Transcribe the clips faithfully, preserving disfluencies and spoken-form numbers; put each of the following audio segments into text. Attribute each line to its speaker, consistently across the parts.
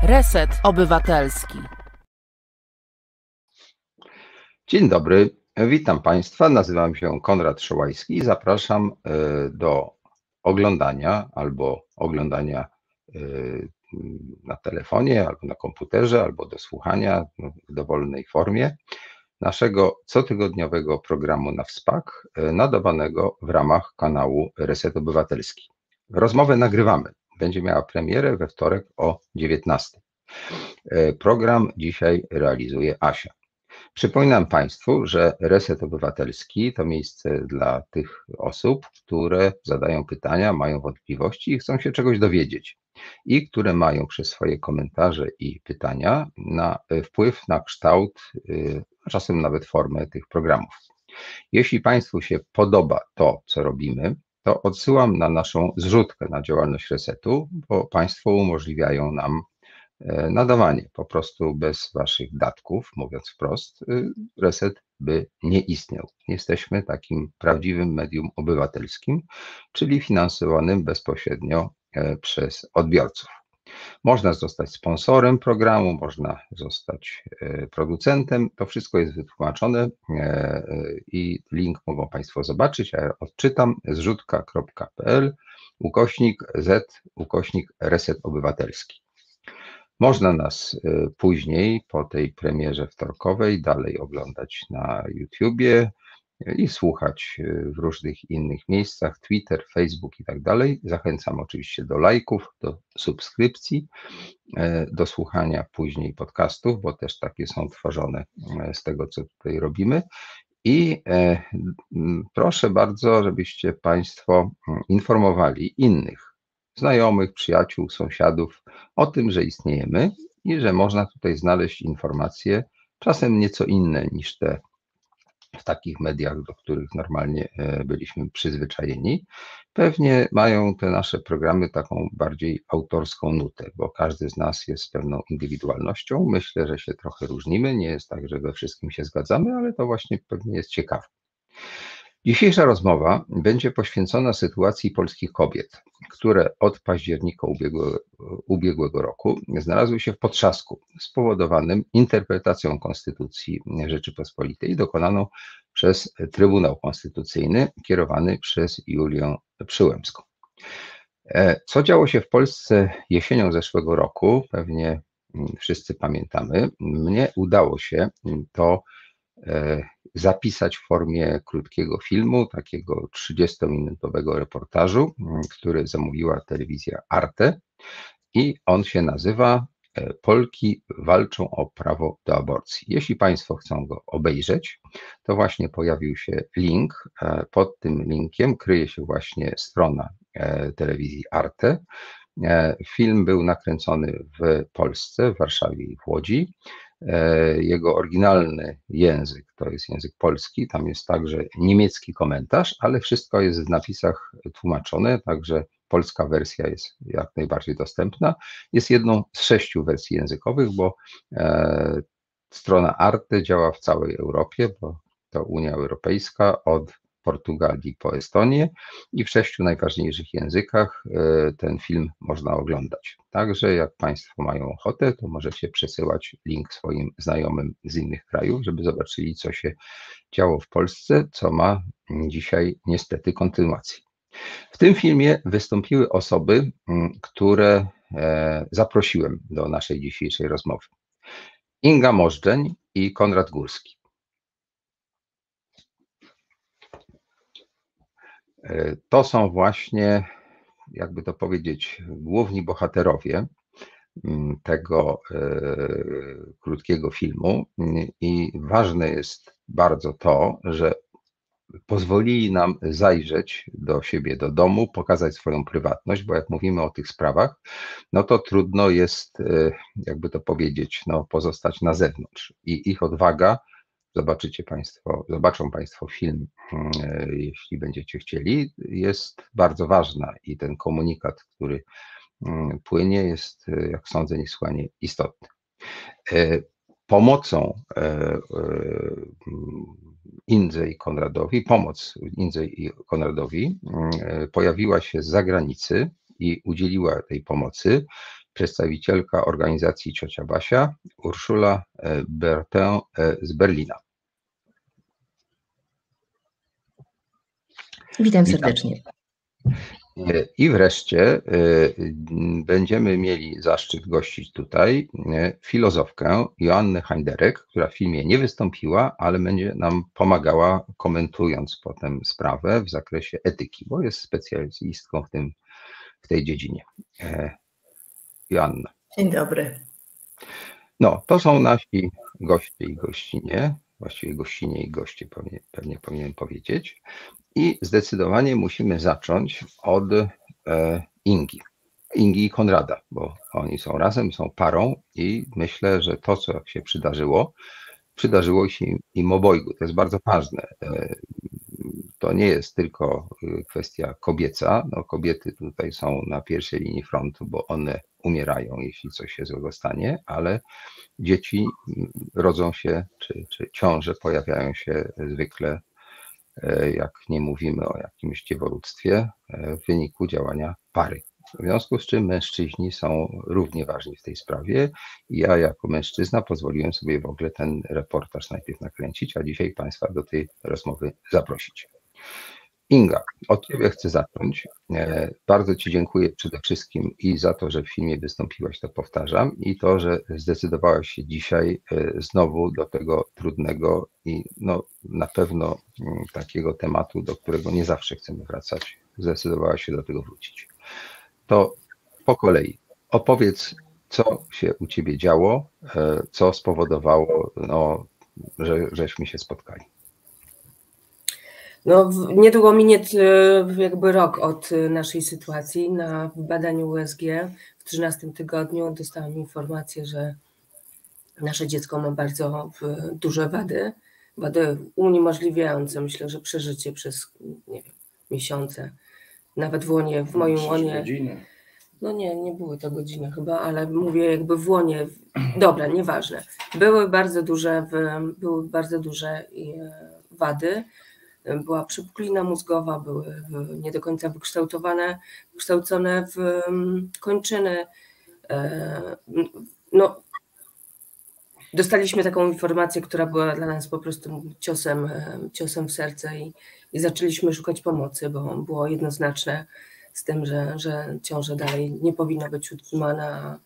Speaker 1: Reset Obywatelski.
Speaker 2: Dzień dobry, witam Państwa, nazywam się Konrad Szołajski i zapraszam do oglądania albo oglądania na telefonie, albo na komputerze, albo do słuchania w dowolnej formie naszego cotygodniowego programu na WSPAK, nadawanego w ramach kanału Reset Obywatelski. Rozmowę nagrywamy. Będzie miała premierę we wtorek o dziewiętnastej. Program dzisiaj realizuje Asia. Przypominam Państwu, że Reset Obywatelski to miejsce dla tych osób, które zadają pytania, mają wątpliwości i chcą się czegoś dowiedzieć i które mają przez swoje komentarze i pytania na wpływ na kształt, a czasem nawet formę tych programów. Jeśli Państwu się podoba to, co robimy, to odsyłam na naszą zrzutkę na działalność Resetu, bo Państwo umożliwiają nam nadawanie po prostu bez Waszych datków, mówiąc wprost, Reset by nie istniał. Jesteśmy takim prawdziwym medium obywatelskim, czyli finansowanym bezpośrednio przez odbiorców. Można zostać sponsorem programu, można zostać producentem, to wszystko jest wytłumaczone i link mogą Państwo zobaczyć, a ja odczytam: zrzutka kropka p l ukośnik z ukośnik Reset Obywatelski. Można nas później, po tej premierze wtorkowej, dalej oglądać na YouTubie i słuchać w różnych innych miejscach, Twitter, Facebook i tak dalej. Zachęcam oczywiście do lajków, do subskrypcji, do słuchania później podcastów, bo też takie są tworzone z tego, co tutaj robimy. I proszę bardzo, żebyście Państwo informowali innych znajomych, przyjaciół, sąsiadów o tym, że istniejemy i że można tutaj znaleźć informacje, czasem nieco inne niż te w takich mediach, do których normalnie byliśmy przyzwyczajeni. Pewnie mają te nasze programy taką bardziej autorską nutę, bo każdy z nas jest pewną indywidualnością. Myślę, że się trochę różnimy, nie jest tak, że we wszystkim się zgadzamy, ale to właśnie pewnie jest ciekawe. Dzisiejsza rozmowa będzie poświęcona sytuacji polskich kobiet, które od października ubiegłego, ubiegłego roku znalazły się w potrzasku spowodowanym interpretacją Konstytucji Rzeczypospolitej dokonaną przez Trybunał Konstytucyjny kierowany przez Julię Przyłębską. Co działo się w Polsce jesienią zeszłego roku, pewnie wszyscy pamiętamy. Mnie udało się to zapisać w formie krótkiego filmu, takiego trzydziestominutowego reportażu, który zamówiła telewizja Arte i on się nazywa Polki walczą o prawo do aborcji. Jeśli Państwo chcą go obejrzeć, to właśnie pojawił się link. Pod tym linkiem kryje się właśnie strona telewizji Arte. Film był nakręcony w Polsce, w Warszawie i w Łodzi. Jego oryginalny język to jest język polski, tam jest także niemiecki komentarz, ale wszystko jest w napisach tłumaczone, także polska wersja jest jak najbardziej dostępna. Jest jedną z sześciu wersji językowych, bo e, strona Arte działa w całej Europie, bo to Unia Europejska, od Portugalii po Estonię i w sześciu najważniejszych językach ten film można oglądać. Także jak Państwo mają ochotę, to możecie przesyłać link swoim znajomym z innych krajów, żeby zobaczyli, co się działo w Polsce, co ma dzisiaj niestety kontynuację. W tym filmie wystąpiły osoby, które zaprosiłem do naszej dzisiejszej rozmowy. Inga Możdżeń i Konrad Górski. To są właśnie, jakby to powiedzieć, główni bohaterowie tego krótkiego filmu i ważne jest bardzo to, że pozwolili nam zajrzeć do siebie, do domu, pokazać swoją prywatność, bo jak mówimy o tych sprawach, no to trudno jest, jakby to powiedzieć, no pozostać na zewnątrz i ich odwaga, zobaczycie Państwo, zobaczą Państwo film, jeśli będziecie chcieli, jest bardzo ważna i ten komunikat, który płynie, jest, jak sądzę, niesłychanie istotny. Pomocą Indze i Konradowi, pomoc Indze i Konradowi pojawiła się z zagranicy i udzieliła tej pomocy przedstawicielka organizacji Ciocia Basia, Urszula Bertin z Berlina.
Speaker 3: Witam serdecznie.
Speaker 2: I wreszcie będziemy mieli zaszczyt gościć tutaj filozofkę Joannę Heinderek, która w filmie nie wystąpiła, ale będzie nam pomagała, komentując potem sprawę w zakresie etyki, bo jest specjalistką w, tym, w tej dziedzinie. Joanna.
Speaker 4: Dzień dobry.
Speaker 2: No, to są nasi goście i gościnie, właściwie gościnie i goście, pewnie, pewnie powinienem powiedzieć. I zdecydowanie musimy zacząć od e, Ingi. Ingi i Konrada, bo oni są razem, są parą i myślę, że to, co się przydarzyło, przydarzyło się im obojgu. To jest bardzo ważne. E, to nie jest tylko kwestia kobieca. No, kobiety tutaj są na pierwszej linii frontu, bo one umierają, jeśli coś się złego stanie, ale dzieci rodzą się, czy, czy ciąże pojawiają się zwykle, jak nie mówimy o jakimś dziewolództwie, w wyniku działania pary. W związku z czym mężczyźni są równie ważni w tej sprawie i ja jako mężczyzna pozwoliłem sobie w ogóle ten reportaż najpierw nakręcić, a dzisiaj Państwa do tej rozmowy zaprosić. Inga, od Ciebie chcę zacząć. Bardzo Ci dziękuję przede wszystkim i za to, że w filmie wystąpiłaś, to powtarzam, i to, że zdecydowałaś się dzisiaj znowu do tego trudnego i no, na pewno takiego tematu, do którego nie zawsze chcemy wracać. Zdecydowałaś się do tego wrócić. To po kolei opowiedz, co się u Ciebie działo, co spowodowało, no, że żeśmy się spotkali.
Speaker 4: No, niedługo minie jakby rok od naszej sytuacji. Na badaniu U S G w trzynastym tygodniu dostałam informację, że nasze dziecko ma bardzo duże wady, wady uniemożliwiające, myślę, że przeżycie przez, nie wiem, miesiące. Nawet w łonie, w moim łonie. No nie, nie były to godziny chyba, ale mówię jakby w łonie. Dobra, nieważne. Były bardzo duże, były bardzo duże wady. Była przepuklina mózgowa, były nie do końca wykształtowane, wykształcone w kończyny. No, dostaliśmy taką informację, która była dla nas po prostu ciosem, ciosem w serce i, i zaczęliśmy szukać pomocy, bo było jednoznaczne z tym, że, że ciąża dalej nie powinna być utrzymana.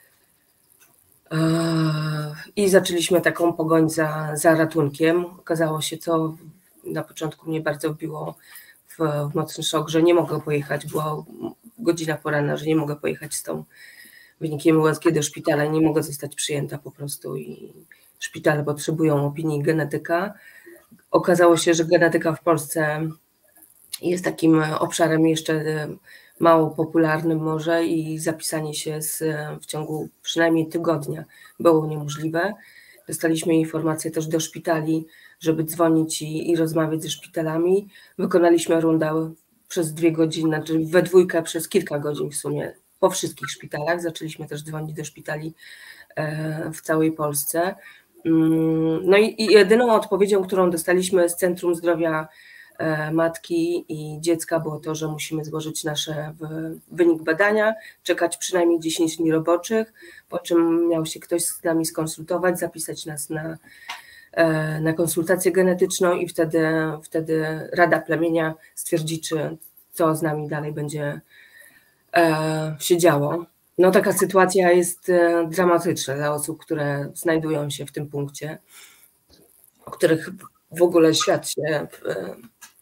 Speaker 4: I zaczęliśmy taką pogoń za, za ratunkiem. Okazało się, co na początku mnie bardzo biło w, w mocny szok, że nie mogę pojechać, była godzina poranna, że nie mogę pojechać z tą wynikiem U S G do szpitala, nie mogę zostać przyjęta po prostu i szpitale potrzebują opinii genetyka. Okazało się, że genetyka w Polsce jest takim obszarem jeszcze mało popularnym może i zapisanie się z, w ciągu przynajmniej tygodnia było niemożliwe. Dostaliśmy informację też do szpitali, żeby dzwonić i, i rozmawiać ze szpitalami. Wykonaliśmy rundę przez dwie godziny, znaczy we dwójkę przez kilka godzin w sumie po wszystkich szpitalach. Zaczęliśmy też dzwonić do szpitali e, w całej Polsce. No i, i jedyną odpowiedzią, którą dostaliśmy z Centrum Zdrowia e, Matki i Dziecka było to, że musimy złożyć nasz wynik badania, czekać przynajmniej dziesięć dni roboczych, po czym miał się ktoś z nami skonsultować, zapisać nas na na konsultację genetyczną i wtedy, wtedy Rada Plemienia stwierdzi, czy co z nami dalej będzie e, się działo. No taka sytuacja jest dramatyczna dla osób, które znajdują się w tym punkcie, o których w ogóle świat się e,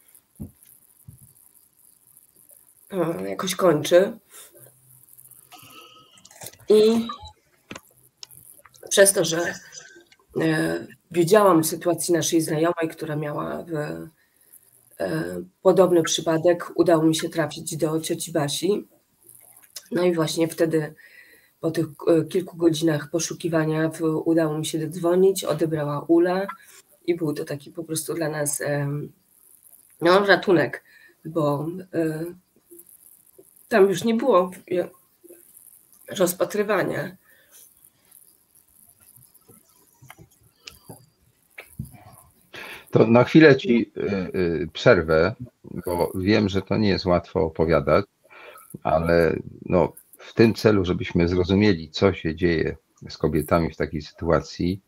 Speaker 4: e, jakoś kończy. I przez to, że e, wiedziałam o sytuacji naszej znajomej, która miała w, e, podobny przypadek. Udało mi się trafić do cioci Basi. No i właśnie wtedy po tych e, kilku godzinach poszukiwania w, udało mi się dodzwonić, odebrała Ula i był to taki po prostu dla nas e, no, ratunek, bo e, tam już nie było rozpatrywania.
Speaker 2: To na chwilę Ci przerwę, bo wiem, że to nie jest łatwo opowiadać, ale no, w tym celu, żebyśmy zrozumieli, co się dzieje z kobietami w takiej sytuacji,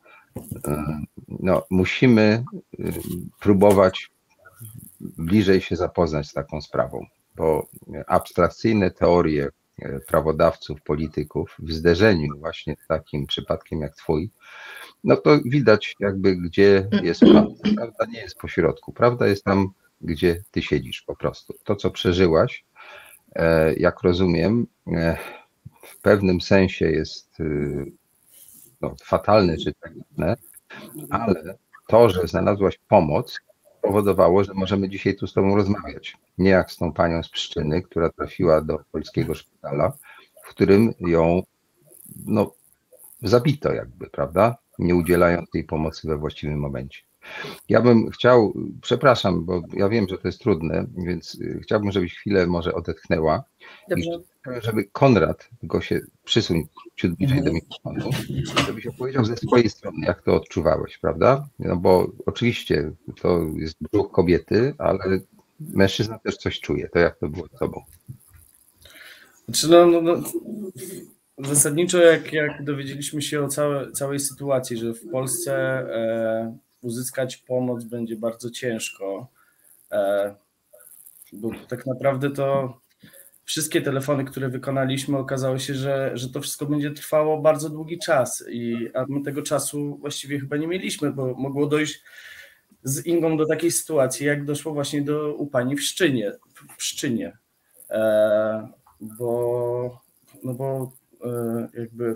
Speaker 2: no, musimy próbować bliżej się zapoznać z taką sprawą, bo abstrakcyjne teorie prawodawców, polityków w zderzeniu właśnie z takim przypadkiem jak twój, no to widać jakby, gdzie jest prawda. Prawda nie jest po środku. Prawda jest tam, gdzie ty siedzisz po prostu. To, co przeżyłaś, jak rozumiem, w pewnym sensie jest no, fatalne czy tragiczne, ale to, że znalazłaś pomoc, powodowało, że możemy dzisiaj tu z tobą rozmawiać. Nie jak z tą panią z Pszczyny, która trafiła do polskiego szpitala, w którym ją no, zabito jakby, prawda? Nie udzielając tej pomocy we właściwym momencie. Ja bym chciał, przepraszam, bo ja wiem, że to jest trudne, więc chciałbym, żebyś chwilę może odetchnęła.
Speaker 4: Dobrze.
Speaker 2: I żeby Konrad, tylko się przysuń ciut bliżej do mikrofonu, żebyś opowiedział ze swojej strony, jak to odczuwałeś, prawda? No bo oczywiście to jest brzuch kobiety, ale mężczyzna też coś czuje. To jak to było z tobą?
Speaker 3: Znaczy no, no, no, zasadniczo jak, jak dowiedzieliśmy się o całe, całej sytuacji, że w Polsce e, uzyskać pomoc będzie bardzo ciężko, e, bo tak naprawdę to wszystkie telefony, które wykonaliśmy, okazało się, że, że to wszystko będzie trwało bardzo długi czas, i, a my tego czasu właściwie chyba nie mieliśmy, bo mogło dojść z Ingą do takiej sytuacji, jak doszło właśnie do u pani w Szczynie, w Pszczynie, e, bo, no bo e, jakby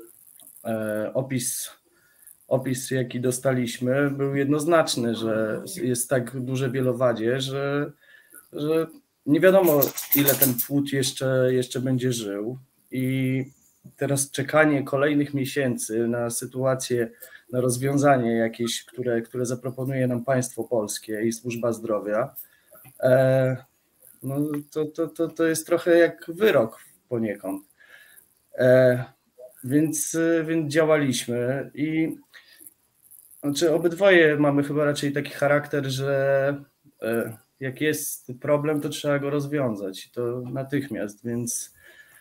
Speaker 3: e, opis, opis, jaki dostaliśmy, był jednoznaczny, że jest tak duże wielowadzie, że, że nie wiadomo, ile ten płód jeszcze, jeszcze będzie żył, i teraz czekanie kolejnych miesięcy na sytuację, na rozwiązanie jakieś, które, które zaproponuje nam państwo polskie i służba zdrowia, e, no to, to, to, to jest trochę jak wyrok poniekąd. E, więc, więc działaliśmy i znaczy obydwoje mamy chyba raczej taki charakter, że e, jak jest problem, to trzeba go rozwiązać, to natychmiast, więc,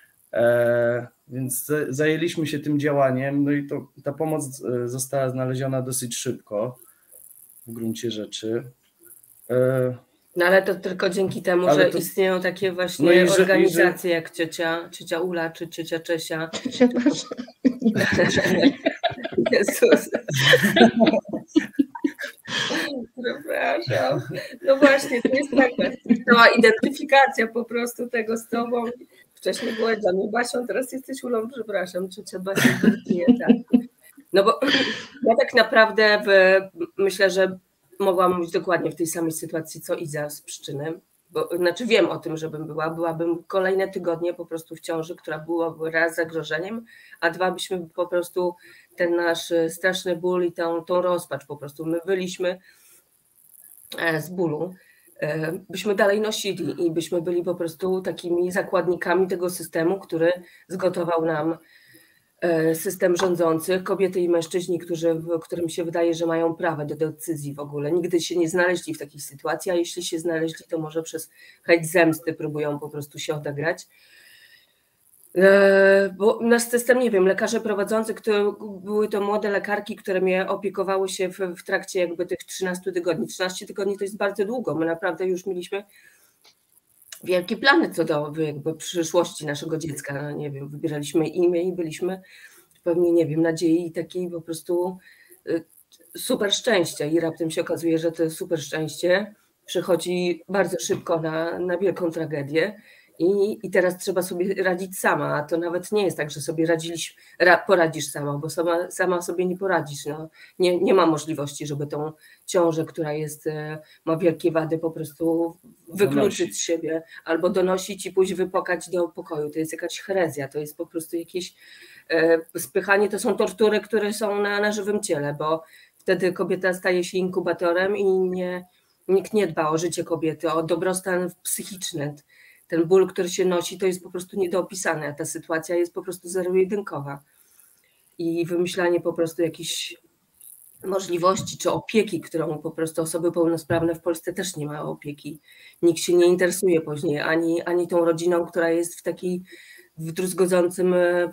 Speaker 3: e, więc zajęliśmy się tym działaniem, no i to, ta pomoc została znaleziona dosyć szybko w gruncie rzeczy. E,
Speaker 4: no ale to tylko dzięki temu,
Speaker 3: ale
Speaker 4: że
Speaker 3: to,
Speaker 4: istnieją takie właśnie
Speaker 3: no i że,
Speaker 4: organizacje
Speaker 3: i że,
Speaker 4: jak ciocia, ciocia Ula czy ciocia Czesia.
Speaker 5: Przepraszam.
Speaker 4: Jezus. Przepraszam. No właśnie, to jest taka cała identyfikacja po prostu tego z tobą. Wcześniej byłaś dla mnie Basią, teraz jesteś Ulą, przepraszam, ciocia Basia, nie tak. No bo ja tak naprawdę w, myślę, że mogłam mówić dokładnie w tej samej sytuacji, co Iza z Pszczyny. Bo, znaczy wiem o tym, żebym była, byłabym kolejne tygodnie po prostu w ciąży, która byłaby raz zagrożeniem, a dwa byśmy po prostu ten nasz straszny ból i tą, tą rozpacz po prostu my wyliśmy z bólu, byśmy dalej nosili i byśmy byli po prostu takimi zakładnikami tego systemu, który zgotował nam system rządzących, kobiety i mężczyźni, którzy, którym się wydaje, że mają prawo do decyzji w ogóle. Nigdy się nie znaleźli w takiej sytuacji, a jeśli się znaleźli, to może przez chęć zemsty próbują po prostu się odegrać. Bo nasz system, nie wiem, lekarze prowadzący, które były to młode lekarki, które mnie opiekowały się w, w trakcie jakby tych trzynastu tygodni. trzynaście tygodni to jest bardzo długo. My naprawdę już mieliśmy wielkie plany co do jakby przyszłości naszego dziecka. No, nie wiem, wybieraliśmy imię i byliśmy pewnie, nie wiem, nadziei i takiej po prostu super szczęścia. I raptem się okazuje, że to super szczęście przychodzi bardzo szybko na, na wielką tragedię. I, I teraz trzeba sobie radzić sama, a to nawet nie jest tak, że sobie radziliś, ra, poradzisz sama, bo sama, sama sobie nie poradzisz. No. Nie, nie ma możliwości, żeby tą ciążę, która jest, ma wielkie wady, po prostu wykluczyć donosi z siebie albo donosić i pójść wypłakać do pokoju. To jest jakaś herezja, to jest po prostu jakieś e, spychanie, to są tortury, które są na, na żywym ciele, bo wtedy kobieta staje się inkubatorem i nie, nikt nie dba o życie kobiety, o dobrostan psychiczny. Ten ból, który się nosi, to jest po prostu nie do opisane, a ta sytuacja jest po prostu zero-jedynkowa. I wymyślanie po prostu jakichś możliwości czy opieki, którą po prostu osoby pełnosprawne w Polsce też nie ma opieki. Nikt się nie interesuje później ani, ani tą rodziną, która jest w takiej w druzgodzącym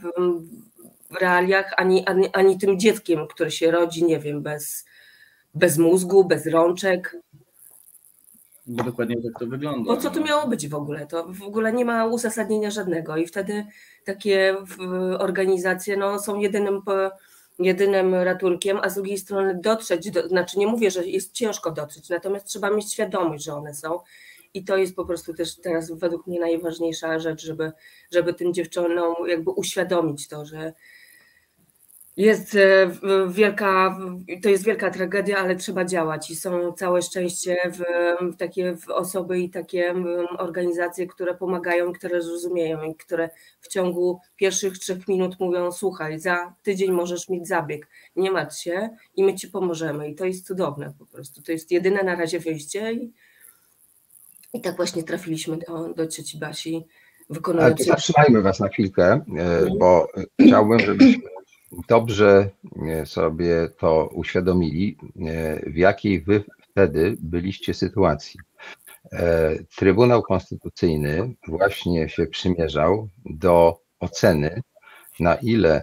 Speaker 4: realiach, ani, ani, ani tym dzieckiem, które się rodzi, nie wiem, bez, bez mózgu, bez rączek.
Speaker 3: Bo dokładnie tak to wygląda.
Speaker 4: Po co to miało być w ogóle? To w ogóle nie ma uzasadnienia żadnego i wtedy takie organizacje no, są jedynym, jedynym ratunkiem, a z drugiej strony dotrzeć, do, znaczy nie mówię, że jest ciężko dotrzeć, natomiast trzeba mieć świadomość, że one są i to jest po prostu też teraz według mnie najważniejsza rzecz, żeby, żeby tym dziewczynom jakby uświadomić to, że jest wielka, to jest wielka tragedia, ale trzeba działać i są całe szczęście w, w takie w osoby i takie organizacje, które pomagają, które zrozumieją i które w ciągu pierwszych trzech minut mówią: słuchaj, za tydzień możesz mieć zabieg, nie martw się i my ci pomożemy i to jest cudowne po prostu, to jest jedyne na razie wyjście i, i tak właśnie trafiliśmy do, do cioci Basi, wykonując...
Speaker 2: Ale to zatrzymajmy was na chwilkę, bo chciałbym, żebyśmy dobrze sobie to uświadomili, w jakiej wy wtedy byliście sytuacji. Trybunał Konstytucyjny właśnie się przymierzał do oceny, na ile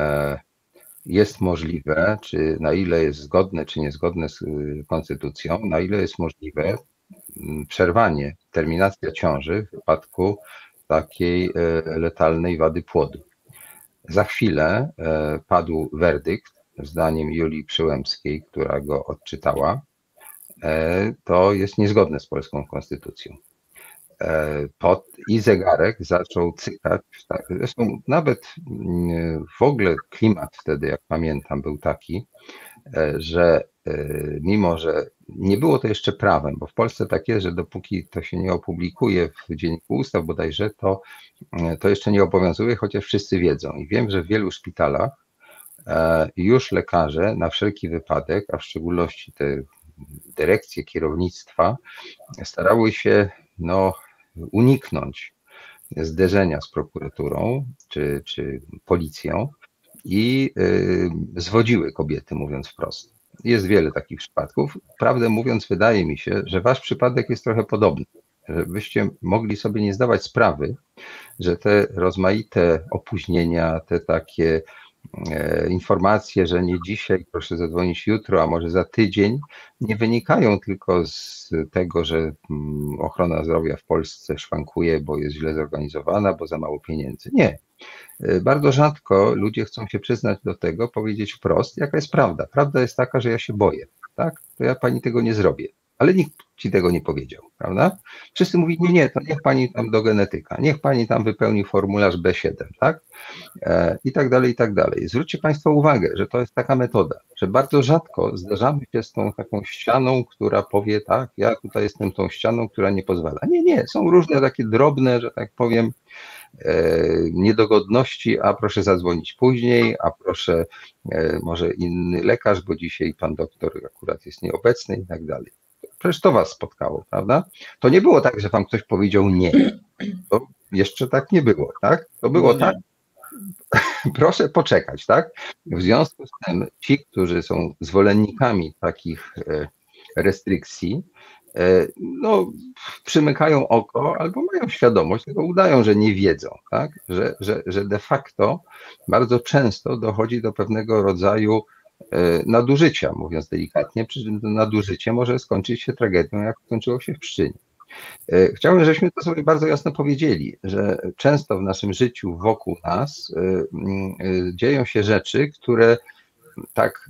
Speaker 2: jest możliwe, czy na ile jest zgodne, czy niezgodne z konstytucją, na ile jest możliwe przerwanie, terminacja ciąży w wypadku takiej letalnej wady płodu. Za chwilę padł werdykt, zdaniem Julii Przyłębskiej, która go odczytała. To jest niezgodne z polską konstytucją. Pod, I zegarek zaczął cykać. Zresztą nawet w ogóle klimat wtedy, jak pamiętam, był taki, że mimo, że nie było to jeszcze prawem, bo w Polsce tak jest, że dopóki to się nie opublikuje w Dzienniku Ustaw bodajże, to, to jeszcze nie obowiązuje, chociaż wszyscy wiedzą. I wiem, że w wielu szpitalach już lekarze na wszelki wypadek, a w szczególności te dyrekcje kierownictwa, starały się no, uniknąć zderzenia z prokuraturą czy, czy policją i y, zwodziły kobiety, mówiąc wprost. Jest wiele takich przypadków. Prawdę mówiąc, wydaje mi się, że wasz przypadek jest trochę podobny, żebyście mogli sobie nie zdawać sprawy, że te rozmaite opóźnienia, te takie e, informacje, że nie dzisiaj, proszę zadzwonić jutro, a może za tydzień, nie wynikają tylko z tego, że mm, ochrona zdrowia w Polsce szwankuje, bo jest źle zorganizowana, bo za mało pieniędzy. Nie. Bardzo rzadko ludzie chcą się przyznać do tego, powiedzieć wprost, jaka jest prawda. Prawda jest taka, że ja się boję, tak? To ja pani tego nie zrobię. Ale nikt ci tego nie powiedział, prawda? Wszyscy mówią, nie, nie, to niech pani tam do genetyka, niech pani tam wypełni formularz B siedem, tak? E, I tak dalej, i tak dalej. Zwróćcie państwo uwagę, że to jest taka metoda, że bardzo rzadko zderzamy się z tą taką ścianą, która powie, tak, ja tutaj jestem tą ścianą, która nie pozwala. Nie, nie, są różne takie drobne, że tak powiem, niedogodności, a proszę zadzwonić później, a proszę może inny lekarz, bo dzisiaj pan doktor akurat jest nieobecny i tak dalej. Przecież to was spotkało, prawda? To nie było tak, że wam ktoś powiedział nie. To jeszcze tak nie było, tak? To było no tak. Proszę poczekać, tak? W związku z tym ci, którzy są zwolennikami takich restrykcji, no, przymykają oko albo mają świadomość, tylko udają, że nie wiedzą, tak? że, że, że de facto bardzo często dochodzi do pewnego rodzaju nadużycia, mówiąc delikatnie, przy czym to nadużycie może skończyć się tragedią, jak skończyło się w Pszczynie. Chciałbym, żebyśmy to sobie bardzo jasno powiedzieli, że często w naszym życiu wokół nas dzieją się rzeczy, które tak,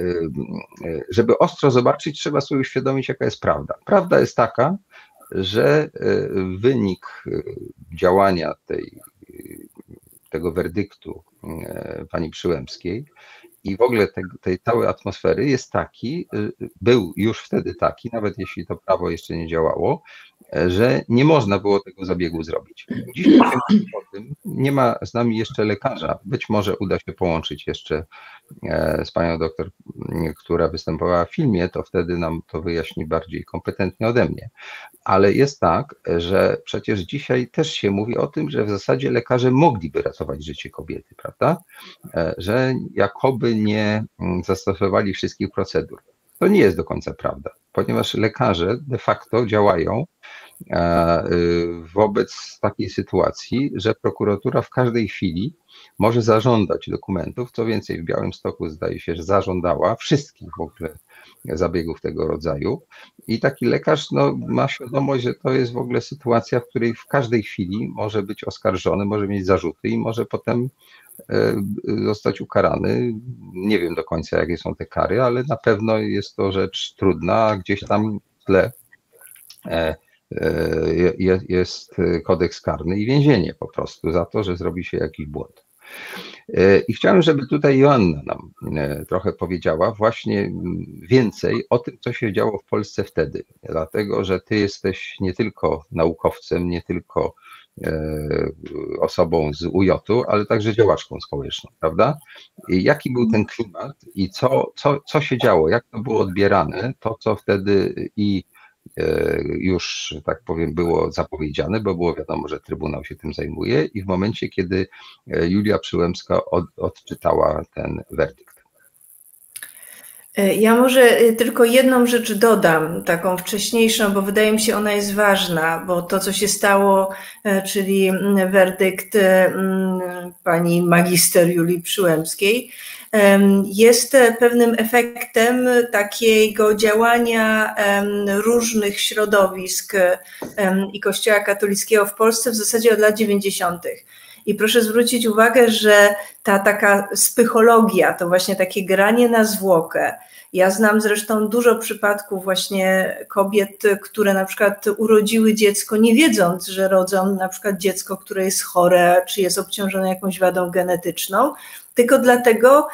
Speaker 2: żeby ostro zobaczyć, trzeba sobie uświadomić, jaka jest prawda. Prawda jest taka, że wynik działania tej, tego werdyktu pani Przyłębskiej i w ogóle tej, tej całej atmosfery jest taki, był już wtedy taki, nawet jeśli to prawo jeszcze nie działało, że nie można było tego zabiegu zrobić. Dziś o tym nie ma z nami jeszcze lekarza. Być może uda się połączyć jeszcze z panią doktor, która występowała w filmie, to wtedy nam to wyjaśni bardziej kompetentnie ode mnie. Ale jest tak, że przecież dzisiaj też się mówi o tym, że w zasadzie lekarze mogliby ratować życie kobiety, prawda? Że jakoby nie zastosowali wszystkich procedur. To nie jest do końca prawda, ponieważ lekarze de facto działają wobec takiej sytuacji, że prokuratura w każdej chwili może zażądać dokumentów. Co więcej, w Białymstoku zdaje się, że zażądała wszystkich w ogóle zabiegów tego rodzaju. I taki lekarz no, ma świadomość, że to jest w ogóle sytuacja, w której w każdej chwili może być oskarżony, może mieć zarzuty i może potem zostać ukarany. Nie wiem do końca, jakie są te kary, ale na pewno jest to rzecz trudna, a gdzieś tam w tle jest kodeks karny i więzienie po prostu za to, że zrobi się jakiś błąd. I chciałem, żeby tutaj Joanna nam trochę powiedziała właśnie więcej o tym, co się działo w Polsce wtedy, dlatego że ty jesteś nie tylko naukowcem, nie tylko osobą z U J u, ale także działaczką społeczną, prawda? I jaki był ten klimat i co, co, co się działo, jak to było odbierane, to co wtedy i już, tak powiem, było zapowiedziane, bo było wiadomo, że Trybunał się tym zajmuje i w momencie, kiedy Julia Przyłębska od, odczytała ten werdykt.
Speaker 5: Ja może tylko jedną rzecz dodam, taką wcześniejszą, bo wydaje mi się ona jest ważna, bo to, co się stało, czyli werdykt pani magister Julii Przyłębskiej, jest pewnym efektem takiego działania różnych środowisk i Kościoła katolickiego w Polsce w zasadzie od lat dziewięćdziesiątych. I proszę zwrócić uwagę, że ta taka spychologia, to właśnie takie granie na zwłokę. Ja znam zresztą dużo przypadków właśnie kobiet, które na przykład urodziły dziecko, nie wiedząc, że rodzą na przykład dziecko, które jest chore, czy jest obciążone jakąś wadą genetyczną, tylko dlatego,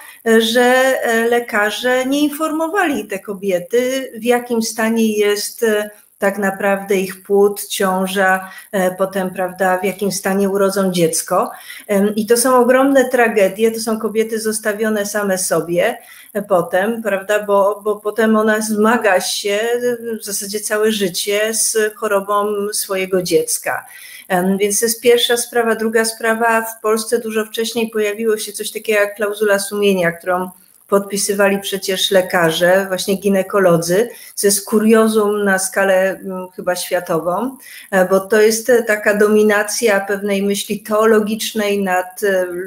Speaker 5: że lekarze nie informowali te kobiety, w jakim stanie jest tak naprawdę ich płód, ciąża, potem, prawda, w jakim stanie urodzą dziecko. I to są ogromne tragedie, to są kobiety zostawione same sobie potem, prawda, bo, bo potem ona zmaga się w zasadzie całe życie z chorobą swojego dziecka. Więc to jest pierwsza sprawa. Druga sprawa, w Polsce dużo wcześniej pojawiło się coś takiego jak klauzula sumienia, którą podpisywali przecież lekarze, właśnie ginekolodzy, co jest kuriozum na skalę chyba światową, bo to jest taka dominacja pewnej myśli teologicznej nad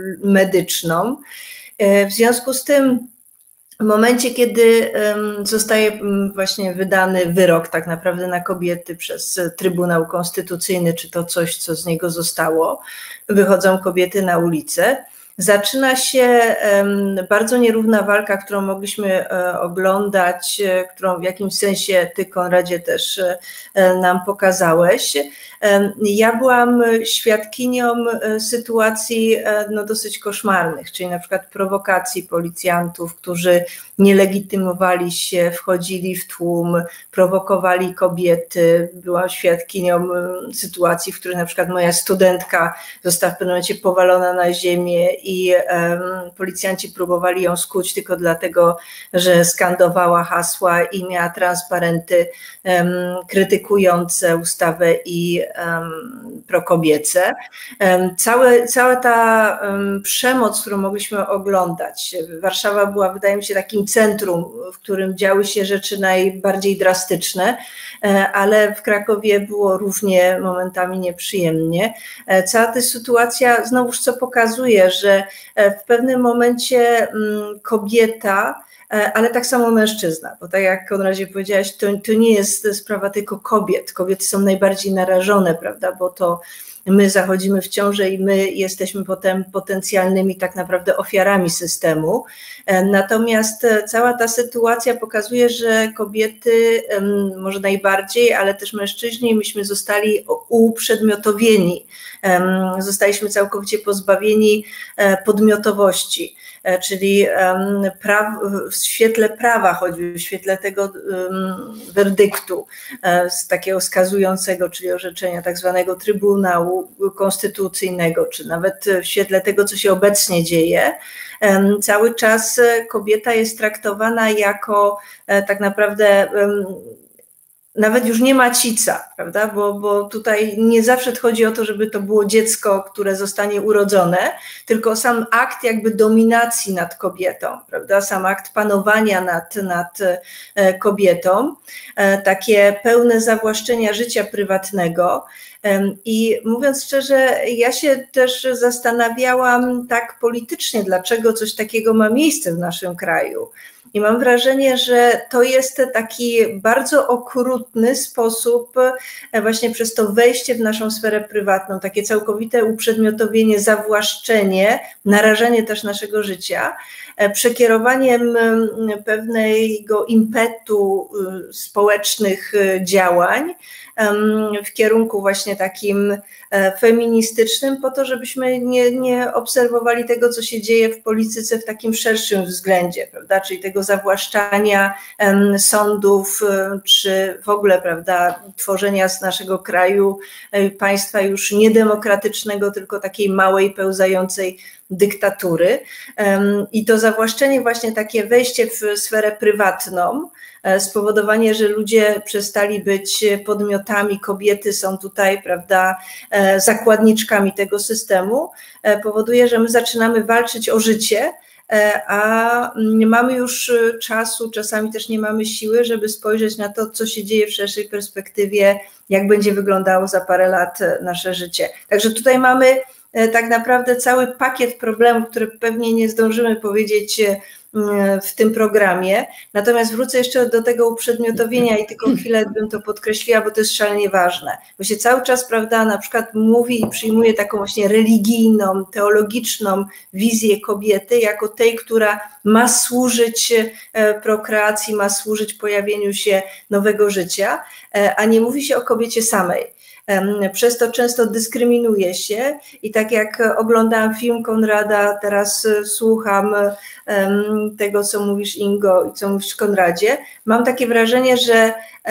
Speaker 5: medyczną. W związku z tym w momencie, kiedy zostaje właśnie wydany wyrok tak naprawdę na kobiety przez Trybunał Konstytucyjny, czy to coś, co z niego zostało, wychodzą kobiety na ulicę, zaczyna się bardzo nierówna walka, którą mogliśmy oglądać, którą w jakimś sensie ty, Konradzie, też nam pokazałeś. Ja byłam świadkinią sytuacji no, dosyć koszmarnych, czyli na przykład prowokacji policjantów, którzy nie legitymowali się, wchodzili w tłum, prowokowali kobiety. Byłam świadkinią sytuacji, w której na przykład moja studentka została w pewnym momencie powalona na ziemię i um, policjanci próbowali ją skuć tylko dlatego, że skandowała hasła i miała transparenty um, krytykujące ustawę i um, prokobiece. Um, całe, cała ta um, przemoc, którą mogliśmy oglądać. Warszawa była, wydaje mi się, takim centrum, w którym działy się rzeczy najbardziej drastyczne, ale w Krakowie było równie momentami nieprzyjemnie. Cała ta sytuacja znowuż co pokazuje, że w pewnym momencie kobieta, ale tak samo mężczyzna, bo tak jak Konradzie powiedziałaś, to, to nie jest sprawa tylko kobiet. Kobiety są najbardziej narażone, prawda, bo to my zachodzimy w ciążę i my jesteśmy potem potencjalnymi tak naprawdę ofiarami systemu. Natomiast cała ta sytuacja pokazuje, że kobiety może najbardziej, ale też mężczyźni, myśmy zostali uprzedmiotowieni, zostaliśmy całkowicie pozbawieni podmiotowości. Czyli praw, w świetle prawa, choćby w świetle tego um, werdyktu, z takiego skazującego, czyli orzeczenia tak zwanego Trybunału Konstytucyjnego, czy nawet w świetle tego, co się obecnie dzieje, um, cały czas kobieta jest traktowana jako um, tak naprawdę um, nawet już nie macica, prawda, bo, bo tutaj nie zawsze chodzi o to, żeby to było dziecko, które zostanie urodzone, tylko sam akt jakby dominacji nad kobietą, prawda, sam akt panowania nad, nad kobietą, takie pełne zawłaszczenia życia prywatnego. I mówiąc szczerze, ja się też zastanawiałam tak politycznie, dlaczego coś takiego ma miejsce w naszym kraju. I mam wrażenie, że to jest taki bardzo okrutny sposób właśnie przez to wejście w naszą sferę prywatną, takie całkowite uprzedmiotowienie, zawłaszczenie, narażenie też naszego życia, przekierowaniem pewnego impetu społecznych działań w kierunku właśnie takim feministycznym, po to, żebyśmy nie, nie obserwowali tego, co się dzieje w polityce w takim szerszym względzie, prawda, czyli tego zawłaszczania sądów, czy w ogóle, prawda, tworzenia z naszego kraju państwa już niedemokratycznego, tylko takiej małej, pełzającej dyktatury. I to zawłaszczenie, właśnie takie wejście w sferę prywatną, spowodowanie, że ludzie przestali być podmiotami, kobiety są tutaj, prawda, zakładniczkami tego systemu, powoduje, że my zaczynamy walczyć o życie, a nie mamy już czasu, czasami też nie mamy siły, żeby spojrzeć na to, co się dzieje w szerszej perspektywie, jak będzie wyglądało za parę lat nasze życie. Także tutaj mamy tak naprawdę cały pakiet problemów, które pewnie nie zdążymy powiedzieć w tym programie. Natomiast wrócę jeszcze do tego uprzedmiotowienia i tylko chwilę bym to podkreśliła, bo to jest szalenie ważne. Bo się cały czas, prawda, na przykład mówi i przyjmuje taką właśnie religijną, teologiczną wizję kobiety jako tej, która ma służyć prokreacji, ma służyć pojawieniu się nowego życia, a nie mówi się o kobiecie samej. Przez to często dyskryminuje się i tak jak oglądałam film Konrada, teraz słucham tego, co mówisz, Ingo, i co mówisz, Konradzie, mam takie wrażenie, że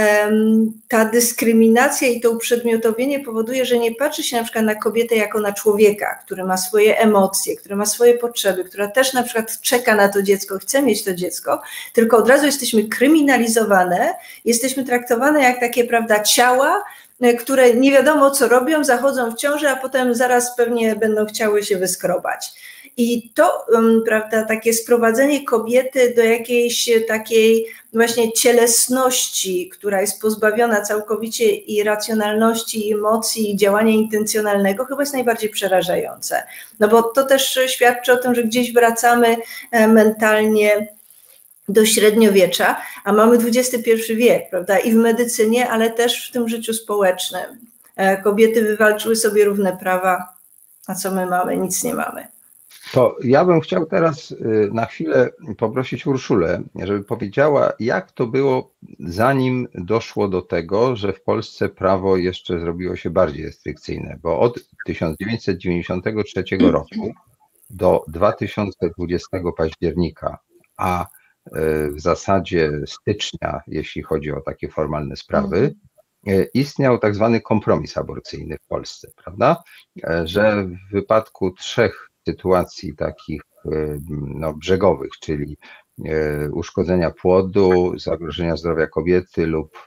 Speaker 5: ta dyskryminacja i to uprzedmiotowienie powoduje, że nie patrzy się na przykład na kobietę jako na człowieka, który ma swoje emocje, który ma swoje potrzeby, która też na przykład czeka na to dziecko, chce mieć to dziecko, tylko od razu jesteśmy kryminalizowane, jesteśmy traktowane jak takie, prawda, ciała, które nie wiadomo co robią, zachodzą w ciążę, a potem zaraz pewnie będą chciały się wyskrobać. I to, prawda, takie sprowadzenie kobiety do jakiejś takiej właśnie cielesności, która jest pozbawiona całkowicie i racjonalności, i emocji, i działania intencjonalnego, chyba jest najbardziej przerażające. No bo to też świadczy o tym, że gdzieś wracamy mentalnie do średniowiecza, a mamy dwudziesty pierwszy wiek, prawda, i w medycynie, ale też w tym życiu społecznym. Kobiety wywalczyły sobie równe prawa, a co my mamy? Nic nie mamy.
Speaker 2: To ja bym chciał teraz na chwilę poprosić Urszulę, żeby powiedziała, jak to było, zanim doszło do tego, że w Polsce prawo jeszcze zrobiło się bardziej restrykcyjne, bo od tysiąc dziewięćset dziewięćdziesiątego trzeciego roku do dwa tysiące dwudziestego października, a w zasadzie stycznia, jeśli chodzi o takie formalne sprawy, istniał tak zwany kompromis aborcyjny w Polsce, prawda? Że w wypadku trzech sytuacji takich no, brzegowych, czyli uszkodzenia płodu, zagrożenia zdrowia kobiety lub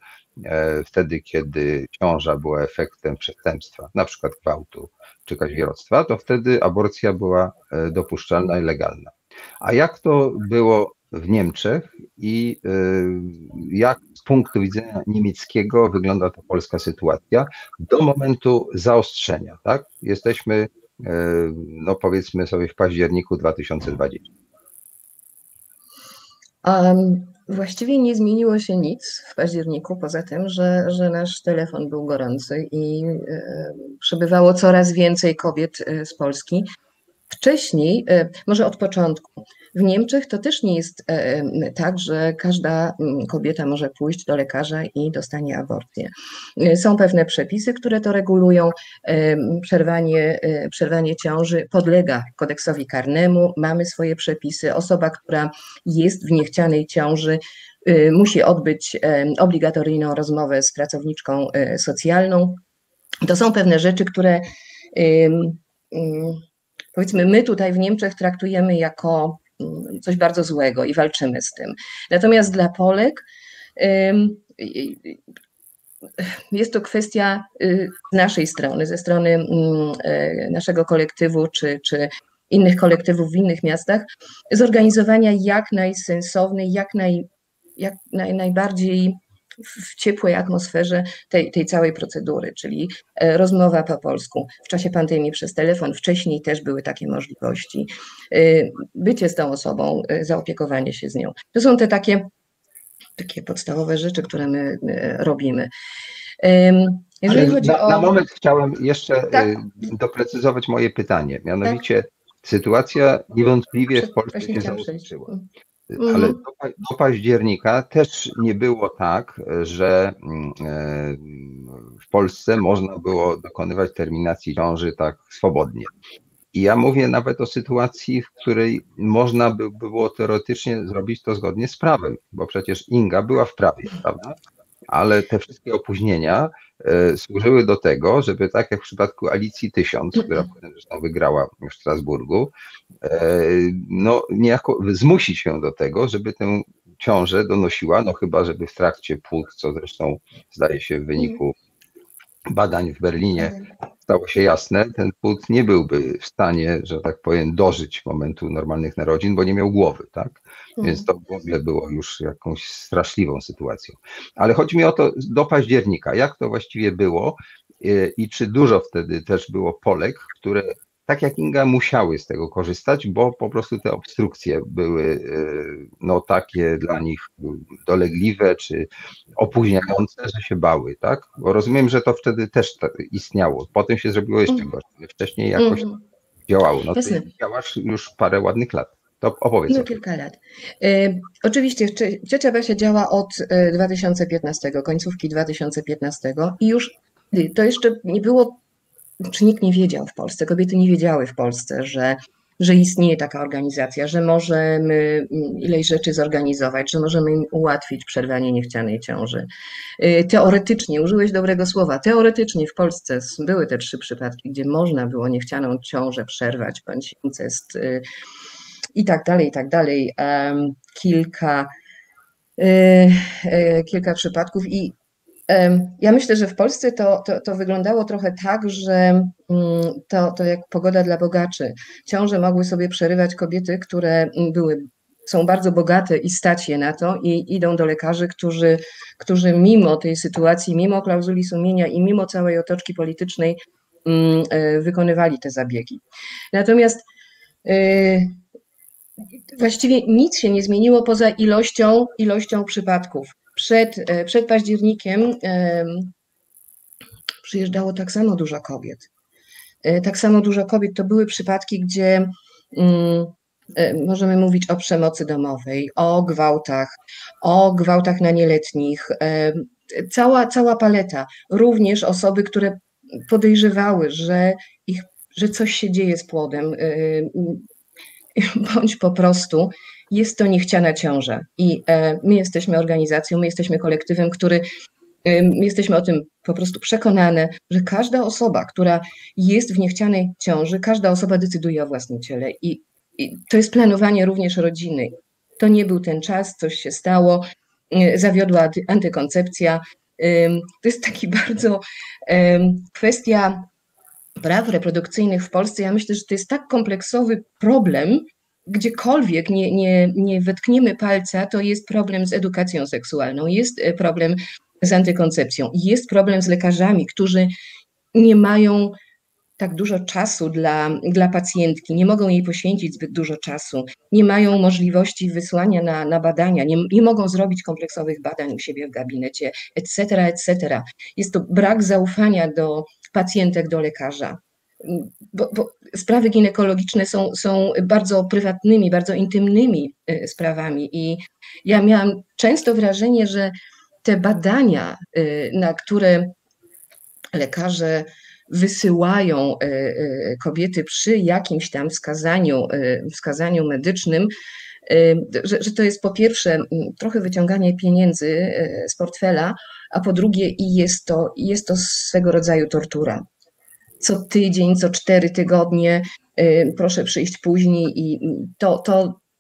Speaker 2: wtedy, kiedy ciąża była efektem przestępstwa, na przykład gwałtu czy kaźwieroctwa, to wtedy aborcja była dopuszczalna i legalna. A jak to było w Niemczech i jak z punktu widzenia niemieckiego wygląda ta polska sytuacja do momentu zaostrzenia, tak? Jesteśmy, no powiedzmy sobie, w październiku dwa tysiące dwudziestego.
Speaker 6: Um, właściwie nie zmieniło się nic w październiku, poza tym, że, że nasz telefon był gorący i e, przybywało coraz więcej kobiet z Polski. Wcześniej, e, może od początku, w Niemczech to też nie jest e, tak, że każda kobieta może pójść do lekarza i dostanie aborcję. Są pewne przepisy, które to regulują. E, przerwanie, e, przerwanie ciąży podlega kodeksowi karnemu, mamy swoje przepisy. Osoba, która jest w niechcianej ciąży, e, musi odbyć e, obligatoryjną rozmowę z pracowniczką e, socjalną. To są pewne rzeczy, które e, e, powiedzmy my tutaj w Niemczech traktujemy jako coś bardzo złego i walczymy z tym. Natomiast dla Polek Jest to kwestia z naszej strony, ze strony naszego kolektywu czy, czy innych kolektywów w innych miastach, zorganizowania jak najsensownej, jak, naj, jak naj, najbardziej w ciepłej atmosferze tej, tej całej procedury, czyli rozmowa po polsku. W czasie pandemii przez telefon, wcześniej też były takie możliwości. Bycie z tą osobą, zaopiekowanie się z nią. To są te takie, takie podstawowe rzeczy, które my robimy. Jeżeli chodzi
Speaker 2: na,
Speaker 6: o...
Speaker 2: na moment chciałem jeszcze
Speaker 6: tak.
Speaker 2: doprecyzować moje pytanie. Mianowicie tak. Sytuacja niewątpliwie w Polsce się zaostrzyła. Ale do, do października też nie było tak, że w Polsce można było dokonywać terminacji ciąży tak swobodnie. I ja mówię nawet o sytuacji, w której można by było teoretycznie zrobić to zgodnie z prawem, bo przecież Inga była w prawie, prawda? Ale te wszystkie opóźnienia e, służyły do tego, żeby tak jak w przypadku Alicji Tysiąc, która potem zresztą wygrała w Strasburgu, e, no niejako zmusić ją do tego, żeby tę ciążę donosiła, no chyba żeby w trakcie płód, co zresztą zdaje się w wyniku badań w Berlinie stało się jasne, ten płód nie byłby w stanie, że tak powiem, dożyć momentu normalnych narodzin, bo nie miał głowy, tak? Więc to w ogóle było już jakąś straszliwą sytuacją. Ale chodzi mi o to do października, jak to właściwie było i czy dużo wtedy też było Polek, które tak jak Inga musiały z tego korzystać, bo po prostu te obstrukcje były no takie dla nich dolegliwe czy opóźniające, że się bały, tak? Bo rozumiem, że to wtedy też istniało. Potem się zrobiło jeszcze gorzej. Wcześniej jakoś mm. działało. No ty działasz już parę ładnych lat. To opowiedz.
Speaker 6: No kilka lat. E, oczywiście Ciocia Basia działa od dwa tysiące piętnastego, końcówki dwa tysiące piętnastego i już to jeszcze nie było, czy nikt nie wiedział w Polsce, kobiety nie wiedziały w Polsce, że, że istnieje taka organizacja, że możemy ileś rzeczy zorganizować, że możemy im ułatwić przerwanie niechcianej ciąży. Teoretycznie, użyłeś dobrego słowa, teoretycznie w Polsce były te trzy przypadki, gdzie można było niechcianą ciążę przerwać, bądź incest i tak dalej, i tak dalej. Kilka, kilka przypadków i ja myślę, że w Polsce to, to, to wyglądało trochę tak, że to, to jak pogoda dla bogaczy. Ciąże mogły sobie przerywać kobiety, które były, są bardzo bogate i stać je na to i idą do lekarzy, którzy, którzy mimo tej sytuacji, mimo klauzuli sumienia i mimo całej otoczki politycznej wykonywali te zabiegi. Natomiast właściwie nic się nie zmieniło poza ilością, ilością przypadków. Przed, przed październikiem przyjeżdżało tak samo dużo kobiet. Tak samo dużo kobiet to były przypadki, gdzie możemy mówić o przemocy domowej, o gwałtach, o gwałtach na nieletnich. Cała, cała paleta. Również osoby, które podejrzewały, że, ich, że coś się dzieje z płodem, bądź po prostu jest to niechciana ciąża i my jesteśmy organizacją, my jesteśmy kolektywem, który jesteśmy o tym po prostu przekonane, że każda osoba, która jest w niechcianej ciąży, każda osoba decyduje o własnym ciele i, i to jest planowanie również rodziny. To nie był ten czas, coś się stało, zawiodła antykoncepcja. To jest taki bardzo kwestia praw reprodukcyjnych w Polsce. Ja myślę, że to jest tak kompleksowy problem, gdziekolwiek nie, nie, nie wetkniemy palca, to jest problem z edukacją seksualną, jest problem z antykoncepcją, jest problem z lekarzami, którzy nie mają tak dużo czasu dla, dla pacjentki, nie mogą jej poświęcić zbyt dużo czasu, nie mają możliwości wysłania na, na badania, nie, nie mogą zrobić kompleksowych badań u siebie w gabinecie, et cetera, et cetera. Jest to brak zaufania do pacjentek, do lekarza. Bo, bo sprawy ginekologiczne są, są bardzo prywatnymi, bardzo intymnymi sprawami i ja miałam często wrażenie, że te badania, na które lekarze wysyłają kobiety przy jakimś tam wskazaniu, wskazaniu medycznym, że, że to jest po pierwsze trochę wyciąganie pieniędzy z portfela, a po drugie i jest to, jest to swego rodzaju tortura. Co tydzień, co cztery tygodnie, proszę przyjść później i to, to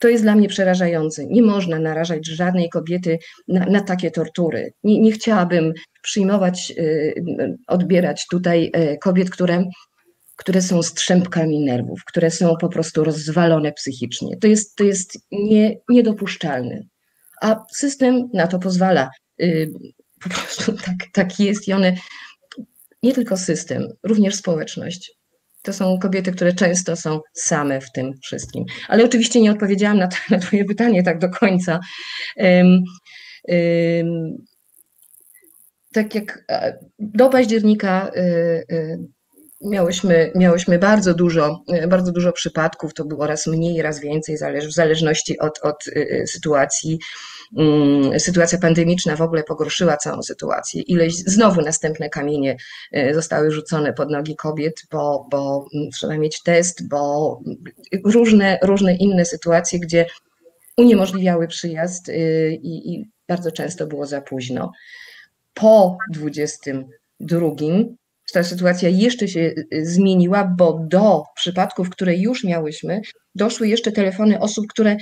Speaker 6: To jest dla mnie przerażające. Nie można narażać żadnej kobiety na, na takie tortury. Nie, nie chciałabym przyjmować, odbierać tutaj kobiet, które, które są strzępkami nerwów, które są po prostu rozwalone psychicznie. To jest, to jest nie, niedopuszczalne. A system na to pozwala. Po prostu tak, tak jest i one, nie tylko system, również społeczność. To są kobiety, które często są same w tym wszystkim. Ale oczywiście nie odpowiedziałam na, to, na twoje pytanie tak do końca. Um, um, tak jak do października y, y, miałyśmy, miałyśmy bardzo dużo, bardzo dużo przypadków, to było raz mniej, raz więcej, zależ, w zależności od, od y, sytuacji. Sytuacja pandemiczna w ogóle pogorszyła całą sytuację. Ileś znowu następne kamienie zostały rzucone pod nogi kobiet, bo, bo trzeba mieć test, bo różne, różne inne sytuacje, gdzie uniemożliwiały przyjazd i, i bardzo często było za późno. Po dwudziestym drugim ta sytuacja jeszcze się zmieniła, bo do przypadków, które już miałyśmy, doszły jeszcze telefony osób, które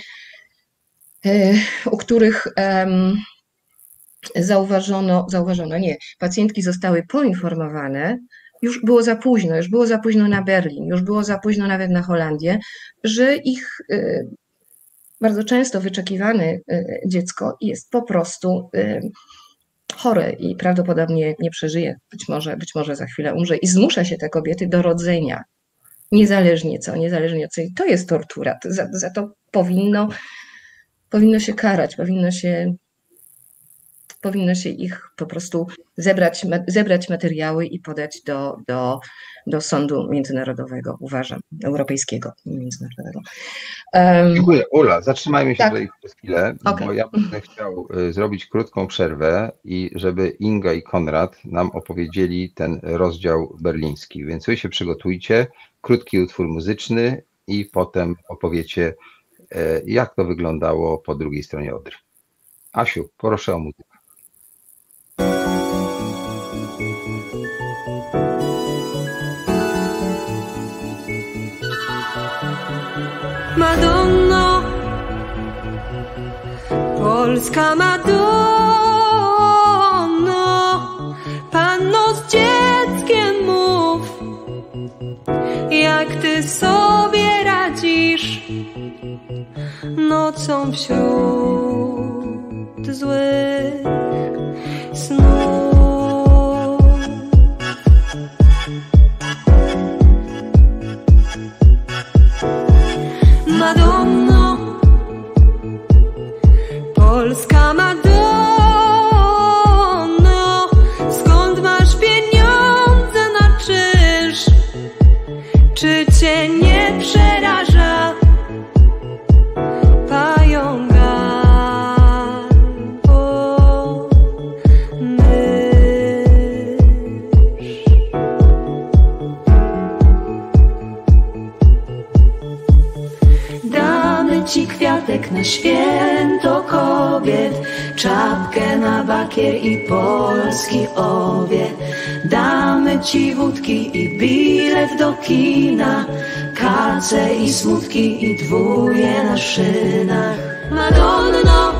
Speaker 6: u których um, zauważono, zauważono, nie, pacjentki zostały poinformowane, już było za późno, już było za późno na Berlin, już było za późno nawet na Holandię, że ich y, bardzo często wyczekiwane y, dziecko jest po prostu y, chore i prawdopodobnie nie przeżyje, być może, być może za chwilę umrze i zmusza się te kobiety do rodzenia, niezależnie co, niezależnie co. I to jest tortura, to za, za to powinno Powinno się karać, powinno się, powinno się ich po prostu zebrać, zebrać materiały i podać do, do, do sądu międzynarodowego, uważam, europejskiego, międzynarodowego. Um,
Speaker 2: Dziękuję. Ula, zatrzymajmy się
Speaker 6: tak.
Speaker 2: tutaj przez chwilę,
Speaker 6: Okay.
Speaker 2: bo ja będę chciał zrobić krótką przerwę i żeby Inga i Konrad nam opowiedzieli ten rozdział berliński, więc wy się przygotujcie, krótki utwór muzyczny i potem opowiecie, jak to wyglądało po drugiej stronie Odry. Asiu, proszę o muzykę.
Speaker 7: Madonno, Polska Madonno, panno z dzieckiem mów, jak ty sobie radzisz nocą wśród złych snów. Madonno, Polska Madonno, skąd masz pieniądze na czynsz? Czy cię nie przeraża pająka po mysz? Damy ci kwiatek na święto kobiet, czapkę na bakier i polski owiec. Damy ci wódki i bilet do kina, kace i smutki i dwóje na szynach. Madonno,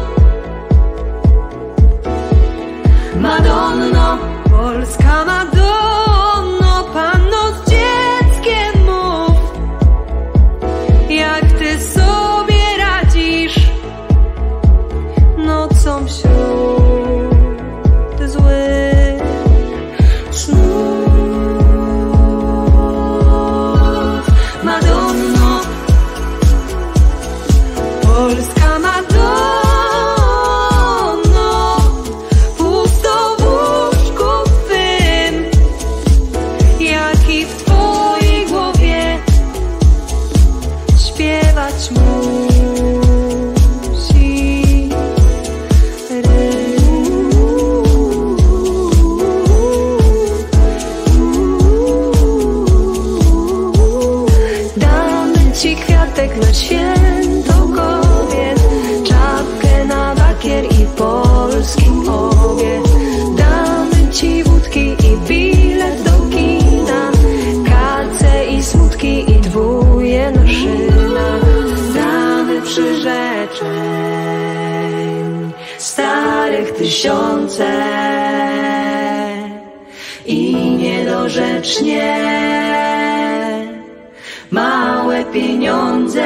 Speaker 7: Madonno, Polska Madonno, panno z dzieckiem mów, jak ty sobie radzisz nocą wśród złych snów. Madonno, Polska Madonno, pusto w łóżku twym, jak i w twojej głowie śpiewać musi rym. Damy ci kwiatek na święto kobiet, czapkę na bakier i polski owiec. Damy ci wódki i bilet do kina, kace i smutki i dwóje na szynach. Damy przyrzeczenie i niedorzecznie. Małe pieniądze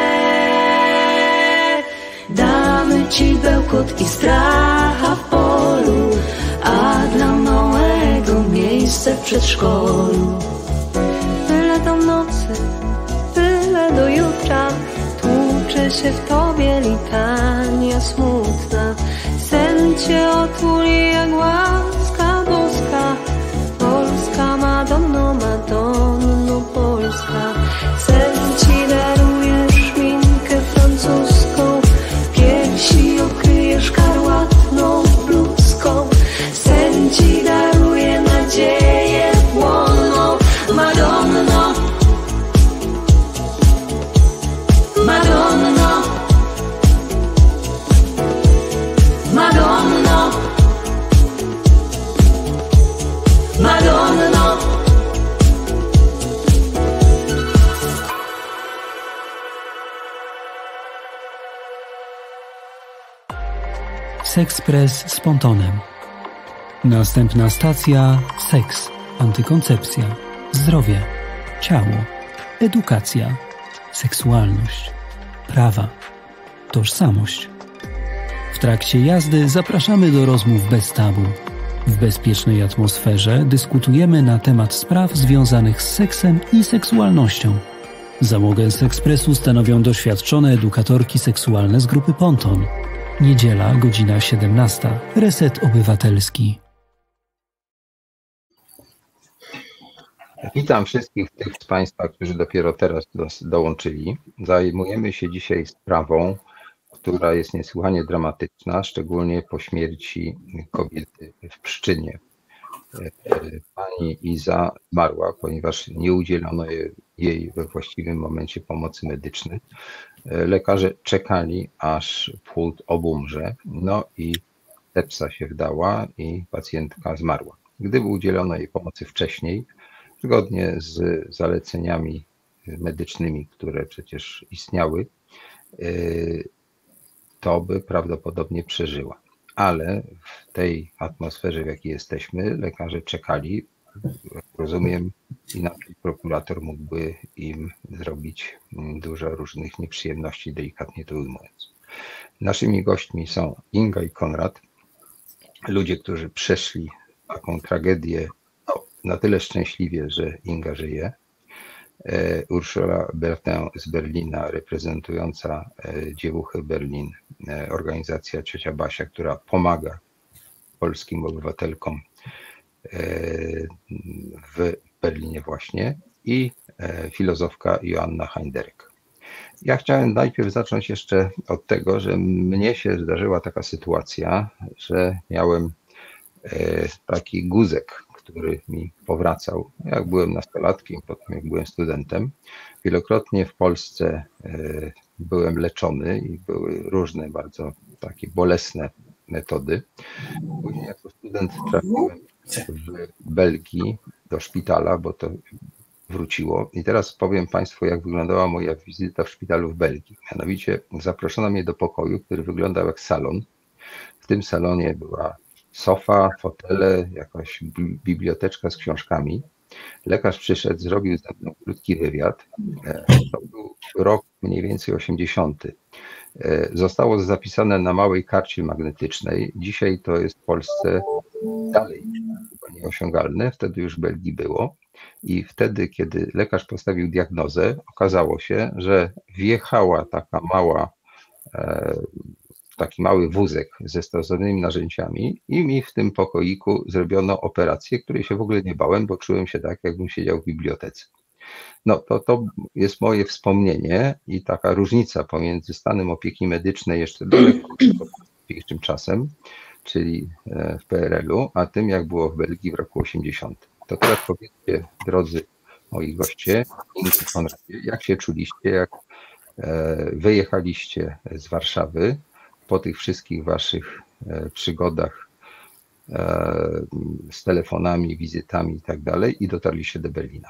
Speaker 7: damy ci bełkot i stracha w polu, a dla małego miejsce w przedszkolu. Byle do nocy, byle do jutra, tłucze się w tobie litania smutna. Sen cię otuli jak łaska boska, Polska Madonno, Madonno Polska. Sen ci daruje szminkę francuską, piersi okryje szkarłatną bluzką. Sen ci daruje nadzieję płonną, Madonno, Madonno, Madonno, Madonno.
Speaker 8: Sekspres z Pontonem. Następna stacja: seks, antykoncepcja, zdrowie, ciało, edukacja, seksualność, prawa, tożsamość. W trakcie jazdy zapraszamy do rozmów bez tabu. W bezpiecznej atmosferze dyskutujemy na temat spraw związanych z seksem i seksualnością. Załogę Sekspresu stanowią doświadczone edukatorki seksualne z grupy Ponton. Niedziela, godzina siedemnasta. Reset Obywatelski.
Speaker 2: Witam wszystkich tych z Państwa, którzy dopiero teraz do, dołączyli. Zajmujemy się dzisiaj sprawą, która jest niesłychanie dramatyczna, szczególnie po śmierci kobiety w Pszczynie. Pani Iza zmarła, ponieważ nie udzielono jej we właściwym momencie pomocy medycznej. Lekarze czekali, aż płód obumrze, no i sepsa się wdała i pacjentka zmarła. Gdyby udzielono jej pomocy wcześniej, zgodnie z zaleceniami medycznymi, które przecież istniały, to by prawdopodobnie przeżyła. Ale w tej atmosferze, w jakiej jesteśmy, lekarze czekali. Rozumiem, inaczej prokurator mógłby im zrobić dużo różnych nieprzyjemności, delikatnie to ujmując. Naszymi gośćmi są Inga i Konrad, ludzie, którzy przeszli taką tragedię, no, na tyle szczęśliwie, że Inga żyje. Urszula Bertin z Berlina, reprezentująca Dziewuchy Berlin, organizacja Ciocia Basia, która pomaga polskim obywatelkom w Berlinie właśnie, i filozofka Joanna Heinderek. Ja chciałem najpierw zacząć jeszcze od tego, że mnie się zdarzyła taka sytuacja, że miałem taki guzek, który mi powracał, jak byłem nastolatkiem, potem jak byłem studentem. Wielokrotnie w Polsce byłem leczony i były różne bardzo takie bolesne metody. Później jako student trafiłem w Belgii do szpitala, bo to wróciło. I teraz powiem Państwu, jak wyglądała moja wizyta w szpitalu w Belgii. Mianowicie zaproszono mnie do pokoju, który wyglądał jak salon. W tym salonie była sofa, fotele, jakaś biblioteczka z książkami. Lekarz przyszedł, zrobił ze mną krótki wywiad. To był rok mniej więcej osiemdziesiąty. Zostało zapisane na małej karcie magnetycznej. Dzisiaj to jest w Polsce dalej chyba nieosiągalne. Wtedy już w Belgii było. I wtedy, kiedy lekarz postawił diagnozę, okazało się, że wjechała taka mała taki mały wózek ze stosownymi narzędziami i mi w tym pokoiku zrobiono operację, której się w ogóle nie bałem, bo czułem się tak, jakbym siedział w bibliotece. No to, to jest moje wspomnienie i taka różnica pomiędzy stanem opieki medycznej jeszcze daleko dzisiejszym czasem, czyli w P R L u, a tym, jak było w Belgii w roku osiemdziesiątym. To teraz powiedzcie, drodzy moi goście, jak się czuliście, jak wyjechaliście z Warszawy po tych wszystkich waszych przygodach z telefonami, wizytami i tak dalej, i dotarliście do Berlina.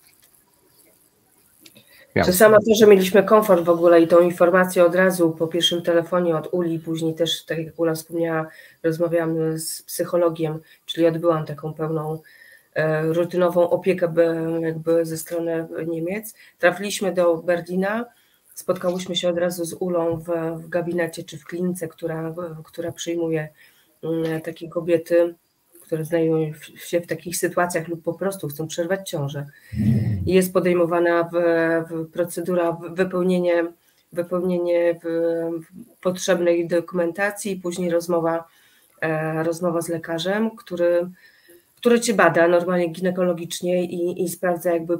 Speaker 4: Czy samo to, że mieliśmy komfort w ogóle i tą informację od razu po pierwszym telefonie od Uli, później też, tak jak Ula wspomniała, rozmawiałam z psychologiem, czyli odbyłam taką pełną rutynową opiekę jakby ze strony Niemiec. Trafiliśmy do Berlina, spotkałyśmy się od razu z Ulą w, w gabinecie czy w klinice, która, która przyjmuje takie kobiety, które znajdują się w takich sytuacjach lub po prostu chcą przerwać ciążę. I jest podejmowana w, w procedura wypełnienie, wypełnienie potrzebnej dokumentacji i później rozmowa, rozmowa z lekarzem, który, który cię bada normalnie ginekologicznie i, i sprawdza jakby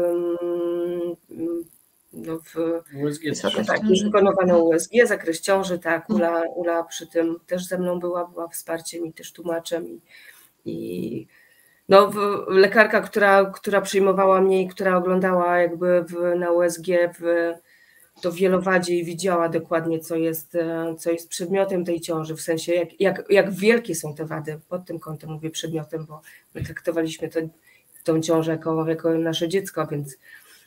Speaker 4: no w
Speaker 3: U S G
Speaker 4: tak, jest wykonywane U S G, zakres ciąży, tak, Ula, Ula przy tym też ze mną była, była wsparciem i też tłumaczem i, i no, lekarka, która, która przyjmowała mnie i która oglądała jakby w, na U S G w, to w wielowadzie i widziała dokładnie, co jest, co jest przedmiotem tej ciąży, w sensie jak, jak, jak wielkie są te wady, pod tym kątem mówię przedmiotem, bo my traktowaliśmy to, tą ciążę jako, jako nasze dziecko, więc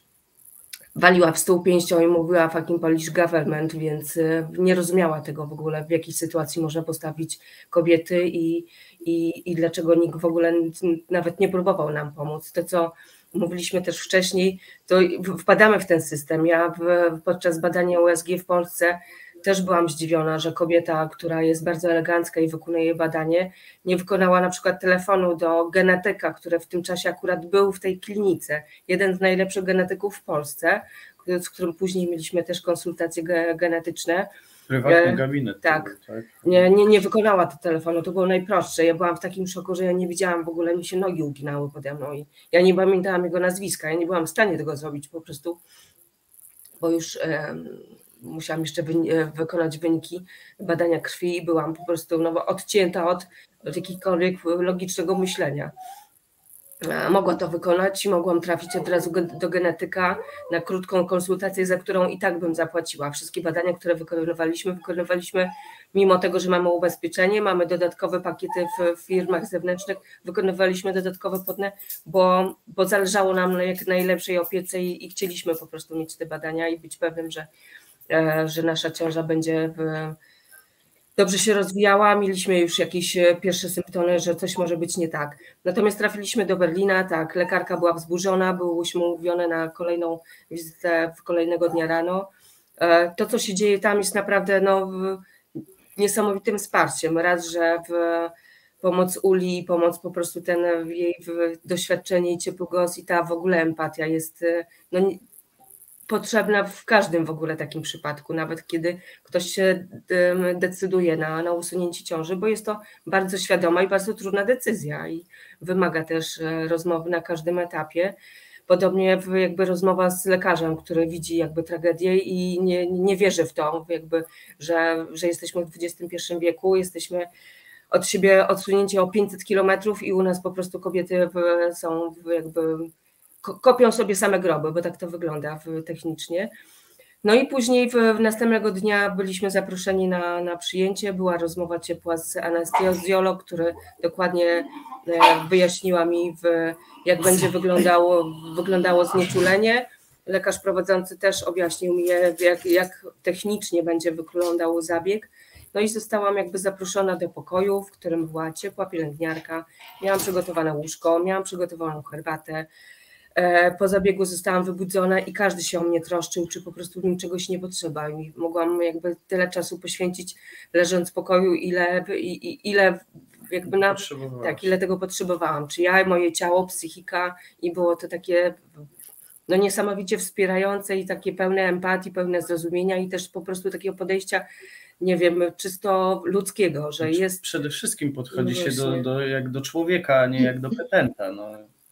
Speaker 4: waliła w stół pięścią i mówiła fucking Polish government, więc nie rozumiała tego w ogóle, w jakiej sytuacji można postawić kobiety i, i, i dlaczego nikt w ogóle nawet nie próbował nam pomóc. To, co mówiliśmy też wcześniej, to wpadamy w ten system. Ja w, podczas badania U S G w Polsce też byłam zdziwiona, że kobieta, która jest bardzo elegancka i wykonuje badanie, nie wykonała na przykład telefonu do genetyka, który w tym czasie akurat był w tej klinice. Jeden z najlepszych genetyków w Polsce, z którym później mieliśmy też konsultacje genetyczne.
Speaker 3: Prywatny gabinet.
Speaker 4: Tak, tak. Nie, nie, nie wykonała tego telefonu, to było najprostsze. Ja byłam w takim szoku, że ja nie widziałam w ogóle, mi się nogi uginały pode mną i ja nie pamiętałam jego nazwiska, ja nie byłam w stanie tego zrobić po prostu, bo już e, musiałam jeszcze wy, wykonać wyniki badania krwi i byłam po prostu no, odcięta od, od jakiegokolwiek logicznego myślenia. Mogła to wykonać i mogłam trafić od razu do genetyka na krótką konsultację, za którą i tak bym zapłaciła. Wszystkie badania, które wykonywaliśmy, wykonywaliśmy mimo tego, że mamy ubezpieczenie, mamy dodatkowe pakiety w firmach zewnętrznych, wykonywaliśmy dodatkowe płatne, bo, bo zależało nam na jak najlepszej opiece i, i chcieliśmy po prostu mieć te badania i być pewnym, że, że nasza ciąża będzie w, dobrze się rozwijała, mieliśmy już jakieś pierwsze symptomy, że coś może być nie tak. Natomiast trafiliśmy do Berlina, tak, lekarka była wzburzona, byłyśmy umówione na kolejną wizytę w kolejnego dnia rano. To, co się dzieje tam jest naprawdę no, niesamowitym wsparciem. Raz, że w pomoc Uli, pomoc po prostu ten jej doświadczenie i ciepły głos i ta w ogóle empatia jest no, potrzebna w każdym w ogóle takim przypadku, nawet kiedy ktoś się decyduje na, na usunięcie ciąży, bo jest to bardzo świadoma i bardzo trudna decyzja i wymaga też rozmowy na każdym etapie. Podobnie jakby rozmowa z lekarzem, który widzi jakby tragedię i nie, nie wierzy w to, jakby, że, że jesteśmy w dwudziestym pierwszym wieku, jesteśmy od siebie odsunięci o pięćset kilometrów i u nas po prostu kobiety są jakby kopią sobie same groby, bo tak to wygląda technicznie. No i później w, w następnego dnia byliśmy zaproszeni na, na przyjęcie, była rozmowa ciepła z anestezjolog, który dokładnie wyjaśniła mi, w, jak będzie wyglądało, wyglądało znieczulenie. Lekarz prowadzący też objaśnił mi, jak, jak technicznie będzie wyglądał zabieg. No i zostałam jakby zaproszona do pokoju, w którym była ciepła pielęgniarka, miałam przygotowane łóżko, miałam przygotowaną herbatę. Po zabiegu zostałam wybudzona i każdy się o mnie troszczył, czy po prostu nim czegoś nie potrzeba. I mogłam jakby tyle czasu poświęcić leżąc w pokoju, ile, i, ile jakby na, tak, ile tego potrzebowałam. Czy ja, moje ciało, psychika i było to takie no niesamowicie wspierające i takie pełne empatii, pełne zrozumienia i też po prostu takiego podejścia, nie wiem, czysto ludzkiego, że jest...
Speaker 3: Przede wszystkim podchodzi no się do, do, jak do człowieka, a nie jak do petenta. No.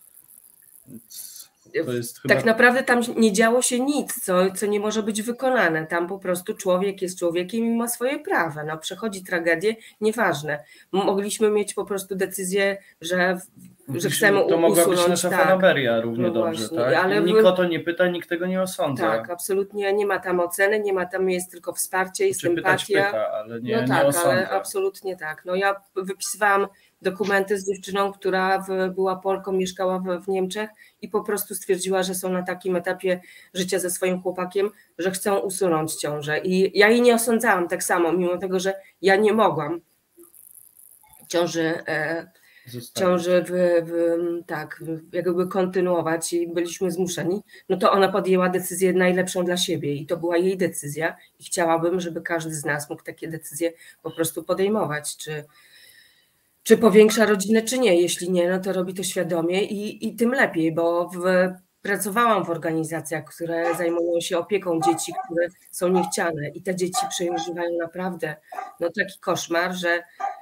Speaker 3: To jest chyba...
Speaker 4: Tak naprawdę tam nie działo się nic, co, co nie może być wykonane. Tam po prostu człowiek jest człowiekiem i ma swoje prawa. No, przechodzi tragedię, nieważne. Mogliśmy mieć po prostu decyzję, że, że chcemy usunąć.
Speaker 3: To mogła być nasza tak, fanaberia równie no dobrze. Właśnie, tak? Ale nikt o to nie pyta, nikt tego nie osądza.
Speaker 4: Tak, absolutnie nie ma tam oceny, nie ma tam, jest tylko wsparcie, jest
Speaker 3: Czy
Speaker 4: empatia.
Speaker 3: Pytać pyta, ale nie,
Speaker 4: no
Speaker 3: nie
Speaker 4: tak,
Speaker 3: osądza.
Speaker 4: ale absolutnie tak. No ja wypisywałam dokumenty z dziewczyną, która w, była Polką, mieszkała w, w Niemczech i po prostu stwierdziła, że są na takim etapie życia ze swoim chłopakiem, że chcą usunąć ciążę. I ja jej nie osądzałam tak samo, mimo tego, że ja nie mogłam ciąży e,
Speaker 3: Zostawić.
Speaker 4: ciąży w, w, tak, jakby kontynuować i byliśmy zmuszeni, no to ona podjęła decyzję najlepszą dla siebie i to była jej decyzja i chciałabym, żeby każdy z nas mógł takie decyzje po prostu podejmować, czy, czy powiększa rodzinę, czy nie. Jeśli nie, no to robi to świadomie i, i tym lepiej, bo w, pracowałam w organizacjach, które zajmują się opieką dzieci, które są niechciane i te dzieci przeżywają naprawdę no, taki koszmar, że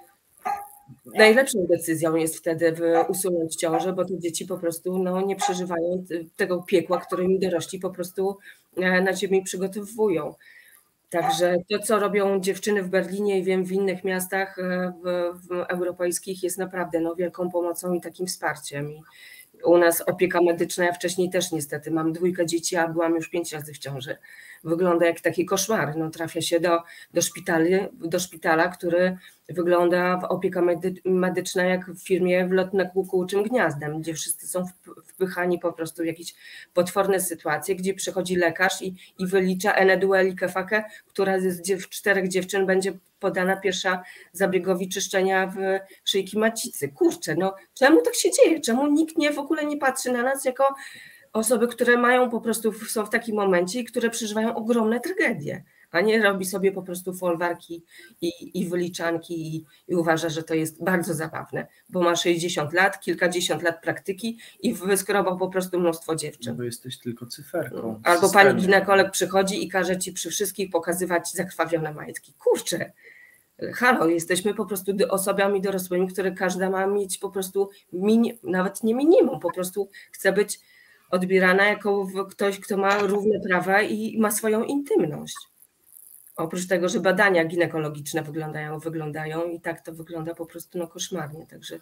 Speaker 4: najlepszą decyzją jest wtedy usunąć ciążę, bo te dzieci po prostu no, nie przeżywają tego piekła, którymi dorośli po prostu na ziemi przygotowują. Także to, co robią dziewczyny w Berlinie i wiem w innych miastach w, w europejskich jest naprawdę no, wielką pomocą i takim wsparciem. I u nas opieka medyczna, ja wcześniej też niestety mam dwójkę dzieci, a byłam już pięć razy w ciąży. Wygląda jak taki koszmar. No, trafia się do, do, szpitali, do szpitala, który wygląda w opieka medy, medyczna jak w firmie w lotne kółczym gniazdem, gdzie wszyscy są wpychani po prostu w jakieś potworne sytuacje, gdzie przychodzi lekarz i, i wylicza ene dueli kefakę, która z dziew, czterech dziewczyn będzie podana pierwsza zabiegowi czyszczenia w szyjki macicy. Kurczę, no czemu tak się dzieje? Czemu nikt nie w ogóle nie patrzy na nas jako osoby, które mają po prostu, są w takim momencie i które przeżywają ogromne tragedie, a nie robi sobie po prostu folwarki i, i wyliczanki i, i uważa, że to jest bardzo zabawne, bo ma sześćdziesiąt lat, kilkadziesiąt lat praktyki i wyskrobał po prostu mnóstwo dziewczyn.
Speaker 3: No bo jesteś tylko cyferką.
Speaker 4: Albo pani ginekolog przychodzi i każe ci przy wszystkich pokazywać zakrwawione majtki. Kurczę, halo, jesteśmy po prostu osobami dorosłymi, które każda ma mieć po prostu, mini, nawet nie minimum, po prostu chce być odbierana jako ktoś, kto ma równe prawa i ma swoją intymność. Oprócz tego, że badania ginekologiczne wyglądają, wyglądają i tak to wygląda po prostu no, koszmarnie. Także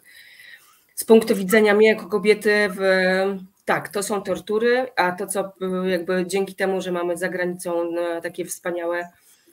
Speaker 4: z punktu widzenia mnie jako kobiety, w, tak, to są tortury, a to co jakby dzięki temu, że mamy za granicą no, takie wspaniałe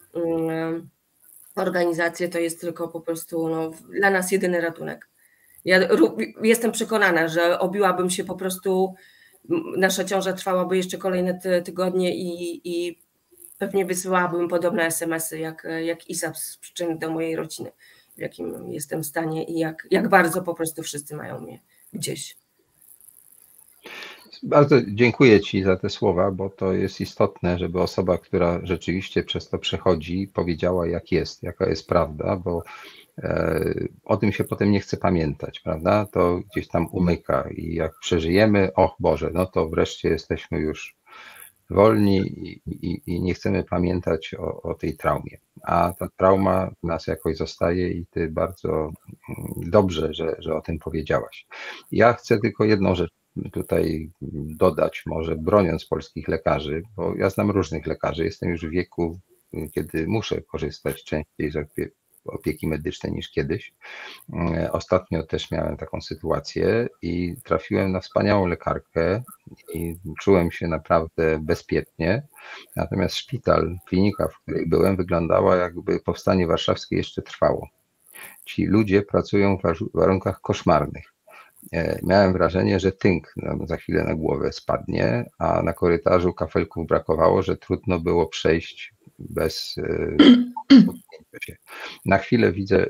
Speaker 4: um, organizacje, to jest tylko po prostu no, dla nas jedyny ratunek. Ja jestem przekonana, że obiłabym się po prostu, nasza ciąża trwałaby jeszcze kolejne ty, tygodnie i, i pewnie wysyłałabym podobne esemesy jak, jak Isa z przyczyny do mojej rodziny, w jakim jestem stanie i jak, jak bardzo po prostu wszyscy mają mnie gdzieś.
Speaker 2: Bardzo dziękuję Ci za te słowa, bo to jest istotne, żeby osoba, która rzeczywiście przez to przechodzi, powiedziała jak jest, jaka jest prawda, bo o tym się potem nie chce pamiętać, prawda? To gdzieś tam umyka i jak przeżyjemy, och Boże, no to wreszcie jesteśmy już wolni i, i, i nie chcemy pamiętać o, o tej traumie. A ta trauma w nas jakoś zostaje i Ty bardzo dobrze, że, że o tym powiedziałaś. Ja chcę tylko jedną rzecz tutaj dodać, może broniąc polskich lekarzy, bo ja znam różnych lekarzy, jestem już w wieku, kiedy muszę korzystać częściej z opieki medycznej niż kiedyś. Ostatnio też miałem taką sytuację i trafiłem na wspaniałą lekarkę i czułem się naprawdę bezpiecznie. Natomiast szpital, klinika, w której byłem, wyglądała jakby powstanie warszawskie jeszcze trwało. Ci ludzie pracują w warunkach koszmarnych. Miałem wrażenie, że tynk nam za chwilę na głowę spadnie, a na korytarzu kafelków brakowało, że trudno było przejść bez potknięcia się. Na chwilę widzę,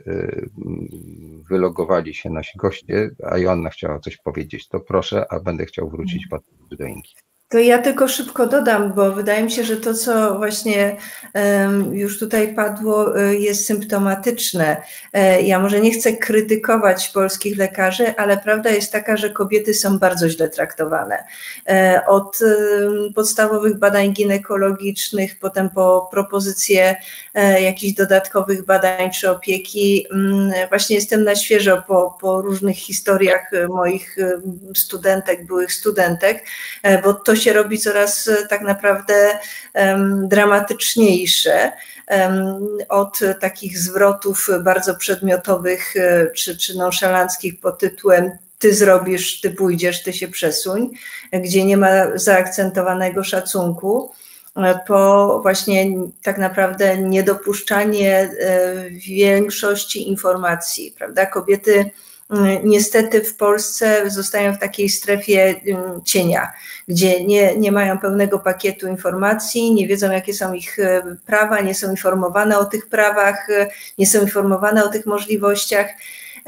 Speaker 2: wylogowali się nasi goście, a Joanna chciała coś powiedzieć. To proszę, a będę chciał wrócić potem do Inki.
Speaker 5: To ja tylko szybko dodam, bo wydaje mi się, że to, co właśnie już tutaj padło, jest symptomatyczne. Ja może nie chcę krytykować polskich lekarzy, ale prawda jest taka, że kobiety są bardzo źle traktowane. Od podstawowych badań ginekologicznych, potem po propozycje jakichś dodatkowych badań czy opieki. Właśnie jestem na świeżo po, po różnych historiach moich studentek, byłych studentek, bo to się robi coraz tak naprawdę um, dramatyczniejsze. Um, od takich zwrotów bardzo przedmiotowych czy, czy nonszalanckich pod tytułem ty zrobisz, ty pójdziesz, ty się przesuń, gdzie nie ma zaakcentowanego szacunku, po właśnie tak naprawdę niedopuszczanie większości informacji, prawda? Kobiety niestety w Polsce zostają w takiej strefie cienia, gdzie nie, nie mają pełnego pakietu informacji, nie wiedzą jakie są ich prawa, nie są informowane o tych prawach, nie są informowane o tych możliwościach.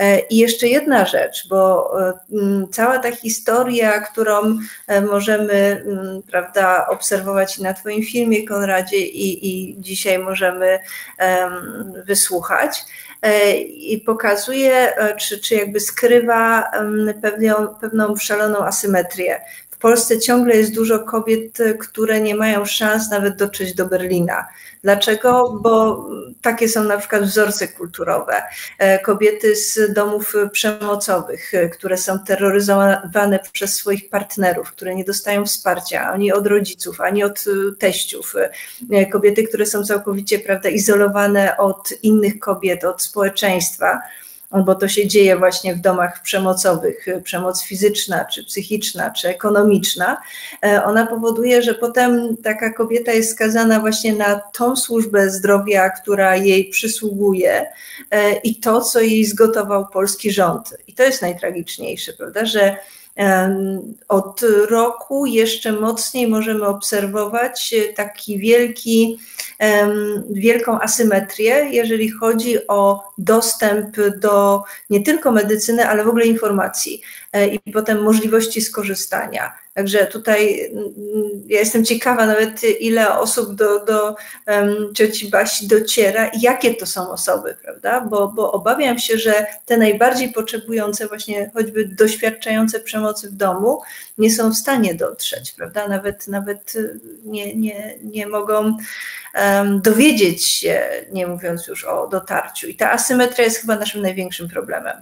Speaker 5: I jeszcze jedna rzecz, bo cała ta historia, którą możemy, prawda, obserwować na Twoim filmie, Konradzie, i, i dzisiaj możemy wysłuchać, i pokazuje, czy, czy jakby skrywa pewną, pewną szaloną asymetrię. W Polsce ciągle jest dużo kobiet, które nie mają szans nawet dotrzeć do Berlina. Dlaczego? Bo takie są na przykład wzorce kulturowe. Kobiety z domów przemocowych, które są terroryzowane przez swoich partnerów, które nie dostają wsparcia ani od rodziców, ani od teściów. Kobiety, które są całkowicie, prawda, izolowane od innych kobiet, od społeczeństwa, bo to się dzieje właśnie w domach przemocowych, przemoc fizyczna, czy psychiczna, czy ekonomiczna, ona powoduje, że potem taka kobieta jest skazana właśnie na tą służbę zdrowia, która jej przysługuje, i to, co jej zgotował polski rząd. I to jest najtragiczniejsze, prawda, że od roku jeszcze mocniej możemy obserwować taki wielki, wielką asymetrię, jeżeli chodzi o dostęp do nie tylko medycyny, ale w ogóle informacji i potem możliwości skorzystania. Także tutaj ja jestem ciekawa nawet, ile osób do, do um, cioci Basi dociera i jakie to są osoby, prawda? Bo, bo obawiam się, że te najbardziej potrzebujące, właśnie choćby doświadczające przemocy w domu, nie są w stanie dotrzeć, prawda? Nawet, nawet nie, nie, nie mogą um, dowiedzieć się, nie mówiąc już o dotarciu. I ta asymetria jest chyba naszym największym problemem.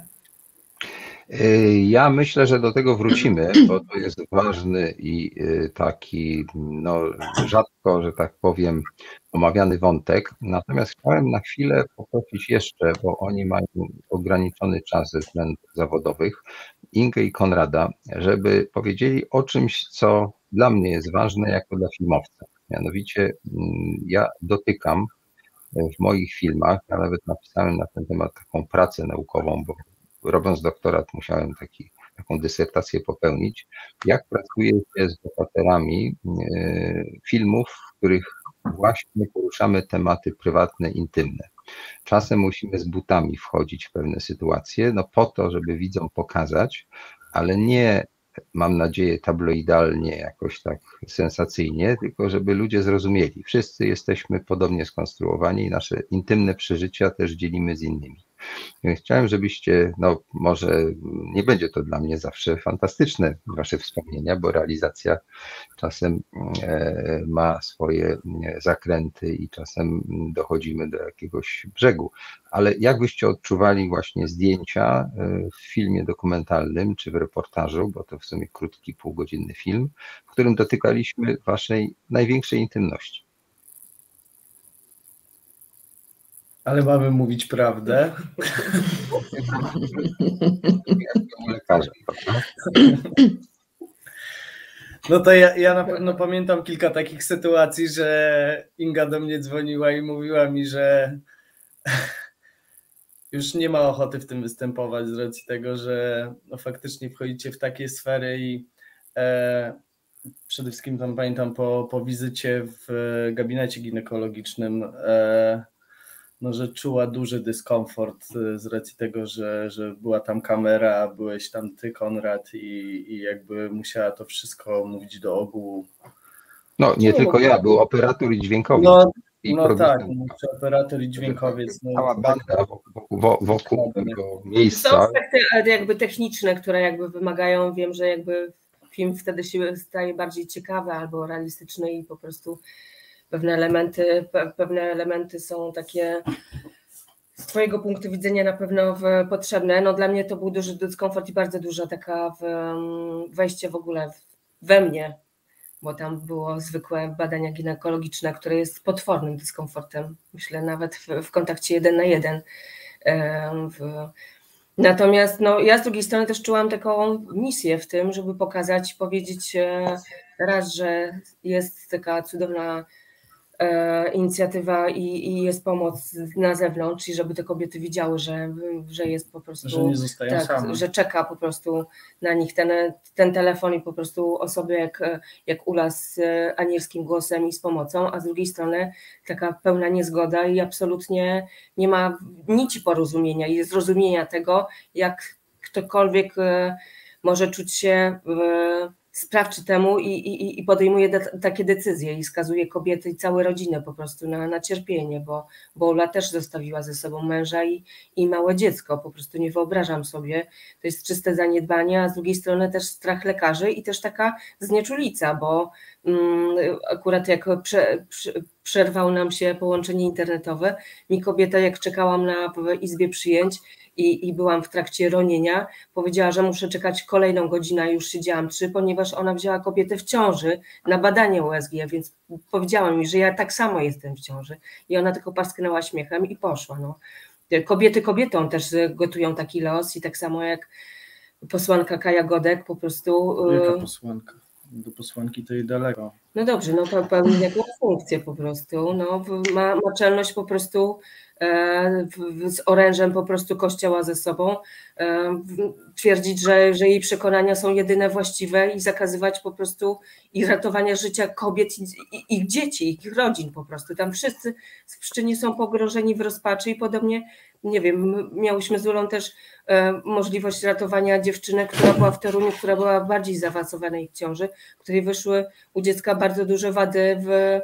Speaker 2: Ja myślę, że do tego wrócimy, bo to jest ważny i taki, no, rzadko, że tak powiem, omawiany wątek. Natomiast chciałem na chwilę poprosić jeszcze, bo oni mają ograniczony czas ze względów zawodowych, Ingę i Konrada, żeby powiedzieli o czymś, co dla mnie jest ważne jako dla filmowca. Mianowicie ja dotykam w moich filmach, ja nawet napisałem na ten temat taką pracę naukową, bo robiąc doktorat musiałem taki, taką dysertację popełnić, jak pracuje się z bohaterami filmów, w których właśnie poruszamy tematy prywatne, intymne. Czasem musimy z butami wchodzić w pewne sytuacje, no po to, żeby widzom pokazać, ale nie, mam nadzieję, tabloidalnie, jakoś tak sensacyjnie, tylko żeby ludzie zrozumieli. Wszyscy jesteśmy podobnie skonstruowani i nasze intymne przeżycia też dzielimy z innymi. Chciałem, żebyście, no może nie będzie to dla mnie zawsze fantastyczne, wasze wspomnienia, bo realizacja czasem ma swoje zakręty i czasem dochodzimy do jakiegoś brzegu, ale jak byście odczuwali właśnie zdjęcia w filmie dokumentalnym czy w reportażu, bo to w sumie krótki, półgodzinny film, w którym dotykaliśmy waszej największej intymności?
Speaker 3: Ale mamy mówić prawdę. No to ja, ja na pewno pamiętam kilka takich sytuacji, że Inga do mnie dzwoniła i mówiła mi, że już nie ma ochoty w tym występować z racji tego, że no faktycznie wchodzicie w takie sfery i e, przede wszystkim tam pamiętam po, po wizycie w gabinecie ginekologicznym, e, no, że czuła duży dyskomfort z racji tego, że, że była tam kamera, byłeś tam ty, Konrad, i, i jakby musiała to wszystko mówić do ogółu.
Speaker 2: No nie no, tylko ja, był operator i dźwiękowiec.
Speaker 3: No,
Speaker 2: i
Speaker 3: no tak, operator i dźwiękowiec. No,
Speaker 2: cała banda wokół, wokół tego miejsca.
Speaker 4: Są aspekty jakby techniczne, które jakby wymagają, wiem, że jakby film wtedy się staje bardziej ciekawy albo realistyczny i po prostu Pewne elementy, pewne elementy są takie z twojego punktu widzenia na pewno potrzebne. No dla mnie to był duży dyskomfort i bardzo duża taka wejście w ogóle we mnie, bo tam było zwykłe badania ginekologiczne, które jest potwornym dyskomfortem, myślę nawet w, w kontakcie jeden na jeden. W, natomiast no, ja z drugiej strony też czułam taką misję w tym, żeby pokazać, powiedzieć raz, że jest taka cudowna e, inicjatywa i, i jest pomoc na zewnątrz i żeby te kobiety widziały, że, że jest po prostu,
Speaker 3: że nie zostają
Speaker 4: tak,
Speaker 3: same.
Speaker 4: że czeka po prostu na nich ten, ten telefon i po prostu osoby jak, jak Ula z anielskim głosem i z pomocą, a z drugiej strony taka pełna niezgoda i absolutnie nie ma nici porozumienia i zrozumienia tego, jak ktokolwiek może czuć się sprawczy temu i, i, i podejmuje de, takie decyzje i skazuje kobiety i całe rodziny po prostu na, na cierpienie, bo, bo Ula też zostawiła ze sobą męża i, i małe dziecko, po prostu nie wyobrażam sobie, to jest czyste zaniedbanie, a z drugiej strony też strach lekarzy i też taka znieczulica, bo um, akurat jak prze, prze, przerwał nam się połączenie internetowe, mi kobieta jak czekałam na w izbie przyjęć I, i byłam w trakcie ronienia, powiedziała, że muszę czekać kolejną godzinę, już siedziałam trzy, ponieważ ona wzięła kobietę w ciąży na badanie U S G, więc powiedziała mi, że ja tak samo jestem w ciąży i ona tylko parsknęła śmiechem i poszła. No. Kobiety kobietom też gotują taki los i tak samo jak posłanka Kaja Godek po prostu...
Speaker 3: Jaka posłanka? Do posłanki to jej daleko.
Speaker 4: No dobrze, no pełni jakąś funkcję po prostu, no, ma, ma czelność po prostu e, w, z orężem po prostu kościoła ze sobą, e, twierdzić, że, że jej przekonania są jedyne właściwe i zakazywać po prostu i ratowania życia kobiet i, i ich dzieci, ich rodzin po prostu. Tam wszyscy w Pszczynie są pogrążeni w rozpaczy i podobnie, nie wiem, miałyśmy z Ulą też e, możliwość ratowania dziewczyny, która była w Toruniu, która była bardziej zaawansowanej w ciąży, której wyszły u dziecka bardzo duże wady w,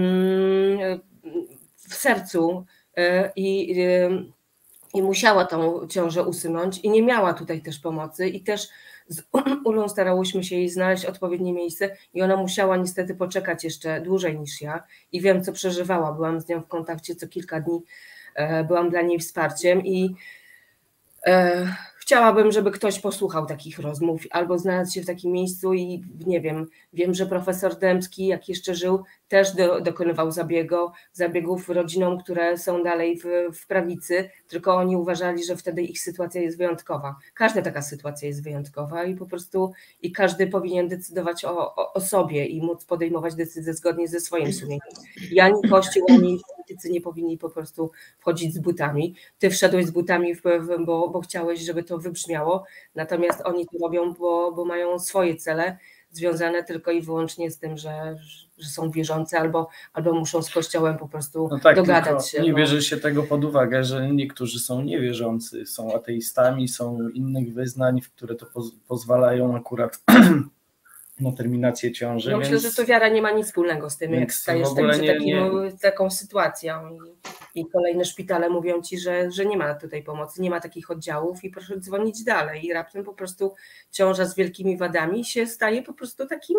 Speaker 4: w sercu i, i musiała tą ciążę usunąć i nie miała tutaj też pomocy i też z Ulą starałyśmy się jej znaleźć odpowiednie miejsce i ona musiała niestety poczekać jeszcze dłużej niż ja i wiem, co przeżywała, byłam z nią w kontakcie co kilka dni, byłam dla niej wsparciem i e, chciałabym, żeby ktoś posłuchał takich rozmów albo znalazł się w takim miejscu i nie wiem, wiem, że profesor Dębski, jak jeszcze żył, też do, dokonywał zabiegu, zabiegów rodzinom, które są dalej w, w prawicy, tylko oni uważali, że wtedy ich sytuacja jest wyjątkowa. Każda taka sytuacja jest wyjątkowa i po prostu i każdy powinien decydować o, o, o sobie i móc podejmować decyzje zgodnie ze swoim sumieniem. I ani Kościół, ani politycy nie powinni po prostu wchodzić z butami. Ty wszedłeś z butami, w, w, bo, bo chciałeś, żeby to wybrzmiało, natomiast oni to robią, bo, bo mają swoje cele, związane tylko i wyłącznie z tym, że, że są wierzący albo, albo muszą z Kościołem po prostu
Speaker 3: no tak,
Speaker 4: dogadać się.
Speaker 3: Nie
Speaker 4: no.
Speaker 3: bierze się tego pod uwagę, że niektórzy są niewierzący, są ateistami, są innych wyznań, w które to poz, pozwalają akurat na terminację ciąży.
Speaker 4: No
Speaker 3: więc...
Speaker 4: myślę, że to wiara nie ma nic wspólnego z tym, jak stajesz się
Speaker 3: nie,
Speaker 4: takim,
Speaker 3: nie...
Speaker 4: taką sytuacją i, i kolejne szpitale mówią ci, że, że nie ma tutaj pomocy, nie ma takich oddziałów i proszę dzwonić dalej i raptem po prostu ciąża z wielkimi wadami się staje po prostu takim,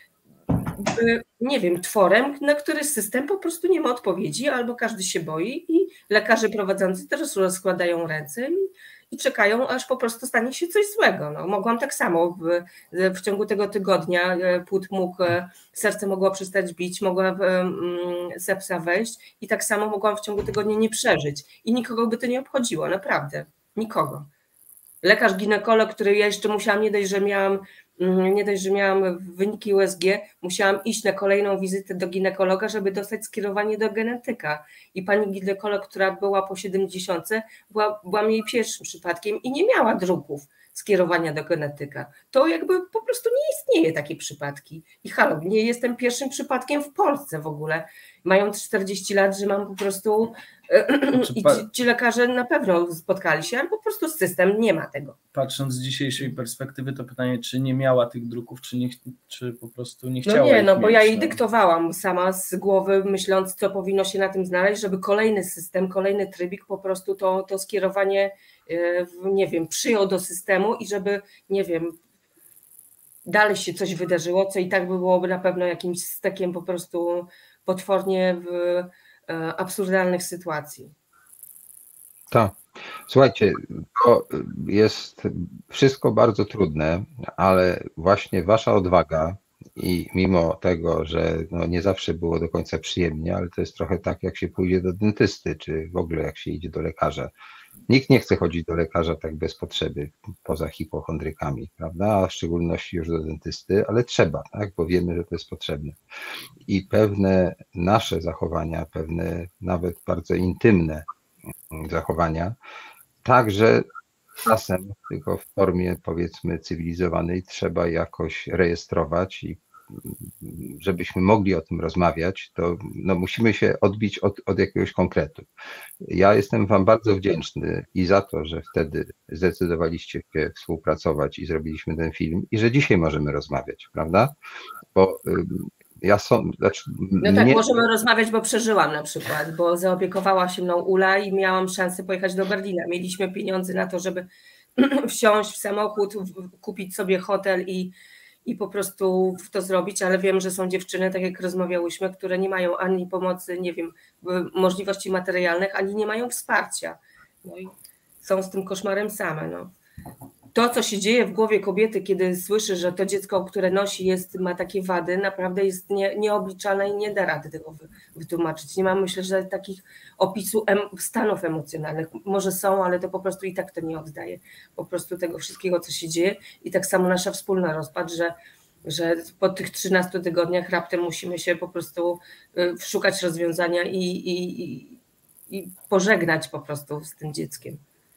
Speaker 4: nie wiem, tworem, na który system po prostu nie ma odpowiedzi albo każdy się boi i lekarze prowadzący też rozkładają ręce i i czekają, aż po prostu stanie się coś złego. No, mogłam tak samo w, w ciągu tego tygodnia, płód mógł, serce mogło przestać bić, mogła sepsa wejść i tak samo mogłam w ciągu tygodnia nie przeżyć i nikogo by to nie obchodziło, naprawdę, nikogo. Lekarz ginekolog, który ja jeszcze musiałam, nie dość, że miałam nie dość, że miałam wyniki U S G, musiałam iść na kolejną wizytę do ginekologa, żeby dostać skierowanie do genetyka. I pani ginekolog, która była po siedemdziesiątce, była, byłam jej pierwszym przypadkiem i nie miała druków skierowania do genetyka. To jakby po prostu nie istnieje takie przypadki. I halo, nie jestem pierwszym przypadkiem w Polsce w ogóle. Mając czterdzieści lat, że mam po prostu i ci, ci lekarze na pewno spotkali się, ale po prostu system nie ma tego.
Speaker 3: Patrząc z dzisiejszej perspektywy, to pytanie, czy nie miała tych druków, czy, nie, czy po prostu nie chciała.
Speaker 4: No nie, no
Speaker 3: mieć,
Speaker 4: bo ja jej
Speaker 3: no.
Speaker 4: dyktowałam sama z głowy, myśląc, co powinno się na tym znaleźć, żeby kolejny system, kolejny trybik po prostu to, to skierowanie, nie wiem, przyjął do systemu i żeby, nie wiem, dalej się coś wydarzyło, co i tak by byłoby na pewno jakimś stekiem po prostu potwornie w absurdalnych sytuacji.
Speaker 2: Tak. Słuchajcie, to jest wszystko bardzo trudne, ale właśnie wasza odwaga i mimo tego, że no nie zawsze było do końca przyjemnie, ale to jest trochę tak, jak się pójdzie do dentysty, czy w ogóle jak się idzie do lekarza. Nikt nie chce chodzić do lekarza tak bez potrzeby, poza hipochondrykami, prawda? A w szczególności już do dentysty, ale trzeba, tak? Bo wiemy, że to jest potrzebne. I pewne nasze zachowania, pewne nawet bardzo intymne zachowania, także czasem, tylko w formie powiedzmy cywilizowanej, trzeba jakoś rejestrować i żebyśmy mogli o tym rozmawiać, to no, musimy się odbić od, od jakiegoś konkretu. Ja jestem wam bardzo wdzięczny i za to, że wtedy zdecydowaliście się współpracować i zrobiliśmy ten film i że dzisiaj możemy rozmawiać, prawda? Bo ja są, znaczy,
Speaker 4: No tak,
Speaker 2: nie...
Speaker 4: możemy rozmawiać, bo przeżyłam na przykład, bo zaopiekowała się mną Ula i miałam szansę pojechać do Berlina. Mieliśmy pieniądze na to, żeby wsiąść w samochód, kupić sobie hotel i i po prostu to zrobić, ale wiem, że są dziewczyny, tak jak rozmawiałyśmy, które nie mają ani pomocy, nie wiem, możliwości materialnych, ani nie mają wsparcia. No i są z tym koszmarem same. No. To, co się dzieje w głowie kobiety, kiedy słyszy, że to dziecko, które nosi, jest, ma takie wady, naprawdę jest nie, nieobliczalne i nie da rady tego wytłumaczyć. Nie mam, myślę, że takich opisu em, stanów emocjonalnych. Może są, ale to po prostu i tak to nie oddaje. Po prostu tego wszystkiego, co się dzieje. I tak samo nasza wspólna rozpacz, że, że po tych trzynastu tygodniach raptem musimy się po prostu szukać rozwiązania i, i, i, i pożegnać po prostu z tym dzieckiem.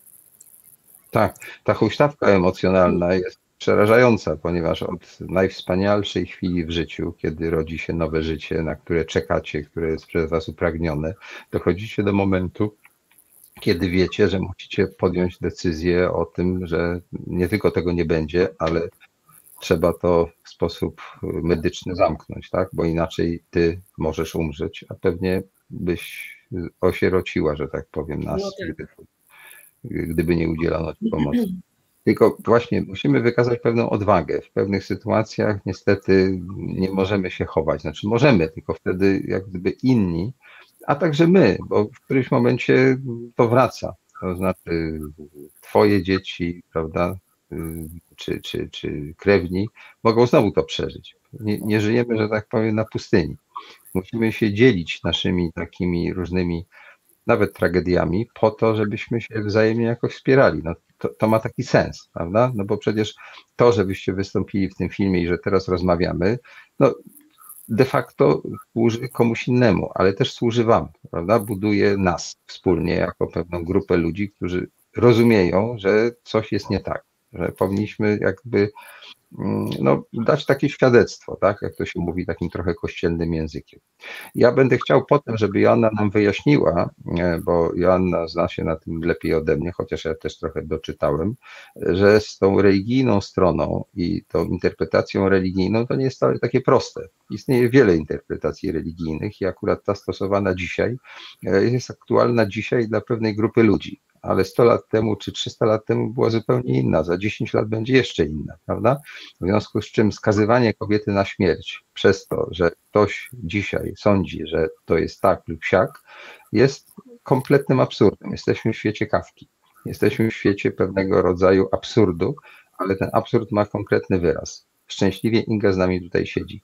Speaker 2: Tak, ta huśtawka emocjonalna jest przerażająca, ponieważ od najwspanialszej chwili w życiu, kiedy rodzi się nowe życie, na które czekacie, które jest przez was upragnione, dochodzicie do momentu, kiedy wiecie, że musicie podjąć decyzję o tym, że nie tylko tego nie będzie, ale trzeba to w sposób medyczny zamknąć, tak? Bo inaczej ty możesz umrzeć, a pewnie byś osierociła, że tak powiem, nas. No tak. Gdyby nie udzielono ci pomocy. Tylko właśnie musimy wykazać pewną odwagę. W pewnych sytuacjach niestety nie możemy się chować. Znaczy możemy, tylko wtedy jak gdyby inni, a także my, bo w którymś momencie to wraca. To znaczy twoje dzieci, prawda, czy, czy, czy krewni mogą znowu to przeżyć. Nie, nie żyjemy, że tak powiem, na pustyni. Musimy się dzielić naszymi takimi różnymi nawet tragediami, po to, żebyśmy się wzajemnie jakoś wspierali. No, to, to ma taki sens, prawda? No bo przecież to, żebyście wystąpili w tym filmie i że teraz rozmawiamy, no de facto służy komuś innemu, ale też służy wam, prawda? Buduje nas wspólnie jako pewną grupę ludzi, którzy rozumieją, że coś jest nie tak, że powinniśmy jakby no, dać takie świadectwo, tak, jak to się mówi takim trochę kościelnym językiem. Ja będę chciał potem, żeby Joanna nam wyjaśniła, bo Joanna zna się na tym lepiej ode mnie, chociaż ja też trochę doczytałem, że z tą religijną stroną i tą interpretacją religijną to nie jest wcale takie proste. Istnieje wiele interpretacji religijnych i akurat ta stosowana dzisiaj jest aktualna dzisiaj dla pewnej grupy ludzi. Ale sto lat temu czy trzysta lat temu była zupełnie inna, za dziesięć lat będzie jeszcze inna, prawda? W związku z czym skazywanie kobiety na śmierć przez to, że ktoś dzisiaj sądzi, że to jest tak lub siak, jest kompletnym absurdem. Jesteśmy w świecie Kafki. Jesteśmy w świecie pewnego rodzaju absurdu, ale ten absurd ma konkretny wyraz. Szczęśliwie Inga z nami tutaj siedzi.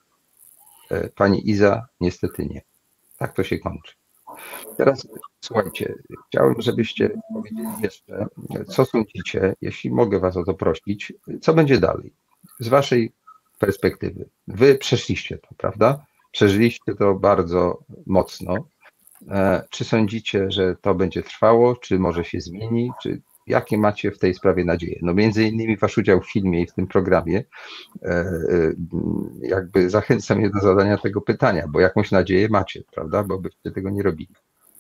Speaker 2: Pani Iza niestety nie. Tak to się kończy. Teraz słuchajcie, chciałem, żebyście powiedzieli jeszcze, co sądzicie, jeśli mogę was o to prosić, co będzie dalej z waszej perspektywy. Wy przeszliście to, prawda? Przeżyliście to bardzo mocno. Czy sądzicie, że to będzie trwało, czy może się zmieni, czy jakie macie w tej sprawie nadzieje? No między innymi wasz udział w filmie i w tym programie jakby zachęca mnie do zadania tego pytania, bo jakąś nadzieję macie, prawda? Bo byście tego nie robili.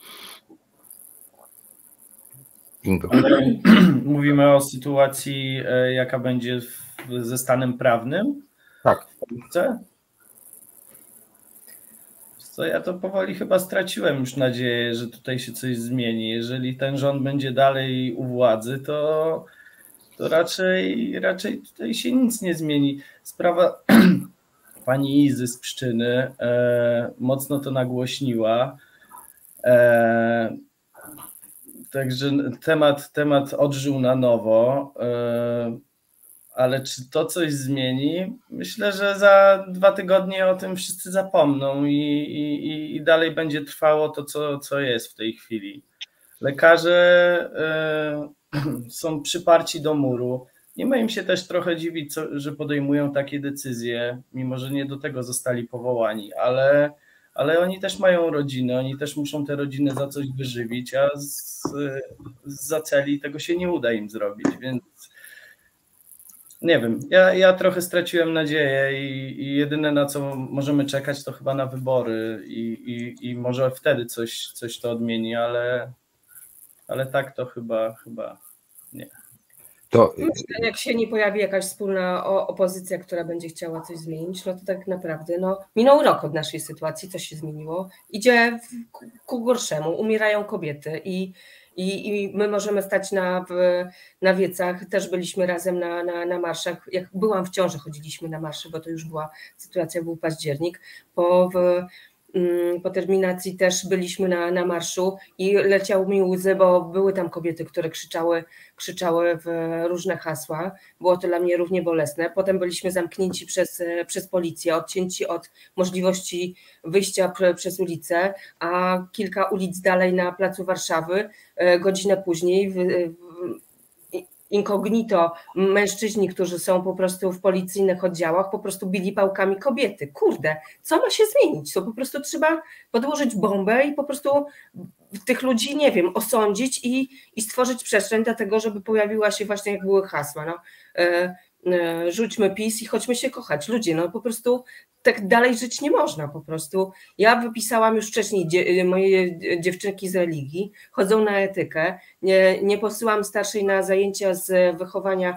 Speaker 2: Ingo.
Speaker 3: Mówimy o sytuacji, jaka będzie ze stanem prawnym?
Speaker 2: Tak.
Speaker 3: Chce? Co, ja to powoli chyba straciłem już nadzieję, że tutaj się coś zmieni. Jeżeli ten rząd będzie dalej u władzy, to, to raczej, raczej tutaj się nic nie zmieni. Sprawa pani Izy z Pszczyny e, mocno to nagłośniła. E, także temat, temat odżył na nowo. E, ale czy to coś zmieni? Myślę, że za dwa tygodnie o tym wszyscy zapomną i, i, i dalej będzie trwało to, co, co jest w tej chwili. Lekarze y, są przyparci do muru. Nie ma im się też trochę dziwić, co, że podejmują takie decyzje, mimo że nie do tego zostali powołani, ale, ale oni też mają rodziny, oni też muszą te rodziny za coś wyżywić, a z, za celi tego się nie uda im zrobić, więc nie wiem, ja, ja trochę straciłem nadzieję i, i jedyne, na co możemy czekać, to chyba na wybory i, i, i może wtedy coś, coś to odmieni, ale, ale tak to chyba, chyba nie.
Speaker 2: To...
Speaker 4: Jak się nie pojawi jakaś wspólna opozycja, która będzie chciała coś zmienić, no to tak naprawdę no, minął rok od naszej sytuacji, coś się zmieniło, idzie w, ku gorszemu, umierają kobiety i, i, i my możemy stać na, w, na wiecach, też byliśmy razem na, na, na marszach, jak byłam w ciąży, chodziliśmy na marsze, bo to już była sytuacja, był październik, po w, po terminacji też byliśmy na, na marszu i leciały mi łzy, bo były tam kobiety, które krzyczały, krzyczały w różne hasła. Było to dla mnie równie bolesne. Potem byliśmy zamknięci przez, przez policję, odcięci od możliwości wyjścia przez ulicę, a kilka ulic dalej na placu Warszawy, godzinę później w, w, incognito mężczyźni, którzy są po prostu w policyjnych oddziałach, po prostu bili pałkami kobiety. Kurde, co ma się zmienić? To po prostu trzeba podłożyć bombę i po prostu tych ludzi, nie wiem, osądzić i, i stworzyć przestrzeń do tego, żeby pojawiła się właśnie, jak były hasła, no, e, e, rzućmy PiS i chodźmy się kochać. Ludzie, no po prostu tak dalej żyć nie można po prostu. Ja wypisałam już wcześniej, dzie, moje dziewczynki z religii chodzą na etykę, nie, nie posyłam starszej na zajęcia z wychowania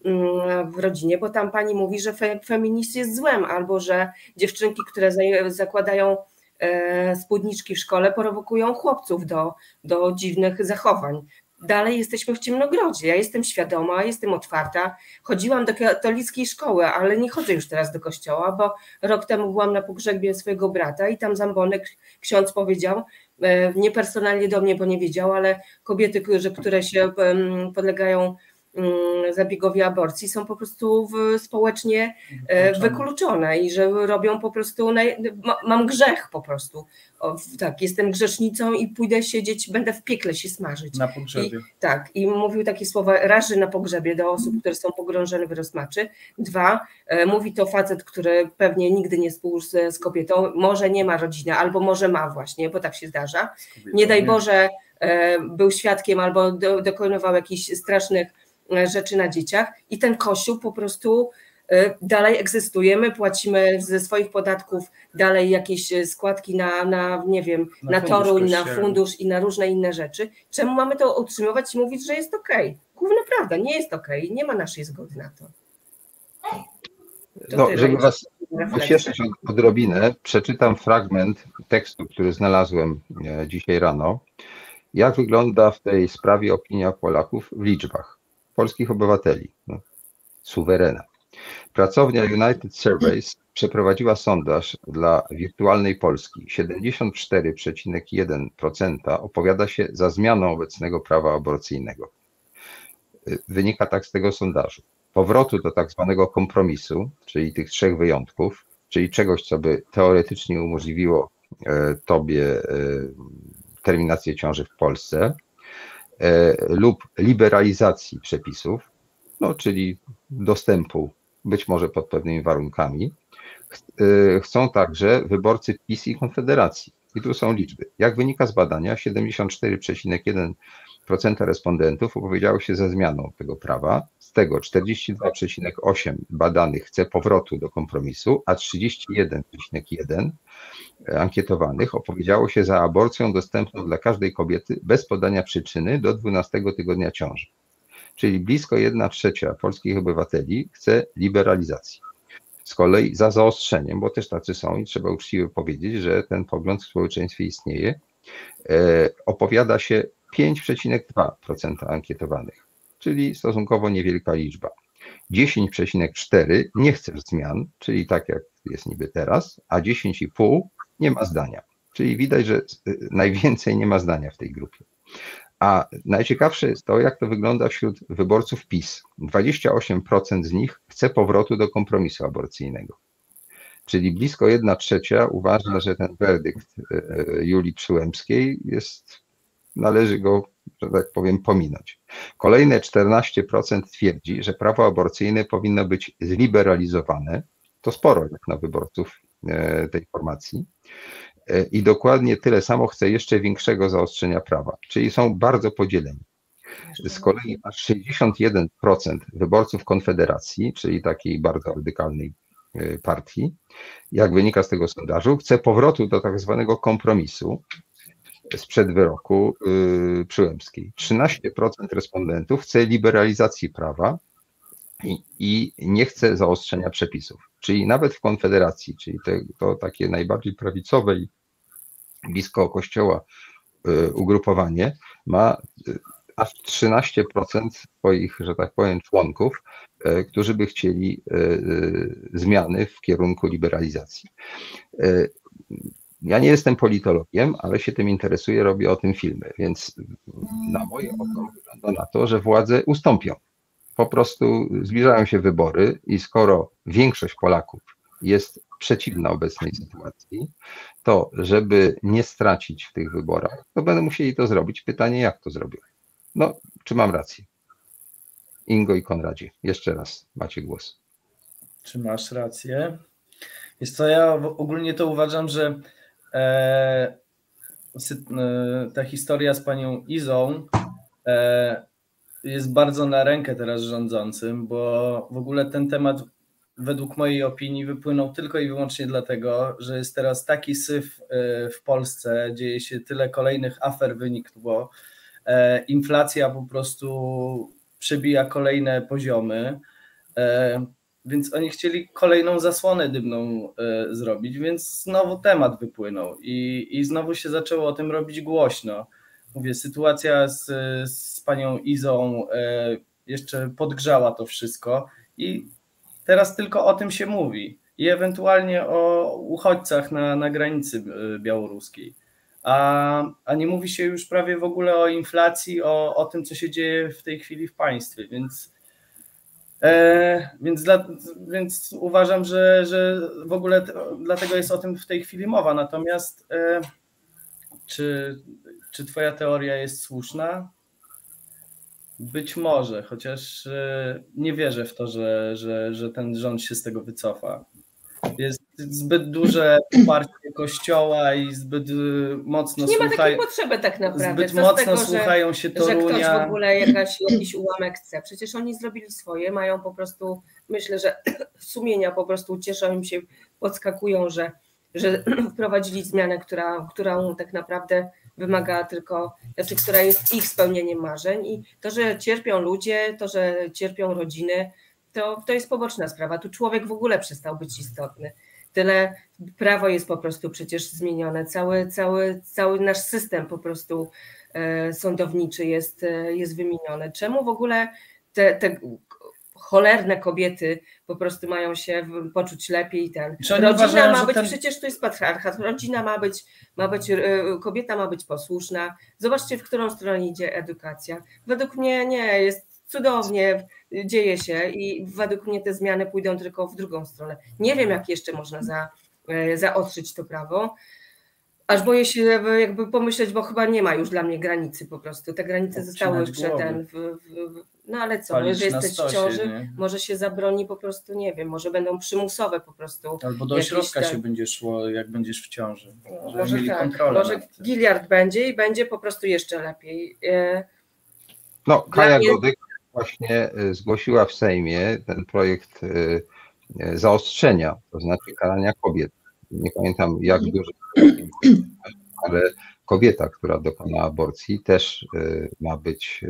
Speaker 4: w rodzinie, bo tam pani mówi, że fe, feminizm jest złem, albo że dziewczynki, które za, zakładają e, spódniczki w szkole, prowokują chłopców do, do dziwnych zachowań. Dalej jesteśmy w ciemnogrodzie. Ja jestem świadoma, jestem otwarta. Chodziłam do katolickiej szkoły, ale nie chodzę już teraz do kościoła, bo rok temu byłam na pogrzebie swojego brata i tam zambonek ksiądz powiedział, nie personalnie do mnie, bo nie wiedział, ale kobiety, które się podlegają zabiegowi aborcji są po prostu społecznie wykluczone i że robią po prostu, mam grzech po prostu, o, tak, jestem grzesznicą i pójdę siedzieć, będę w piekle się smażyć.
Speaker 3: Na pogrzebie.
Speaker 4: I, tak, i mówił takie słowa, raży na pogrzebie do osób, które są pogrążone w rozpaczy. Dwa, mówi to facet, który pewnie nigdy nie spół z, z kobietą, może nie ma rodziny, albo może ma właśnie, bo tak się zdarza. Nie daj Boże, był świadkiem albo do, dokonywał jakichś strasznych rzeczy na dzieciach i ten kościół po prostu dalej egzystuje. My płacimy ze swoich podatków dalej jakieś składki na, na nie wiem, na, na Toruń, na fundusz i na różne inne rzeczy. Czemu mamy to utrzymywać i mówić, że jest okej? Okay? Główna prawda, nie jest okej, okay. Nie ma naszej zgody na to.
Speaker 2: to no, żeby was pocieszyć odrobinę, przeczytam fragment tekstu, który znalazłem dzisiaj rano. Jak wygląda w tej sprawie opinia Polaków w liczbach polskich obywateli? No, suwerena. Pracownia United Surveys przeprowadziła sondaż dla wirtualnej Polski. siedemdziesiąt cztery przecinek jeden procent opowiada się za zmianą obecnego prawa aborcyjnego. Wynika tak z tego sondażu. Powrotu do tak zwanego kompromisu, czyli tych trzech wyjątków, czyli czegoś, co by teoretycznie umożliwiło tobie terminację ciąży w Polsce, lub liberalizacji przepisów, no, czyli dostępu, być może pod pewnymi warunkami, chcą także wyborcy PiS i Konfederacji. I tu są liczby. Jak wynika z badania, siedemdziesiąt cztery przecinek jeden procent respondentów opowiedziało się za zmianą tego prawa, z tego czterdzieści dwa przecinek osiem procent badanych chce powrotu do kompromisu, a trzydzieści jeden przecinek jeden procent ankietowanych opowiedziało się za aborcją dostępną dla każdej kobiety bez podania przyczyny do dwunastego tygodnia ciąży. Czyli blisko jedna trzecia polskich obywateli chce liberalizacji. Z kolei za zaostrzeniem, bo też tacy są i trzeba uczciwie powiedzieć, że ten pogląd w społeczeństwie istnieje, opowiada się pięć przecinek dwa procent ankietowanych, czyli stosunkowo niewielka liczba. dziesięć przecinek cztery procent nie chce zmian, czyli tak jak jest niby teraz, a dziesięć przecinek pięć procent nie ma zdania. Czyli widać, że najwięcej nie ma zdania w tej grupie. A najciekawsze jest to, jak to wygląda wśród wyborców PiS. dwadzieścia osiem procent z nich chce powrotu do kompromisu aborcyjnego. Czyli blisko jedna trzecia uważa, że ten werdykt Julii Przyłębskiej jest należy go, że tak powiem, pominąć. Kolejne czternaście procent twierdzi, że prawo aborcyjne powinno być zliberalizowane. To sporo jak na wyborców tej formacji. I dokładnie tyle samo chce jeszcze większego zaostrzenia prawa, czyli są bardzo podzieleni. Z kolei aż sześćdziesiąt jeden procent wyborców Konfederacji, czyli takiej bardzo radykalnej partii, jak wynika z tego sondażu, chce powrotu do tak zwanego kompromisu sprzed wyroku Przyłębskiej. trzynaście procent respondentów chce liberalizacji prawa i, i nie chce zaostrzenia przepisów. Czyli nawet w Konfederacji, czyli te, to takie najbardziej prawicowe i blisko Kościoła ugrupowanie ma aż trzynaście procent swoich, że tak powiem, członków, którzy by chcieli zmiany w kierunku liberalizacji. Ja nie jestem politologiem, ale się tym interesuję, robię o tym filmy, więc na moje oko wygląda na to, że władze ustąpią. Po prostu zbliżają się wybory i skoro większość Polaków jest przeciwna obecnej sytuacji, to żeby nie stracić w tych wyborach, to będą musieli to zrobić. Pytanie, jak to zrobią? No, czy mam rację? Ingo i Konradzie, jeszcze raz macie głos.
Speaker 3: Czy masz rację? Jest to, ja ogólnie to uważam, że e, ta historia z panią Izą e, jest bardzo na rękę teraz rządzącym, bo w ogóle ten temat według mojej opinii wypłynął tylko i wyłącznie dlatego, że jest teraz taki syf w Polsce, dzieje się tyle kolejnych afer wynikło, inflacja po prostu przebija kolejne poziomy, więc oni chcieli kolejną zasłonę dymną zrobić, więc znowu temat wypłynął i, i znowu się zaczęło o tym robić głośno. Mówię, sytuacja z, z panią Izą jeszcze podgrzała to wszystko i teraz tylko o tym się mówi i ewentualnie o uchodźcach na, na granicy białoruskiej, a, a nie mówi się już prawie w ogóle o inflacji, o, o tym, co się dzieje w tej chwili w państwie, więc, e, więc, dla, więc uważam, że, że w ogóle dlatego jest o tym w tej chwili mowa, natomiast e, czy, czy twoja teoria jest słuszna? Być może, chociaż nie wierzę w to, że, że, że ten rząd się z tego wycofa. Jest zbyt duże poparcie Kościoła i zbyt mocno
Speaker 4: nie
Speaker 3: słuchają.
Speaker 4: Nie ma takiej potrzeby tak naprawdę.
Speaker 3: Zbyt mocno tego, słuchają że, się Torunia.
Speaker 4: Że ktoś w ogóle jakaś, jakiś ułamek chce. Przecież oni zrobili swoje, mają po prostu, myślę, że sumienia po prostu cieszą im się, podskakują, że, że wprowadzili zmianę, która, którą tak naprawdę wymaga tylko, znaczy, która jest ich spełnieniem marzeń i to, że cierpią ludzie, to, że cierpią rodziny, to, to jest poboczna sprawa. Tu człowiek w ogóle przestał być istotny. Tyle prawo jest po prostu przecież zmienione. Cały, cały, cały nasz system po prostu e, sądowniczy jest, e, jest wymieniony. Czemu w ogóle te, te cholerne kobiety po prostu mają się poczuć lepiej. Ten. Rodzina uważają, ma być, ten... przecież to jest patriarchat, rodzina ma być, ma być, kobieta ma być posłuszna. Zobaczcie, w którą stronę idzie edukacja. Według mnie nie, jest cudownie, dzieje się i według mnie te zmiany pójdą tylko w drugą stronę. Nie wiem, jak jeszcze można za, zaostrzyć to prawo. Aż boję się jakby pomyśleć, bo chyba nie ma już dla mnie granicy po prostu. Te granice Obcinać zostały przed w, w, no ale co, Palić że jesteś stosie, w ciąży, nie? Może się zabroni po prostu, nie wiem, może będą przymusowe po prostu.
Speaker 3: Albo do ośrodka ten... się będzie szło, jak będziesz w ciąży.
Speaker 4: Może, może tak, może giliard będzie i będzie po prostu jeszcze lepiej.
Speaker 2: No, Kaja mnie... Godek właśnie zgłosiła w Sejmie ten projekt zaostrzenia, to znaczy karania kobiet. Nie pamiętam jak dużo, ale kobieta, która dokona aborcji, też ma być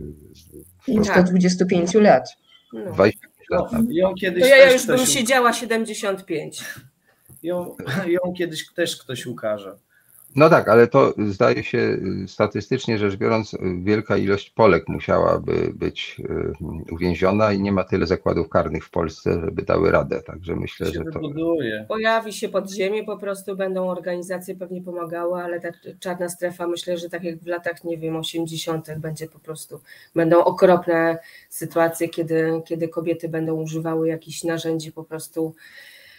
Speaker 6: do dwudziestu pięciu lat.
Speaker 2: No. dwadzieścia pięć lat.
Speaker 3: No, ją kiedyś
Speaker 4: to ja już bym ktoś... siedziała siedemdziesiąt pięć.
Speaker 3: Ją, ją kiedyś też ktoś ukaże.
Speaker 2: No tak, ale to zdaje się statystycznie rzecz biorąc, wielka ilość Polek musiałaby być uwięziona i nie ma tyle zakładów karnych w Polsce, żeby dały radę, także myślę, że to...
Speaker 4: Pojawi się podziemie, po prostu będą organizacje pewnie pomagały, ale ta czarna strefa, myślę, że tak jak w latach, nie wiem, osiemdziesiątych będzie po prostu, będą okropne sytuacje, kiedy, kiedy kobiety będą używały jakichś narzędzi po prostu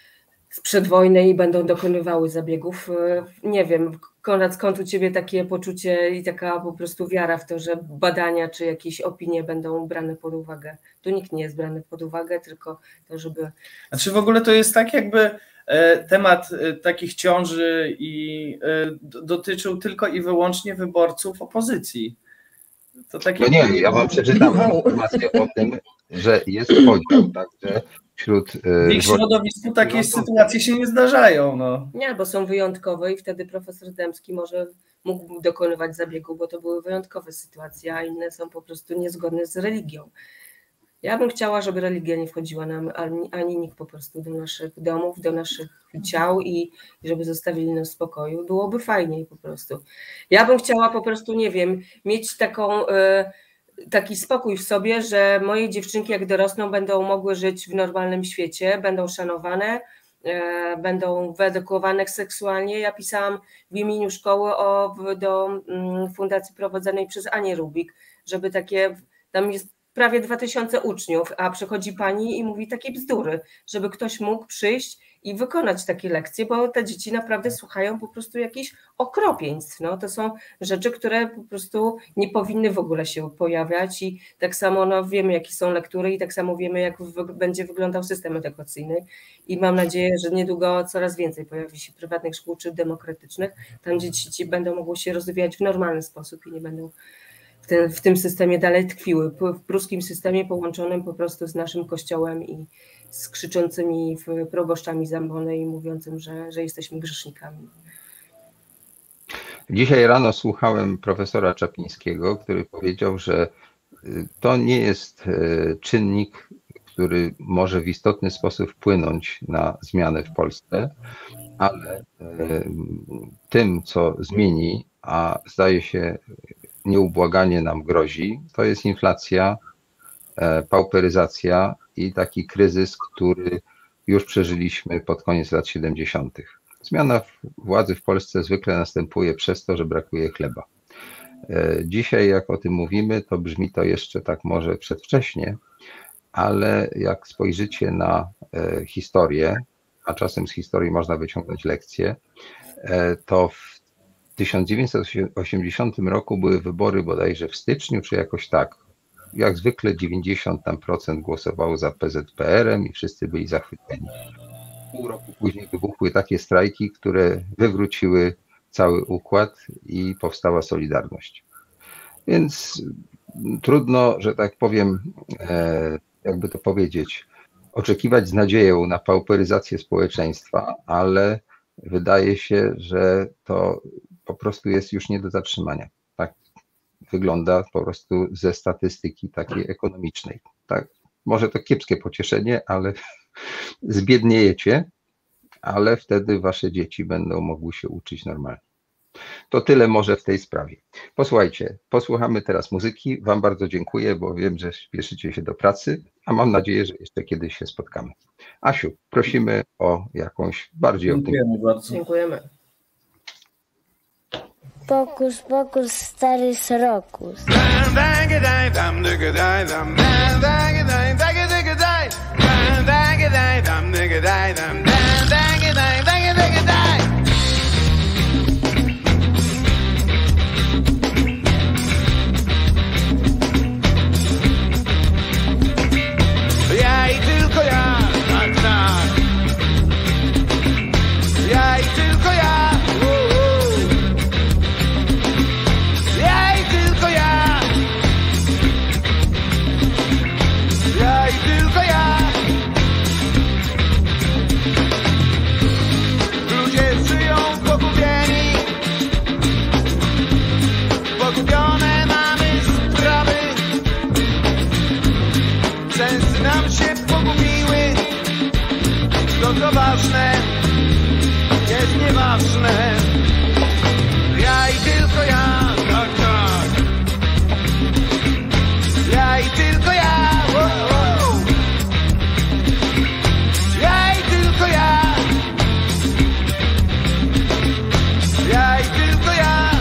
Speaker 4: sprzed wojny i będą dokonywały zabiegów. Nie wiem, Konrad, skąd u Ciebie takie poczucie i taka po prostu wiara w to, że badania czy jakieś opinie będą brane pod uwagę? Tu nikt nie jest brany pod uwagę, tylko to, żeby...
Speaker 3: Znaczy w ogóle to jest tak, jakby temat takich ciąży i dotyczył tylko i wyłącznie wyborców opozycji. To takie...
Speaker 2: No nie, ja wam przeczytam informację o tym, że jest podział, także wśród...
Speaker 3: W ich środowisku takie no, sytuacje się nie zdarzają. No.
Speaker 4: Nie, bo są wyjątkowe i wtedy profesor Dębski może mógł dokonywać zabiegu, bo to były wyjątkowe sytuacje, a inne są po prostu niezgodne z religią. Ja bym chciała, żeby religia nie wchodziła nam, ani, ani nikt po prostu do naszych domów, do naszych ciał i żeby zostawili nas w spokoju. Byłoby fajniej po prostu. Ja bym chciała po prostu, nie wiem, mieć taką, y, taki spokój w sobie, że moje dziewczynki jak dorosną będą mogły żyć w normalnym świecie, będą szanowane, y, będą wyedukowane seksualnie. Ja pisałam w imieniu szkoły o, do y, fundacji prowadzonej przez Anię Rubik, żeby takie, tam jest prawie dwa tysiące uczniów, a przychodzi pani i mówi takie bzdury, żeby ktoś mógł przyjść i wykonać takie lekcje, bo te dzieci naprawdę słuchają po prostu jakichś okropieństw. No, to są rzeczy, które po prostu nie powinny w ogóle się pojawiać i tak samo no, wiemy, jakie są lektury i tak samo wiemy, jak w, będzie wyglądał system edukacyjny i mam nadzieję, że niedługo coraz więcej pojawi się prywatnych szkół czy demokratycznych, tam dzieci ci będą mogły się rozwijać w normalny sposób i nie będą w, ten, w tym systemie dalej tkwiły, w pruskim systemie połączonym po prostu z naszym kościołem i z krzyczącymi proboszczami zambony i mówiącym, że, że jesteśmy grzesznikami.
Speaker 2: Dzisiaj rano słuchałem profesora Czaplińskiego, który powiedział, że to nie jest czynnik, który może w istotny sposób wpłynąć na zmiany w Polsce, ale tym, co zmieni, a zdaje się nieubłaganie nam grozi, to jest inflacja, pauperyzacja i taki kryzys, który już przeżyliśmy pod koniec lat siedemdziesiątych. Zmiana władzy w Polsce zwykle następuje przez to, że brakuje chleba. Dzisiaj, jak o tym mówimy, to brzmi to jeszcze tak może przedwcześnie, ale jak spojrzycie na historię, a czasem z historii można wyciągnąć lekcje, to w tysiąc dziewięćset osiemdziesiątym roku były wybory bodajże w styczniu, czy jakoś tak. Jak zwykle dziewięćdziesiąt tam procent głosowało za P Z P R-em i wszyscy byli zachwyceni. Pół roku później wybuchły takie strajki, które wywróciły cały układ i powstała Solidarność. Więc trudno, że tak powiem, jakby to powiedzieć, oczekiwać z nadzieją na pauperyzację społeczeństwa, ale wydaje się, że to po prostu jest już nie do zatrzymania. Tak wygląda po prostu ze statystyki takiej ekonomicznej. Tak, może to kiepskie pocieszenie, ale zbiedniejecie, ale wtedy wasze dzieci będą mogły się uczyć normalnie. To tyle może w tej sprawie. Posłuchajcie, posłuchamy teraz muzyki. Wam bardzo dziękuję, bo wiem, że śpieszycie się do pracy, a mam nadzieję, że jeszcze kiedyś się spotkamy. Asiu, prosimy o jakąś bardziej
Speaker 3: Dziękujemy
Speaker 2: optymistyczną.
Speaker 3: bardzo.
Speaker 4: Dziękujemy.
Speaker 9: Pokus, pokus, stary srokus.
Speaker 10: Ja i tylko ja, tak, tak. Ja i tylko ja. Ja i tylko ja. Ja i tylko ja. Ludzie żyją pogubieni. Pogubione mamy sprawy. Sensy nam się pogubiły. To co ważne jest nieważne. Ja i tylko ja, tak, tak. Ja i tylko ja, wow, wow. Ja i tylko ja. Ja i tylko ja.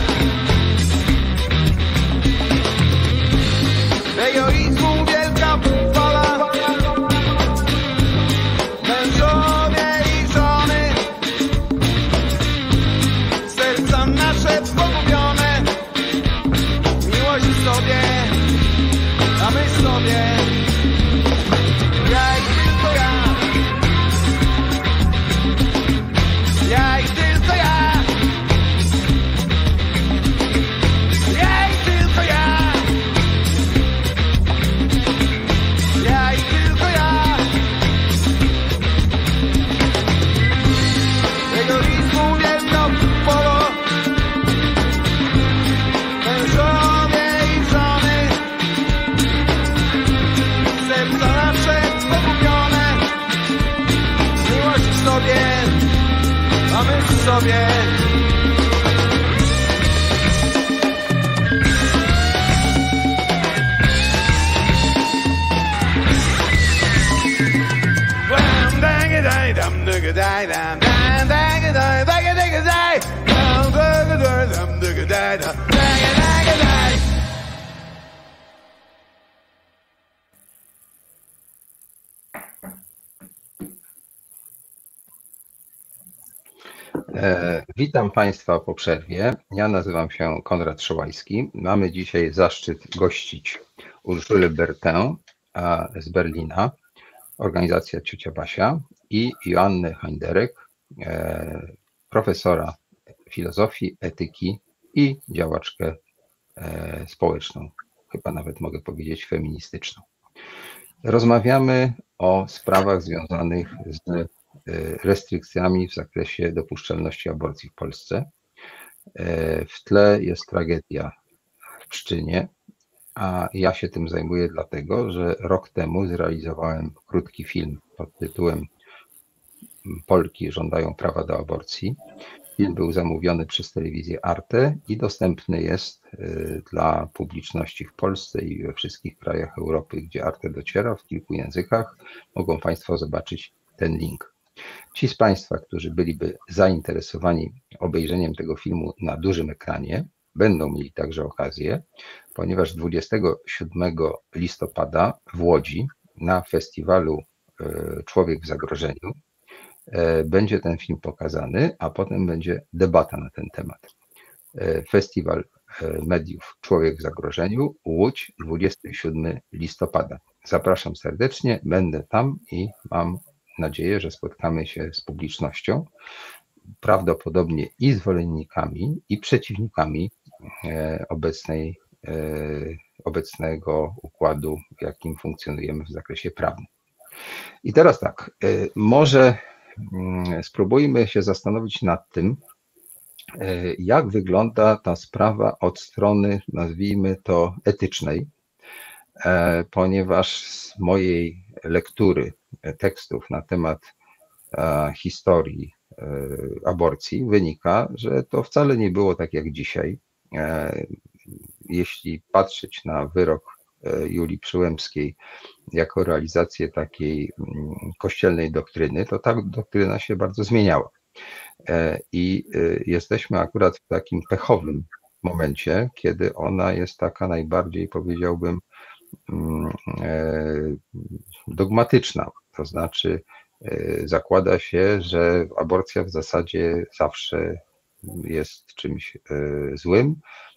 Speaker 10: Egoizmu wielka fala. Mężowie i żony. pomyśl sobie.
Speaker 2: E, witam Państwa po przerwie. Ja nazywam się Konrad Szołajski. Mamy dzisiaj zaszczyt gościć Urszulę Bertin z Berlina, organizacja Ciocia Basia, i Joannę Heinderek, e, profesora filozofii, etyki i działaczkę e, społeczną, chyba nawet mogę powiedzieć feministyczną. Rozmawiamy o sprawach związanych z restrykcjami w zakresie dopuszczalności aborcji w Polsce. W tle jest tragedia w Pszczynie, a ja się tym zajmuję dlatego, że rok temu zrealizowałem krótki film pod tytułem Polki żądają prawa do aborcji. Film był zamówiony przez telewizję Arte i dostępny jest dla publiczności w Polsce i we wszystkich krajach Europy, gdzie Arte dociera, w kilku językach. Mogą Państwo zobaczyć ten link. Ci z Państwa, którzy byliby zainteresowani obejrzeniem tego filmu na dużym ekranie, będą mieli także okazję, ponieważ dwudziestego siódmego listopada w Łodzi na festiwalu Człowiek w zagrożeniu będzie ten film pokazany, a potem będzie debata na ten temat. Festiwal Mediów Człowiek w zagrożeniu, Łódź, dwudziestego siódmego listopada. Zapraszam serdecznie, będę tam i mam nadzieję, że spotkamy się z publicznością, prawdopodobnie i zwolennikami, i przeciwnikami obecnej, obecnego układu, w jakim funkcjonujemy w zakresie prawnym. I teraz tak, może spróbujmy się zastanowić nad tym, jak wygląda ta sprawa od strony, nazwijmy to, etycznej, ponieważ z mojej lektury tekstów na temat historii aborcji wynika, że to wcale nie było tak jak dzisiaj. Jeśli patrzeć na wyrok Julii Przyłębskiej jako realizację takiej kościelnej doktryny, to ta doktryna się bardzo zmieniała. I jesteśmy akurat w takim pechowym momencie, kiedy ona jest taka najbardziej, powiedziałbym, dogmatyczna. To znaczy zakłada się, że aborcja w zasadzie zawsze jest czymś złym,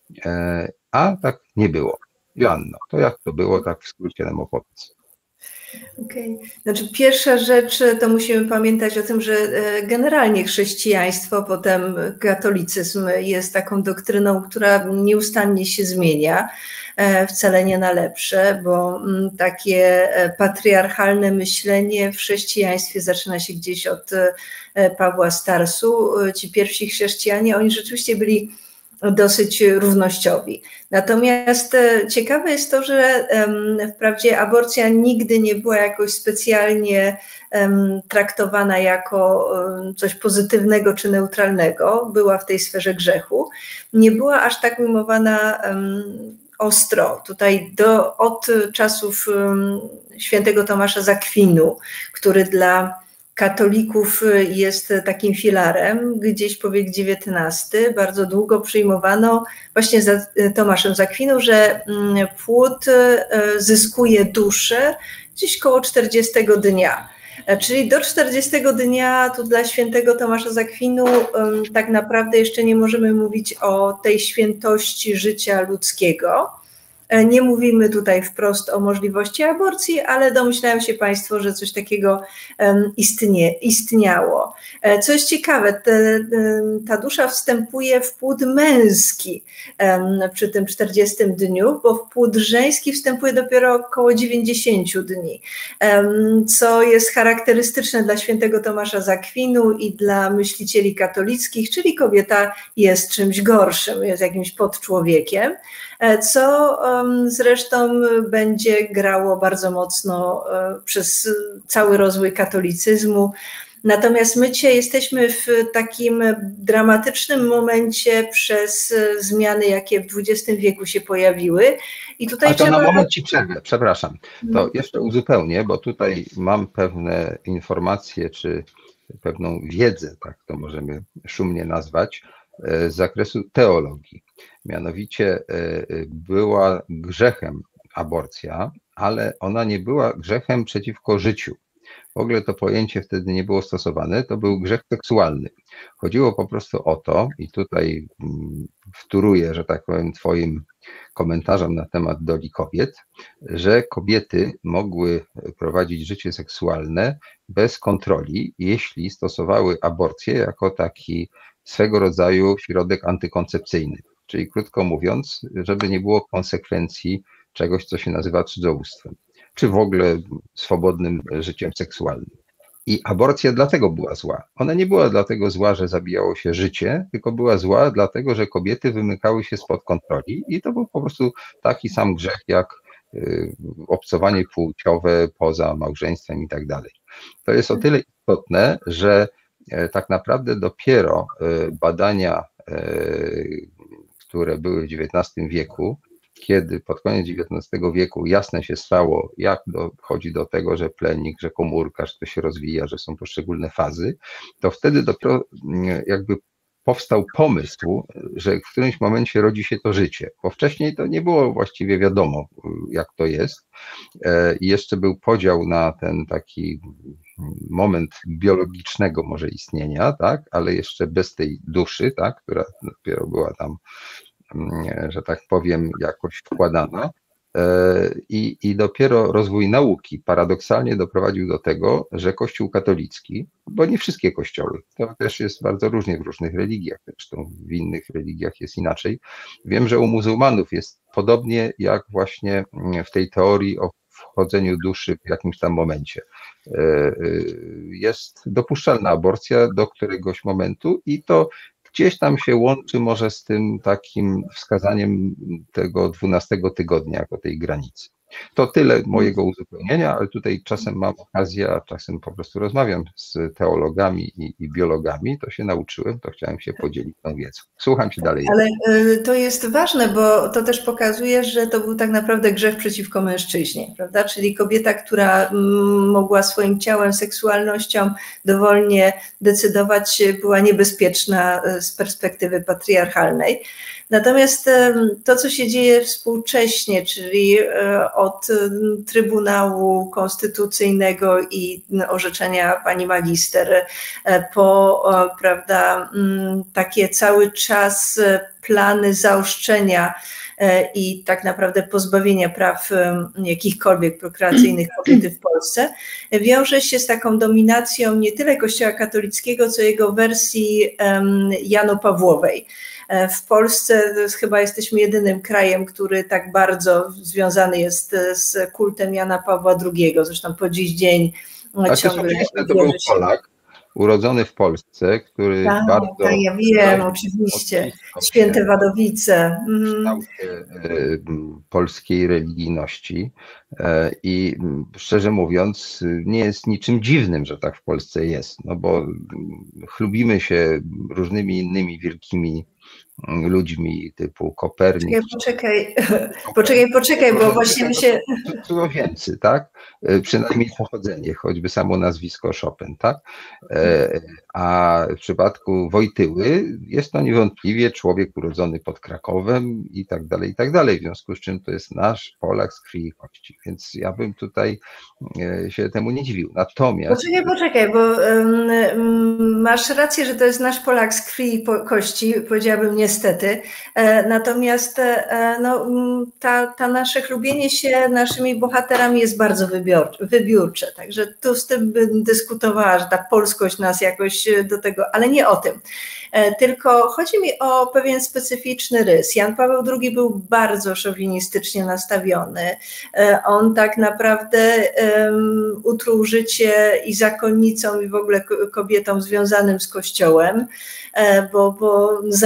Speaker 2: a tak nie było. Joanno, to jak to było, tak w skrócie nam opowiedz.
Speaker 5: Okej. Okay. Znaczy pierwsza rzecz, to musimy pamiętać o tym, że generalnie chrześcijaństwo, potem katolicyzm jest taką doktryną, która nieustannie się zmienia, wcale nie na lepsze, bo takie patriarchalne myślenie w chrześcijaństwie zaczyna się gdzieś od Pawła z Tarsu. Ci pierwsi chrześcijanie, oni rzeczywiście byli dosyć równościowi. Natomiast ciekawe jest to, że wprawdzie aborcja nigdy nie była jakoś specjalnie traktowana jako coś pozytywnego czy neutralnego, była w tej sferze grzechu, nie była aż tak ujmowana ostro. Tutaj do, od czasów świętego Tomasza z Akwinu, który dla katolików jest takim filarem, gdzieś po wiek dziewiętnasty bardzo długo przyjmowano właśnie za Tomaszem z Akwinu, że płód zyskuje duszę gdzieś koło czterdziestego dnia. Czyli do czterdziestego dnia tu dla świętego Tomasza z Akwinu tak naprawdę jeszcze nie możemy mówić o tej świętości życia ludzkiego. Nie mówimy tutaj wprost o możliwości aborcji, ale domyślają się Państwo, że coś takiego istnie, istniało. Co jest ciekawe, te, ta dusza wstępuje w płód męski przy tym czterdziestym dniu, bo w płód żeński wstępuje dopiero około dziewięćdziesięciu dni, co jest charakterystyczne dla świętego Tomasza z Akwinu i dla myślicieli katolickich, czyli kobieta jest czymś gorszym, jest jakimś podczłowiekiem, co zresztą będzie grało bardzo mocno przez cały rozwój katolicyzmu Natomiast my dzisiaj jesteśmy w takim dramatycznym momencie przez zmiany, jakie w dwudziestym wieku się pojawiły. I tutaj
Speaker 2: A to
Speaker 5: trzeba...
Speaker 2: na moment ci przerwę, przepraszam. To jeszcze uzupełnię, bo tutaj mam pewne informacje, czy pewną wiedzę, tak to możemy szumnie nazwać, z zakresu teologii. Mianowicie była grzechem aborcja, ale ona nie była grzechem przeciwko życiu. W ogóle to pojęcie wtedy nie było stosowane, to był grzech seksualny. Chodziło po prostu o to, i tutaj wtóruję, że tak powiem, twoim komentarzom na temat doli kobiet, że kobiety mogły prowadzić życie seksualne bez kontroli, jeśli stosowały aborcję jako taki swego rodzaju środek antykoncepcyjny. Czyli krótko mówiąc, żeby nie było konsekwencji czegoś, co się nazywa cudzołóstwem, czy w ogóle swobodnym życiem seksualnym. I aborcja dlatego była zła. Ona nie była dlatego zła, że zabijało się życie, tylko była zła dlatego, że kobiety wymykały się spod kontroli i to był po prostu taki sam grzech jak obcowanie płciowe poza małżeństwem i tak dalej. To jest o tyle istotne, że tak naprawdę dopiero badania, które były w dziewiętnastym wieku, kiedy pod koniec dziewiętnastego wieku jasne się stało, jak dochodzi do tego, że plemnik, że komórka, że to się rozwija, że są poszczególne fazy, to wtedy dopiero jakby powstał pomysł, że w którymś momencie rodzi się to życie, bo wcześniej to nie było właściwie wiadomo, jak to jest. I jeszcze był podział na ten taki moment biologicznego może istnienia, tak, ale jeszcze bez tej duszy, tak, która dopiero była tam, że tak powiem, jakoś wkładana. I, I dopiero rozwój nauki paradoksalnie doprowadził do tego, że Kościół katolicki, bo nie wszystkie kościoły, to też jest bardzo różnie w różnych religiach, zresztą w innych religiach jest inaczej. Wiem, że u muzułmanów jest podobnie jak właśnie w tej teorii o wchodzeniu duszy w jakimś tam momencie. Jest dopuszczalna aborcja do któregoś momentu i to gdzieś tam się łączy może z tym takim wskazaniem tego dwunastego tygodnia jako tej granicy. To tyle mojego uzupełnienia, ale tutaj czasem mam okazję, a czasem po prostu rozmawiam z teologami i, i biologami, to się nauczyłem, to chciałem się podzielić tą wiedzą. Słucham cię dalej.
Speaker 5: Ale to jest ważne, bo to też pokazuje, że to był tak naprawdę grzech przeciwko mężczyźnie, prawda? Czyli kobieta, która mogła swoim ciałem, seksualnością dowolnie decydować, była niebezpieczna z perspektywy patriarchalnej. Natomiast to, co się dzieje współcześnie, czyli od Trybunału Konstytucyjnego i orzeczenia pani magister, po, prawda, takie cały czas plany zaostrzenia i tak naprawdę pozbawienia praw jakichkolwiek prokreacyjnych kobiety w Polsce, wiąże się z taką dominacją nie tyle Kościoła katolickiego, co jego wersji janopawłowej. W Polsce chyba jesteśmy jedynym krajem, który tak bardzo związany jest z kultem Jana Pawła drugiego. Zresztą po dziś dzień
Speaker 2: A
Speaker 5: ciągle...
Speaker 2: To, to był Polak, urodzony w Polsce, który
Speaker 5: tak,
Speaker 2: bardzo...
Speaker 5: Tak, ja wiem, oczywiście. Święte Wadowice.
Speaker 2: Mm. polskiej religijności i szczerze mówiąc nie jest niczym dziwnym, że tak w Polsce jest, no bo chlubimy się różnymi innymi wielkimi ludźmi typu Kopernik.
Speaker 5: Poczekaj, poczekaj, poczekaj, bo właśnie mi się...
Speaker 2: Cudzoziemcy, tak? Przynajmniej pochodzenie, choćby samo nazwisko Chopin, tak? A w przypadku Wojtyły jest to niewątpliwie człowiek urodzony pod Krakowem i tak dalej, i tak dalej, w związku z czym to jest nasz Polak z krwi i kości, więc ja bym tutaj się temu nie dziwił. Natomiast... Poczekaj,
Speaker 5: poczekaj, bo um, masz rację, że to jest nasz Polak z krwi i kości, powiedziałabym niestety, natomiast no, ta, ta nasze chlubienie się naszymi bohaterami jest bardzo wybiorcze, wybiórcze, także tu z tym bym dyskutowała, że ta polskość nas jakoś do tego, ale nie o tym. Tylko chodzi mi o pewien specyficzny rys. Jan Paweł drugi był bardzo szowinistycznie nastawiony. On tak naprawdę um, utruł życie i zakonnicom i w ogóle kobietom związanym z Kościołem, bo, bo zabrania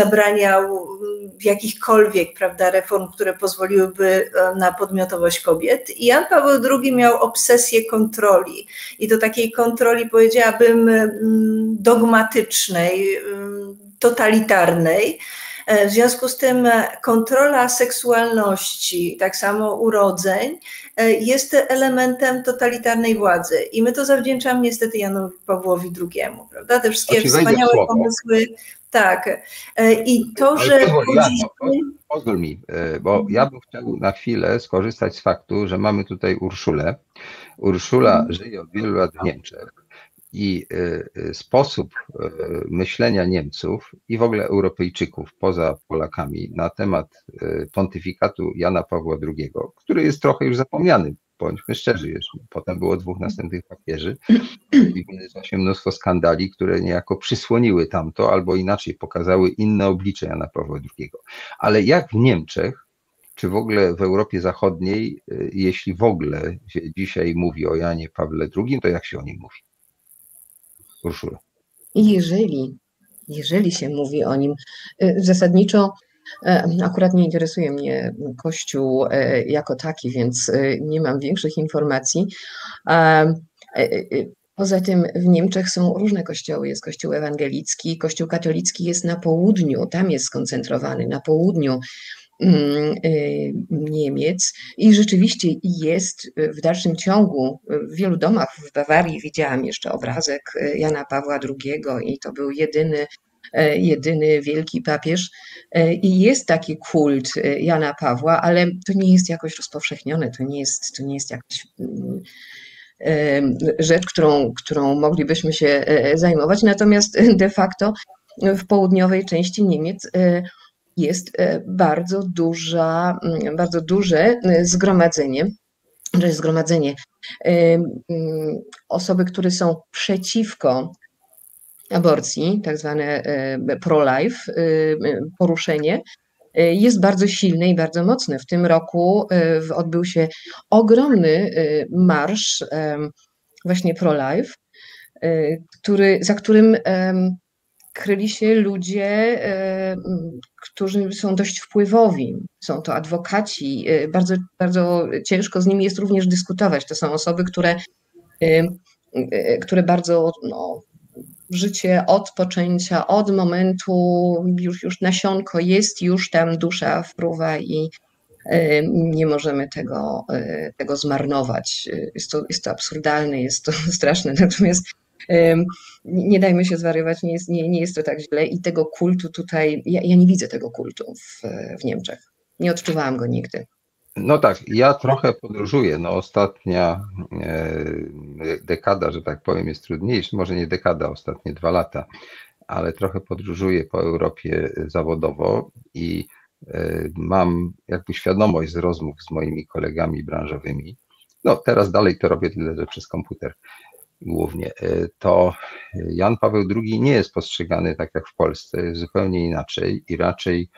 Speaker 5: miał jakichkolwiek, prawda, reform, które pozwoliłyby na podmiotowość kobiet. I Jan Paweł drugi miał obsesję kontroli i to takiej kontroli, powiedziałabym, dogmatycznej, totalitarnej. W związku z tym kontrola seksualności, tak samo urodzeń, jest elementem totalitarnej władzy. I my to zawdzięczamy niestety Janowi Pawłowi drugiemu, prawda? Te wszystkie wspaniałe pomysły. Tak. I to,
Speaker 2: Ale
Speaker 5: że...
Speaker 2: pozwól, Jano, pozwól mi, bo ja bym chciał na chwilę skorzystać z faktu, że mamy tutaj Urszulę. Urszula żyje od wielu lat w Niemczech. I sposób myślenia Niemców i w ogóle Europejczyków poza Polakami na temat pontyfikatu Jana Pawła drugiego, który jest trochę już zapomniany, bądźmy szczerzy, już potem było dwóch następnych papieży i wyniosło się mnóstwo skandali, które niejako przysłoniły tamto albo inaczej pokazały inne oblicze Jana Pawła drugiego. Ale jak w Niemczech, czy w ogóle w Europie Zachodniej, jeśli w ogóle się dzisiaj mówi o Janie Pawle drugim, to jak się o nim mówi? Urszula.
Speaker 6: Jeżeli, jeżeli się mówi o nim, zasadniczo akurat nie interesuje mnie Kościół jako taki, więc nie mam większych informacji. Poza tym w Niemczech są różne kościoły. Jest kościół ewangelicki, kościół katolicki jest na południu, tam jest skoncentrowany, na południu Niemiec i rzeczywiście jest w dalszym ciągu, w wielu domach w Bawarii widziałam jeszcze obrazek Jana Pawła drugiego i to był jedyny, jedyny wielki papież i jest taki kult Jana Pawła, ale to nie jest jakoś rozpowszechnione, to nie jest, to nie jest jakaś rzecz, którą, którą moglibyśmy się zajmować, natomiast de facto w południowej części Niemiec jest bardzo duża, bardzo duże zgromadzenie, to jest zgromadzenie osoby, które są przeciwko aborcji, tak zwane pro-life, poruszenie, jest bardzo silne i bardzo mocne. W tym roku odbył się ogromny marsz właśnie pro-life, który, za którym kryli się ludzie, którzy są dość wpływowi. Są to adwokaci, bardzo, bardzo ciężko z nimi jest również dyskutować. To są osoby, które, które bardzo no, życie od poczęcia, od momentu, już, już nasionko jest, już tam dusza wpruwa i nie możemy tego, tego zmarnować. Jest to, jest to absurdalne, jest to straszne, natomiast nie dajmy się zwariować, nie jest, nie, nie jest to tak źle i tego kultu tutaj, ja, ja nie widzę tego kultu w, w Niemczech. Nie odczuwałam go nigdy.
Speaker 2: No tak, ja trochę podróżuję. No ostatnia dekada, że tak powiem, jest trudniejsza. Może nie dekada, ostatnie dwa lata, ale trochę podróżuję po Europie zawodowo i mam jakby świadomość z rozmów z moimi kolegami branżowymi. No teraz dalej to robię tyle, że przez komputer głównie. To Jan Paweł drugi nie jest postrzegany tak jak w Polsce, jest zupełnie inaczej i raczej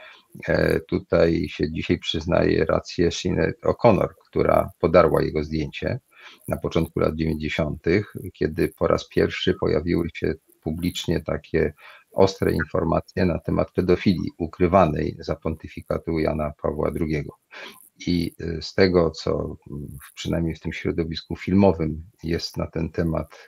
Speaker 2: tutaj się dzisiaj przyznaje rację Sinead O'Connor, która podarła jego zdjęcie na początku lat dziewięćdziesiątych, kiedy po raz pierwszy pojawiły się publicznie takie ostre informacje na temat pedofilii ukrywanej za pontyfikatu Jana Pawła drugiego. I z tego, co przynajmniej w tym środowisku filmowym jest na ten temat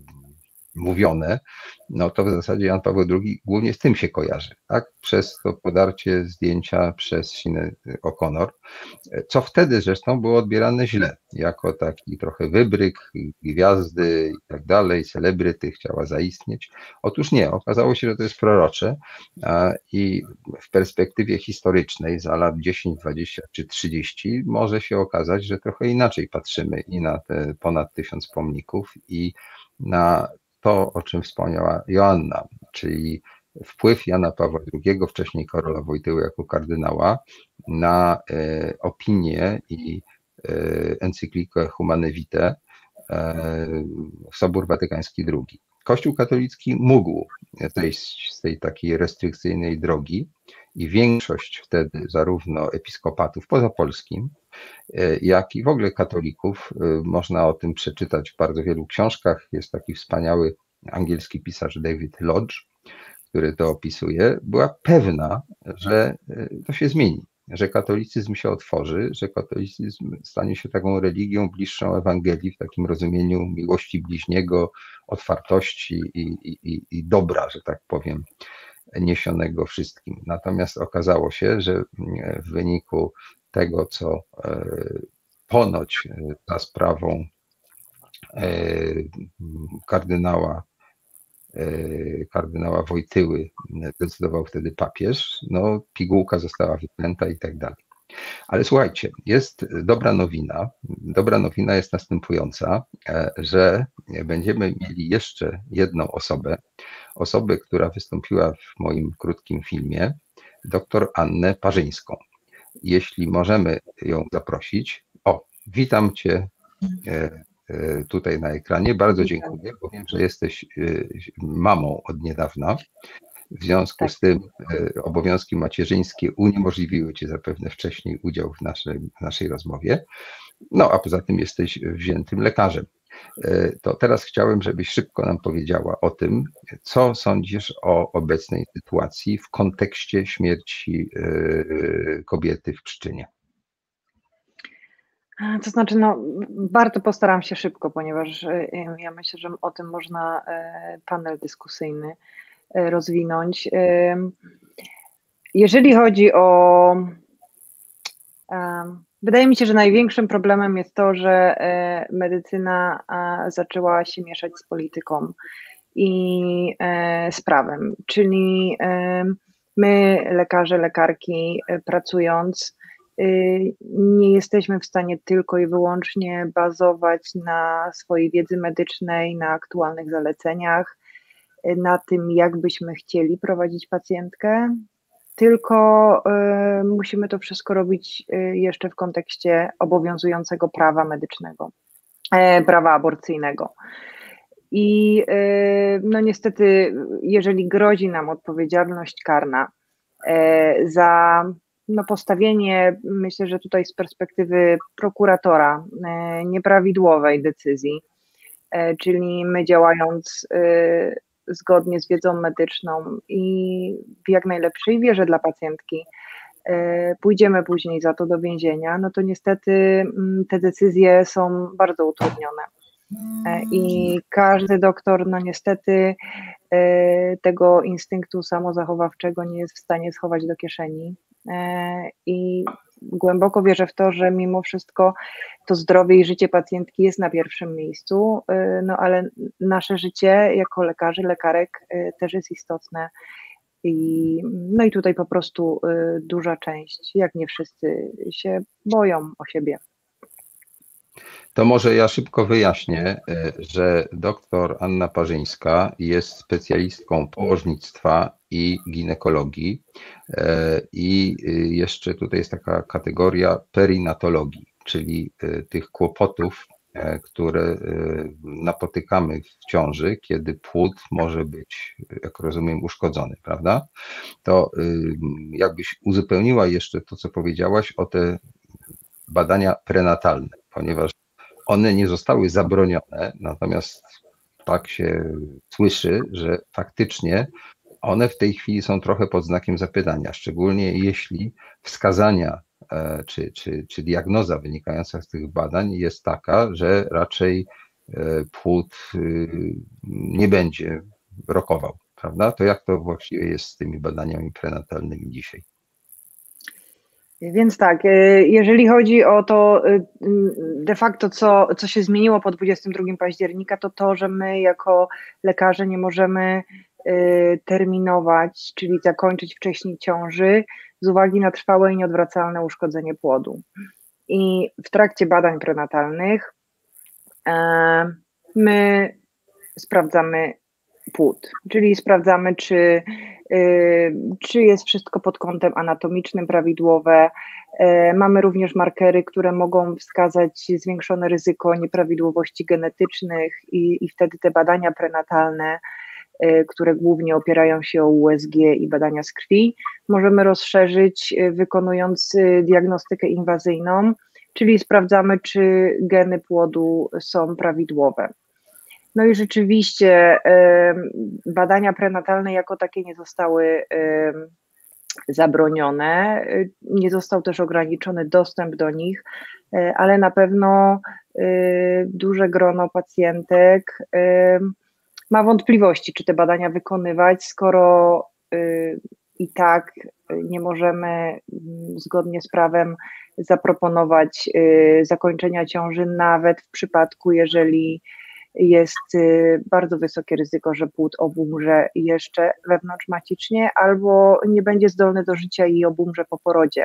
Speaker 2: mówione, no to w zasadzie Jan Paweł drugi głównie z tym się kojarzy, tak? Przez to podarcie zdjęcia przez Sinead O'Connor, co wtedy zresztą było odbierane źle, jako taki trochę wybryk, gwiazdy i tak dalej, celebryty, chciała zaistnieć. Otóż nie, okazało się, że to jest prorocze i w perspektywie historycznej za lat dziesięć, dwadzieścia czy trzydzieści może się okazać, że trochę inaczej patrzymy i na te ponad tysiąc pomników i na to, o czym wspomniała Joanna, czyli wpływ Jana Pawła drugiego, wcześniej Karola Wojtyły jako kardynała, na e, opinię i e, encyklikę Humane Vitae, e, Sobór Watykański drugi. Kościół katolicki mógł zejść z tej takiej restrykcyjnej drogi i większość wtedy zarówno episkopatów pozapolskim, jak i w ogóle katolików, można o tym przeczytać w bardzo wielu książkach. Jest taki wspaniały angielski pisarz David Lodge, który to opisuje, była pewna, że to się zmieni, że katolicyzm się otworzy, że katolicyzm stanie się taką religią bliższą Ewangelii w takim rozumieniu miłości bliźniego, otwartości i, i, i dobra, że tak powiem, niesionego wszystkim. Natomiast okazało się, że w wyniku tego, co ponoć za sprawą kardynała kardynała Wojtyły decydował wtedy papież, no pigułka została wypęta i tak dalej. Ale słuchajcie, jest dobra nowina. Dobra nowina jest następująca, że będziemy mieli jeszcze jedną osobę, osobę, która wystąpiła w moim krótkim filmie, dr Annę Parzyńską. Jeśli możemy ją zaprosić. O, witam Cię tutaj na ekranie. Bardzo dziękuję, bo wiem, że jesteś mamą od niedawna. W związku tak. z tym obowiązki macierzyńskie uniemożliwiły Ci zapewne wcześniej udział w naszej, w naszej rozmowie. No, a poza tym jesteś wziętym lekarzem. To teraz chciałem, żebyś szybko nam powiedziała o tym, co sądzisz o obecnej sytuacji w kontekście śmierci kobiety w Pszczynie.
Speaker 11: To znaczy, no, bardzo postaram się szybko, ponieważ ja myślę, że o tym można panel dyskusyjny rozwinąć. Jeżeli chodzi o... Wydaje mi się, że największym problemem jest to, że medycyna zaczęła się mieszać z polityką i z prawem, czyli my, lekarze, lekarki, pracując, nie jesteśmy w stanie tylko i wyłącznie bazować na swojej wiedzy medycznej, na aktualnych zaleceniach, na tym, jak byśmy chcieli prowadzić pacjentkę, tylko y, musimy to wszystko robić y, jeszcze w kontekście obowiązującego prawa medycznego, e, prawa aborcyjnego. I y, no niestety, jeżeli grozi nam odpowiedzialność karna e, za no, postawienie, myślę, że tutaj z perspektywy prokuratora, e, nieprawidłowej decyzji, e, czyli my działając y, zgodnie z wiedzą medyczną i w jak najlepszej wierze dla pacjentki pójdziemy później za to do więzienia, no to niestety te decyzje są bardzo utrudnione. I każdy doktor, no niestety tego instynktu samozachowawczego nie jest w stanie schować do kieszeni. I głęboko wierzę w to, że mimo wszystko to zdrowie i życie pacjentki jest na pierwszym miejscu, no ale nasze życie jako lekarzy, lekarek też jest istotne. I, no i tutaj po prostu duża część, jak nie wszyscy, się boją o siebie.
Speaker 2: To może ja szybko wyjaśnię, że doktor Anna Parzyńska jest specjalistką położnictwa i ginekologii i jeszcze tutaj jest taka kategoria perinatologii, czyli tych kłopotów, które napotykamy w ciąży, kiedy płód może być, jak rozumiem, uszkodzony, prawda? To jakbyś uzupełniła jeszcze to, co powiedziałaś o te badania prenatalne, ponieważ one nie zostały zabronione, natomiast tak się słyszy, że faktycznie one w tej chwili są trochę pod znakiem zapytania, szczególnie jeśli wskazania czy, czy, czy diagnoza wynikająca z tych badań jest taka, że raczej płód nie będzie rokował, prawda? To jak to właściwie jest z tymi badaniami prenatalnymi dzisiaj?
Speaker 11: Więc tak, jeżeli chodzi o to de facto, co, co się zmieniło po dwudziestego drugiego października, to to, że my jako lekarze nie możemy terminować, czyli zakończyć wcześniej ciąży z uwagi na trwałe i nieodwracalne uszkodzenie płodu. I w trakcie badań prenatalnych my sprawdzamy płód, czyli sprawdzamy, czy, czy jest wszystko pod kątem anatomicznym prawidłowe. Mamy również markery, które mogą wskazać zwiększone ryzyko nieprawidłowości genetycznych i, i wtedy te badania prenatalne, które głównie opierają się o U S G i badania z krwi, możemy rozszerzyć, wykonując diagnostykę inwazyjną, czyli sprawdzamy, czy geny płodu są prawidłowe. No i rzeczywiście badania prenatalne jako takie nie zostały zabronione, nie został też ograniczony dostęp do nich, ale na pewno duże grono pacjentek ma wątpliwości, czy te badania wykonywać, skoro i tak nie możemy zgodnie z prawem zaproponować zakończenia ciąży, nawet w przypadku, jeżeli jest bardzo wysokie ryzyko, że płód obumrze jeszcze wewnątrzmacicznie albo nie będzie zdolny do życia i obumrze po porodzie.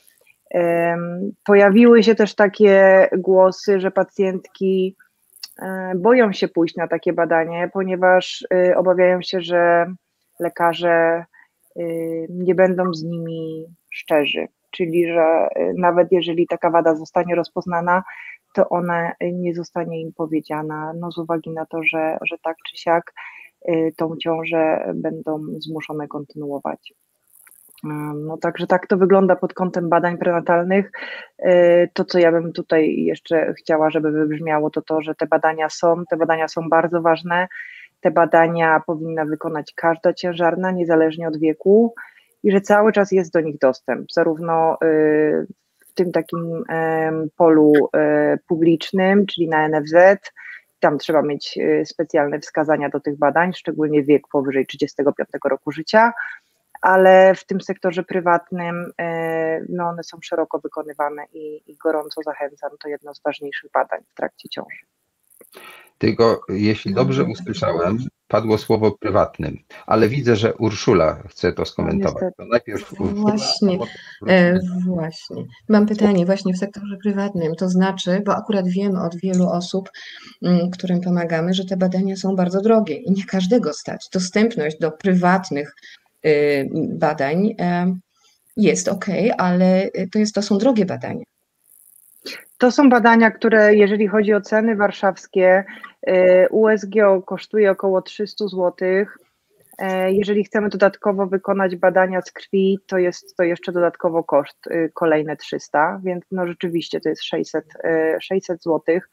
Speaker 11: Pojawiły się też takie głosy, że pacjentki boją się pójść na takie badanie, ponieważ obawiają się, że lekarze nie będą z nimi szczerzy, czyli że nawet jeżeli taka wada zostanie rozpoznana, to ona nie zostanie im powiedziana, no z uwagi na to, że, że tak czy siak tą ciążę będą zmuszone kontynuować. No także tak to wygląda pod kątem badań prenatalnych. To, co ja bym tutaj jeszcze chciała, żeby wybrzmiało, to to, że te badania są, te badania są bardzo ważne, te badania powinna wykonać każda ciężarna, niezależnie od wieku i że cały czas jest do nich dostęp, zarówno w tym takim polu publicznym, czyli na N F Z, tam trzeba mieć specjalne wskazania do tych badań, szczególnie wiek powyżej trzydziestego piątego roku życia, ale w tym sektorze prywatnym no one są szeroko wykonywane i, i gorąco zachęcam, to jedno z ważniejszych badań w trakcie ciąży.
Speaker 2: Tylko jeśli dobrze usłyszałem, padło słowo prywatnym, ale widzę, że Urszula chce to skomentować. To najpierw Urszula,
Speaker 6: właśnie, e, właśnie. Mam pytanie właśnie w sektorze prywatnym, to znaczy, bo akurat wiemy od wielu osób, m, którym pomagamy, że te badania są bardzo drogie i nie każdego stać. Dostępność do prywatnych y, badań y, jest ok, ale to, jest, to są drogie badania.
Speaker 11: To są badania, które jeżeli chodzi o ceny warszawskie, U S G O kosztuje około trzysta złotych. Jeżeli chcemy dodatkowo wykonać badania z krwi, to jest to jeszcze dodatkowo koszt kolejne trzysta, więc no rzeczywiście to jest sześćset złotych.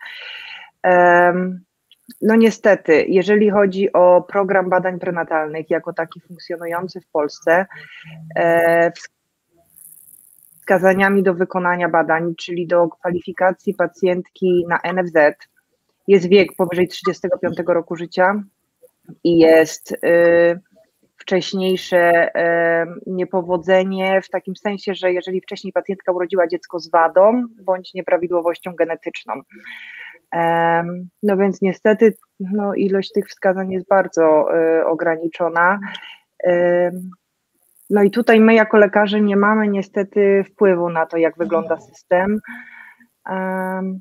Speaker 11: No niestety, jeżeli chodzi o program badań prenatalnych jako taki funkcjonujący w Polsce, wskazaniami do wykonania badań, czyli do kwalifikacji pacjentki na N F Z, jest wiek powyżej trzydziestego piątego roku życia i jest y, wcześniejsze y, niepowodzenie w takim sensie, że jeżeli wcześniej pacjentka urodziła dziecko z wadą bądź nieprawidłowością genetyczną. Y, no więc niestety no, ilość tych wskazań jest bardzo y, ograniczona. Y, No i tutaj my jako lekarze nie mamy niestety wpływu na to, jak wygląda system. Um,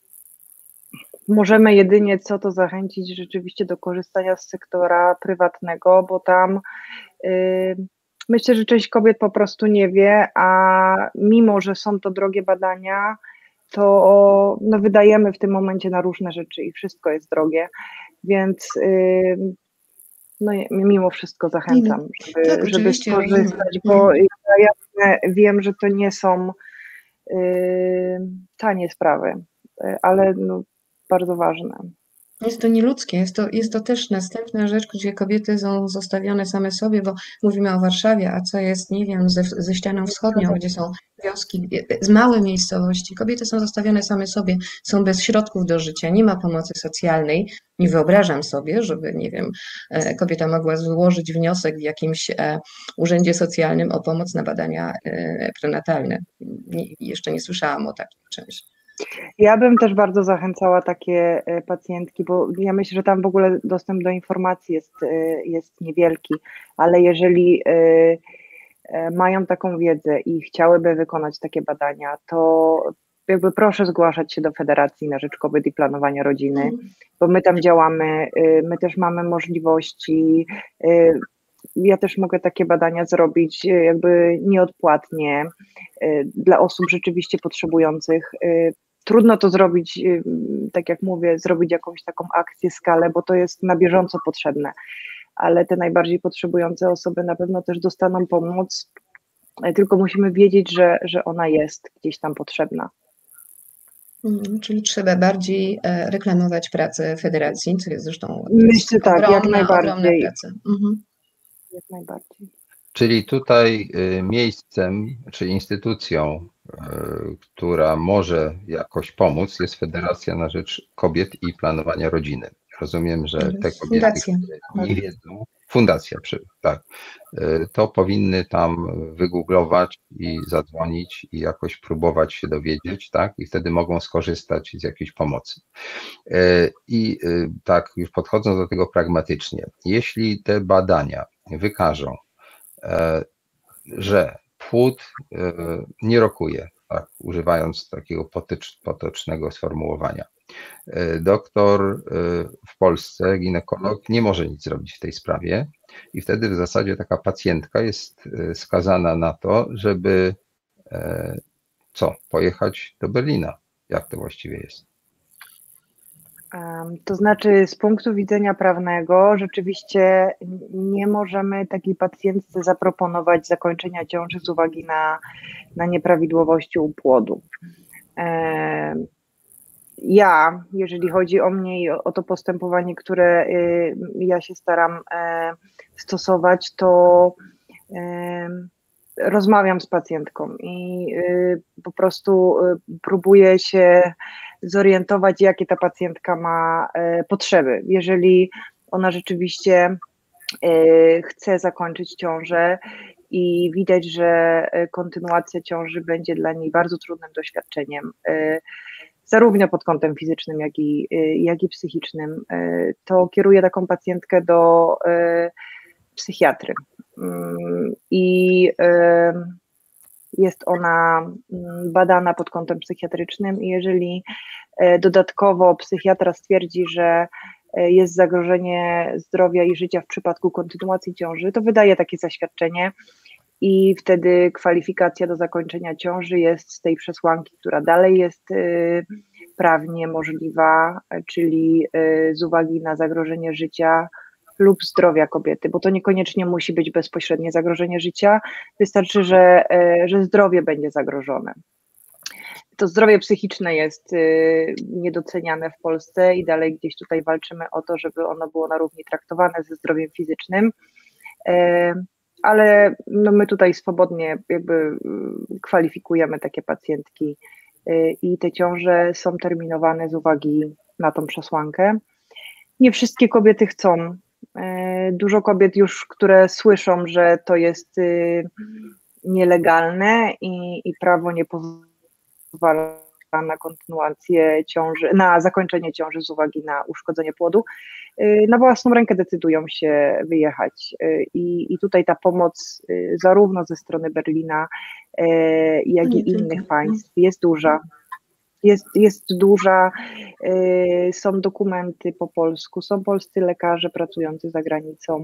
Speaker 11: możemy jedynie co to zachęcić rzeczywiście do korzystania z sektora prywatnego, bo tam y, myślę, że część kobiet po prostu nie wie, a mimo, że są to drogie badania, to no, wydajemy w tym momencie na różne rzeczy i wszystko jest drogie, więc y, no mimo wszystko zachęcam, żeby, tak, żeby skorzystać, bo ja wiem, że to nie są y, tanie sprawy, ale no, bardzo ważne.
Speaker 6: Jest to nieludzkie, jest to, jest to też następna rzecz, gdzie kobiety są zostawione same sobie, bo mówimy o Warszawie, a co jest, nie wiem, ze, ze ścianą wschodnią, gdzie są wioski, z małe miejscowości, kobiety są zostawione same sobie, są bez środków do życia, nie ma pomocy socjalnej. Nie wyobrażam sobie, żeby, nie wiem, kobieta mogła złożyć wniosek w jakimś urzędzie socjalnym o pomoc na badania prenatalne. Nie, jeszcze nie słyszałam o takim czymś.
Speaker 11: Ja bym też bardzo zachęcała takie pacjentki, bo ja myślę, że tam w ogóle dostęp do informacji jest, jest niewielki, ale jeżeli mają taką wiedzę i chciałyby wykonać takie badania, to jakby proszę zgłaszać się do Federacji na Rzecz Kobiet i Planowania Rodziny, bo my tam działamy, my też mamy możliwości, ja też mogę takie badania zrobić jakby nieodpłatnie dla osób rzeczywiście potrzebujących. Trudno to zrobić, tak jak mówię, zrobić jakąś taką akcję, skalę, bo to jest na bieżąco potrzebne, ale te najbardziej potrzebujące osoby na pewno też dostaną pomoc, tylko musimy wiedzieć, że, że ona jest gdzieś tam potrzebna.
Speaker 6: Czyli trzeba bardziej reklamować pracę federacji, co jest zresztą
Speaker 11: Myślę tak,
Speaker 6: ogromna,
Speaker 11: jak najbardziej.
Speaker 6: ogromna praca. Mhm.
Speaker 11: Jak najbardziej.
Speaker 2: Czyli tutaj miejscem czy instytucją, która może jakoś pomóc, jest Federacja na Rzecz Kobiet i Planowania Rodziny. Rozumiem, że te kobiety,
Speaker 6: Fundacja.
Speaker 2: które nie wiedzą, fundacja, tak, to powinny tam wygooglować i zadzwonić i jakoś próbować się dowiedzieć, tak, i wtedy mogą skorzystać z jakiejś pomocy. I tak, już podchodząc do tego pragmatycznie, jeśli te badania wykażą, że płód nie rokuje, tak, używając takiego potocznego sformułowania, doktor w Polsce, ginekolog, nie może nic zrobić w tej sprawie i wtedy w zasadzie taka pacjentka jest skazana na to, żeby co, pojechać do Berlina. Jak to właściwie jest?
Speaker 11: To znaczy, z punktu widzenia prawnego rzeczywiście nie możemy takiej pacjentce zaproponować zakończenia ciąży z uwagi na, na nieprawidłowości u płodu. Ja, jeżeli chodzi o mnie i o, o to postępowanie, które y, ja się staram y, stosować, to y, rozmawiam z pacjentką i y, po prostu y, próbuję się zorientować, jakie ta pacjentka ma y, potrzeby. Jeżeli ona rzeczywiście y, chce zakończyć ciążę i widać, że kontynuacja ciąży będzie dla niej bardzo trudnym doświadczeniem, y, zarówno pod kątem fizycznym, jak i, jak i psychicznym, to kieruję taką pacjentkę do psychiatry. I jest ona badana pod kątem psychiatrycznym i jeżeli dodatkowo psychiatra stwierdzi, że jest zagrożenie zdrowia i życia w przypadku kontynuacji ciąży, to wydaje takie zaświadczenie i wtedy kwalifikacja do zakończenia ciąży jest z tej przesłanki, która dalej jest y, prawnie możliwa, czyli y, z uwagi na zagrożenie życia lub zdrowia kobiety, bo to niekoniecznie musi być bezpośrednie zagrożenie życia, wystarczy, że, y, że zdrowie będzie zagrożone. To zdrowie psychiczne jest y, niedoceniane w Polsce i dalej gdzieś tutaj walczymy o to, żeby ono było na równi traktowane ze zdrowiem fizycznym. Y, ale no my tutaj swobodnie jakby kwalifikujemy takie pacjentki i te ciąże są terminowane z uwagi na tą przesłankę. Nie wszystkie kobiety chcą. Dużo kobiet już, które słyszą, że to jest nielegalne i, i prawo nie pozwala na kontynuację ciąży, na zakończenie ciąży z uwagi na uszkodzenie płodu, na własną rękę decydują się wyjechać. I, i tutaj ta pomoc zarówno ze strony Berlina, jak i innych państw jest duża. Jest, jest duża, są dokumenty po polsku, są polscy lekarze pracujący za granicą.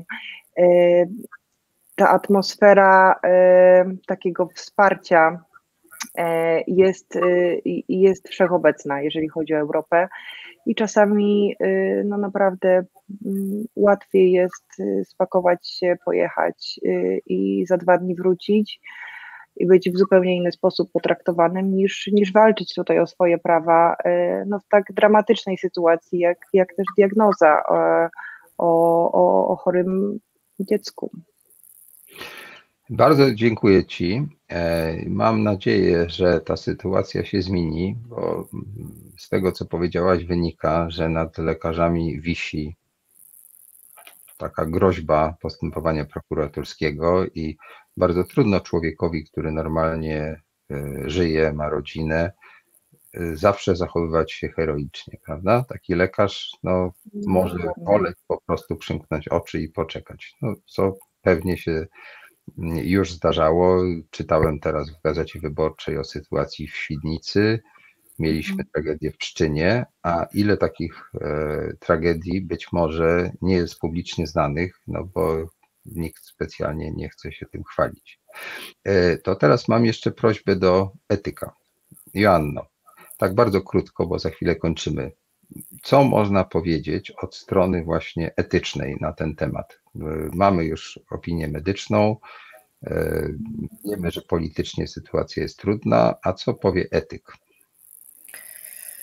Speaker 11: Ta atmosfera takiego wsparcia jest, jest wszechobecna, jeżeli chodzi o Europę i czasami no naprawdę łatwiej jest spakować się, pojechać i za dwa dni wrócić i być w zupełnie inny sposób potraktowanym niż, niż walczyć tutaj o swoje prawa no w tak dramatycznej sytuacji jak, jak też diagnoza o, o, o chorym dziecku.
Speaker 2: Bardzo dziękuję Ci. Mam nadzieję, że ta sytuacja się zmieni, bo z tego, co powiedziałaś, wynika, że nad lekarzami wisi taka groźba postępowania prokuratorskiego i bardzo trudno człowiekowi, który normalnie żyje, ma rodzinę, zawsze zachowywać się heroicznie, prawda? Taki lekarz no, może woleć po prostu przymknąć oczy i poczekać, no, co pewnie się już zdarzało. Czytałem teraz w Gazecie Wyborczej o sytuacji w Świdnicy, mieliśmy tragedię w Pszczynie, a ile takich e, tragedii być może nie jest publicznie znanych, no bo nikt specjalnie nie chce się tym chwalić. E, to teraz mam jeszcze prośbę do etyka. Joanno, tak bardzo krótko, bo za chwilę kończymy. Co można powiedzieć od strony właśnie etycznej na ten temat? Mamy już opinię medyczną, wiemy, że politycznie sytuacja jest trudna, a co powie etyk?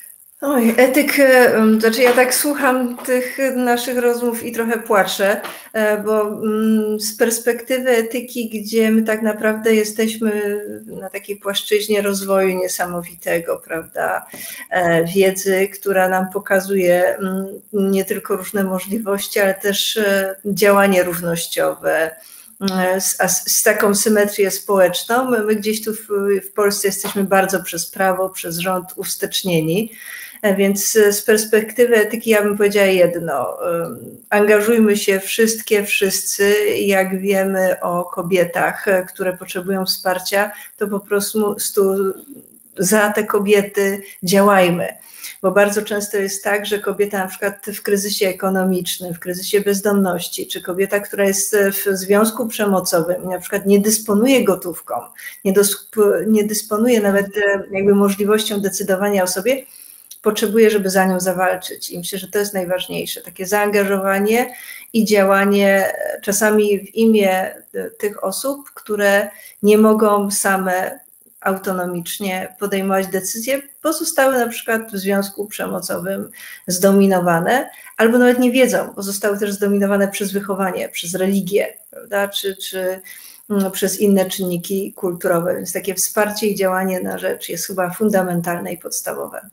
Speaker 5: Oj, etyk, znaczy ja tak słucham tych naszych rozmów i trochę płaczę, bo z perspektywy etyki, gdzie my tak naprawdę jesteśmy na takiej płaszczyźnie rozwoju niesamowitego, prawda, wiedzy, która nam pokazuje nie tylko różne możliwości, ale też działanie równościowe, Z, z taką symetrię społeczną. My, my gdzieś tu w, w Polsce jesteśmy bardzo przez prawo, przez rząd uwstecznieni, więc z perspektywy etyki ja bym powiedziała jedno. Angażujmy się wszystkie, wszyscy, jak wiemy o kobietach, które potrzebują wsparcia, to po prostu za te kobiety działajmy. Bo bardzo często jest tak, że kobieta na przykład w kryzysie ekonomicznym, w kryzysie bezdomności, czy kobieta, która jest w związku przemocowym i na przykład nie dysponuje gotówką, nie, dos, nie dysponuje nawet jakby możliwością decydowania o sobie, potrzebuje, żeby za nią zawalczyć. I myślę, że to jest najważniejsze, takie zaangażowanie i działanie czasami w imię tych osób, które nie mogą same autonomicznie podejmować decyzje, bo zostały na przykład w związku przemocowym zdominowane, albo nawet nie wiedzą, bo zostały też zdominowane przez wychowanie, przez religię, prawda, czy, czy przez inne czynniki kulturowe, więc takie wsparcie i działanie na rzecz jest chyba fundamentalne i podstawowe.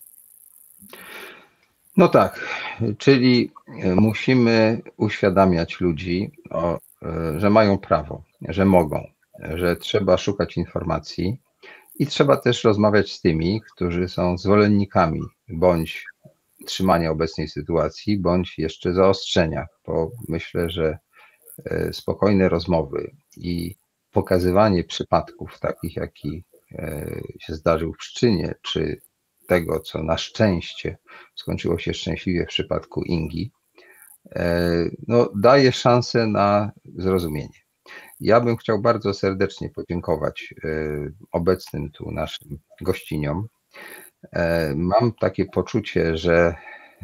Speaker 2: No tak, czyli musimy uświadamiać ludzi, o, że mają prawo, że mogą, że trzeba szukać informacji i trzeba też rozmawiać z tymi, którzy są zwolennikami bądź trzymania obecnej sytuacji, bądź jeszcze zaostrzenia, bo myślę, że spokojne rozmowy i pokazywanie przypadków takich, jaki się zdarzył w Pszczynie, czy tego, co na szczęście skończyło się szczęśliwie w przypadku Ingi, no, daje szansę na zrozumienie. Ja bym chciał bardzo serdecznie podziękować obecnym tu naszym gościniom. Mam takie poczucie, że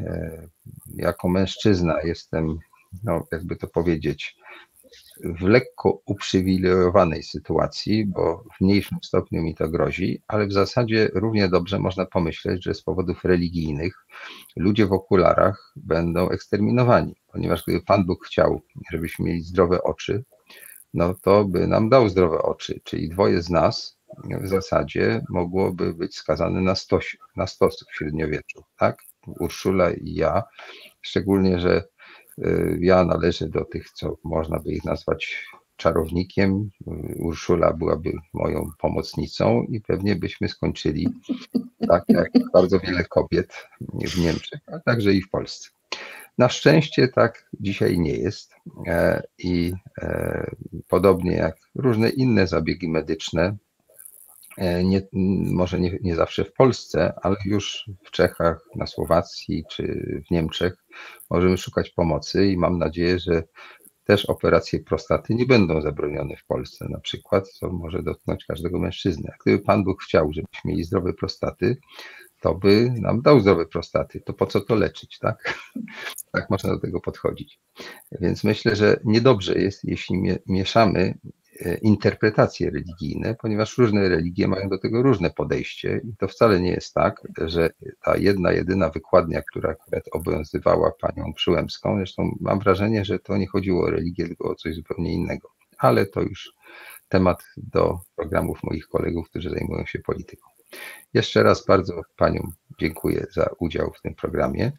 Speaker 2: jako mężczyzna jestem, no jakby to powiedzieć, w lekko uprzywilejowanej sytuacji, bo w mniejszym stopniu mi to grozi, ale w zasadzie równie dobrze można pomyśleć, że z powodów religijnych ludzie w okularach będą eksterminowani, ponieważ gdyby Pan Bóg chciał, żebyśmy mieli zdrowe oczy, no to by nam dał zdrowe oczy, czyli dwoje z nas w zasadzie mogłoby być skazane na stos, na stos w średniowieczu, tak? Urszula i ja, szczególnie, że ja należę do tych, co można by ich nazwać czarownikiem. Urszula byłaby moją pomocnicą i pewnie byśmy skończyli tak jak bardzo wiele kobiet w Niemczech, a także i w Polsce. Na szczęście tak dzisiaj nie jest i podobnie jak różne inne zabiegi medyczne, nie, może nie, nie zawsze w Polsce, ale już w Czechach, na Słowacji czy w Niemczech możemy szukać pomocy i mam nadzieję, że też operacje prostaty nie będą zabronione w Polsce na przykład, co może dotknąć każdego mężczyzny. A gdyby Pan Bóg chciał, żebyśmy mieli zdrowe prostaty, to by nam dał zdrowe prostaty. To po co to leczyć, tak? Tak można do tego podchodzić. Więc myślę, że niedobrze jest, jeśli mieszamy interpretacje religijne, ponieważ różne religie mają do tego różne podejście i to wcale nie jest tak, że ta jedna, jedyna wykładnia, która akurat obowiązywała panią Przyłębską, zresztą mam wrażenie, że to nie chodziło o religię, tylko o coś zupełnie innego, ale to już temat do programów moich kolegów, którzy zajmują się polityką. Jeszcze raz bardzo paniom dziękuję za udział w tym programie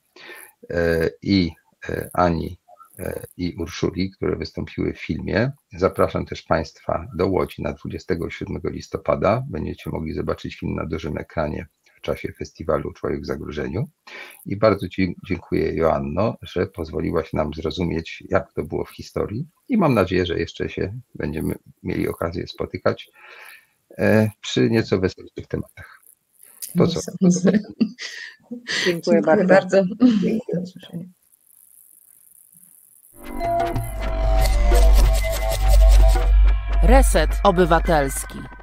Speaker 2: i Ani i Urszuli, które wystąpiły w filmie. Zapraszam też Państwa do Łodzi na dwudziestego siódmego listopada. Będziecie mogli zobaczyć film na dużym ekranie w czasie festiwalu Człowiek w zagrożeniu. I bardzo Ci dziękuję, Joanno, że pozwoliłaś nam zrozumieć, jak to było w historii i mam nadzieję, że jeszcze się będziemy mieli okazję spotykać przy nieco weselszych tematach. To co?
Speaker 11: Dziękuję, Dziękuję bardzo. bardzo.
Speaker 6: Dziękuję.
Speaker 1: Reset Obywatelski.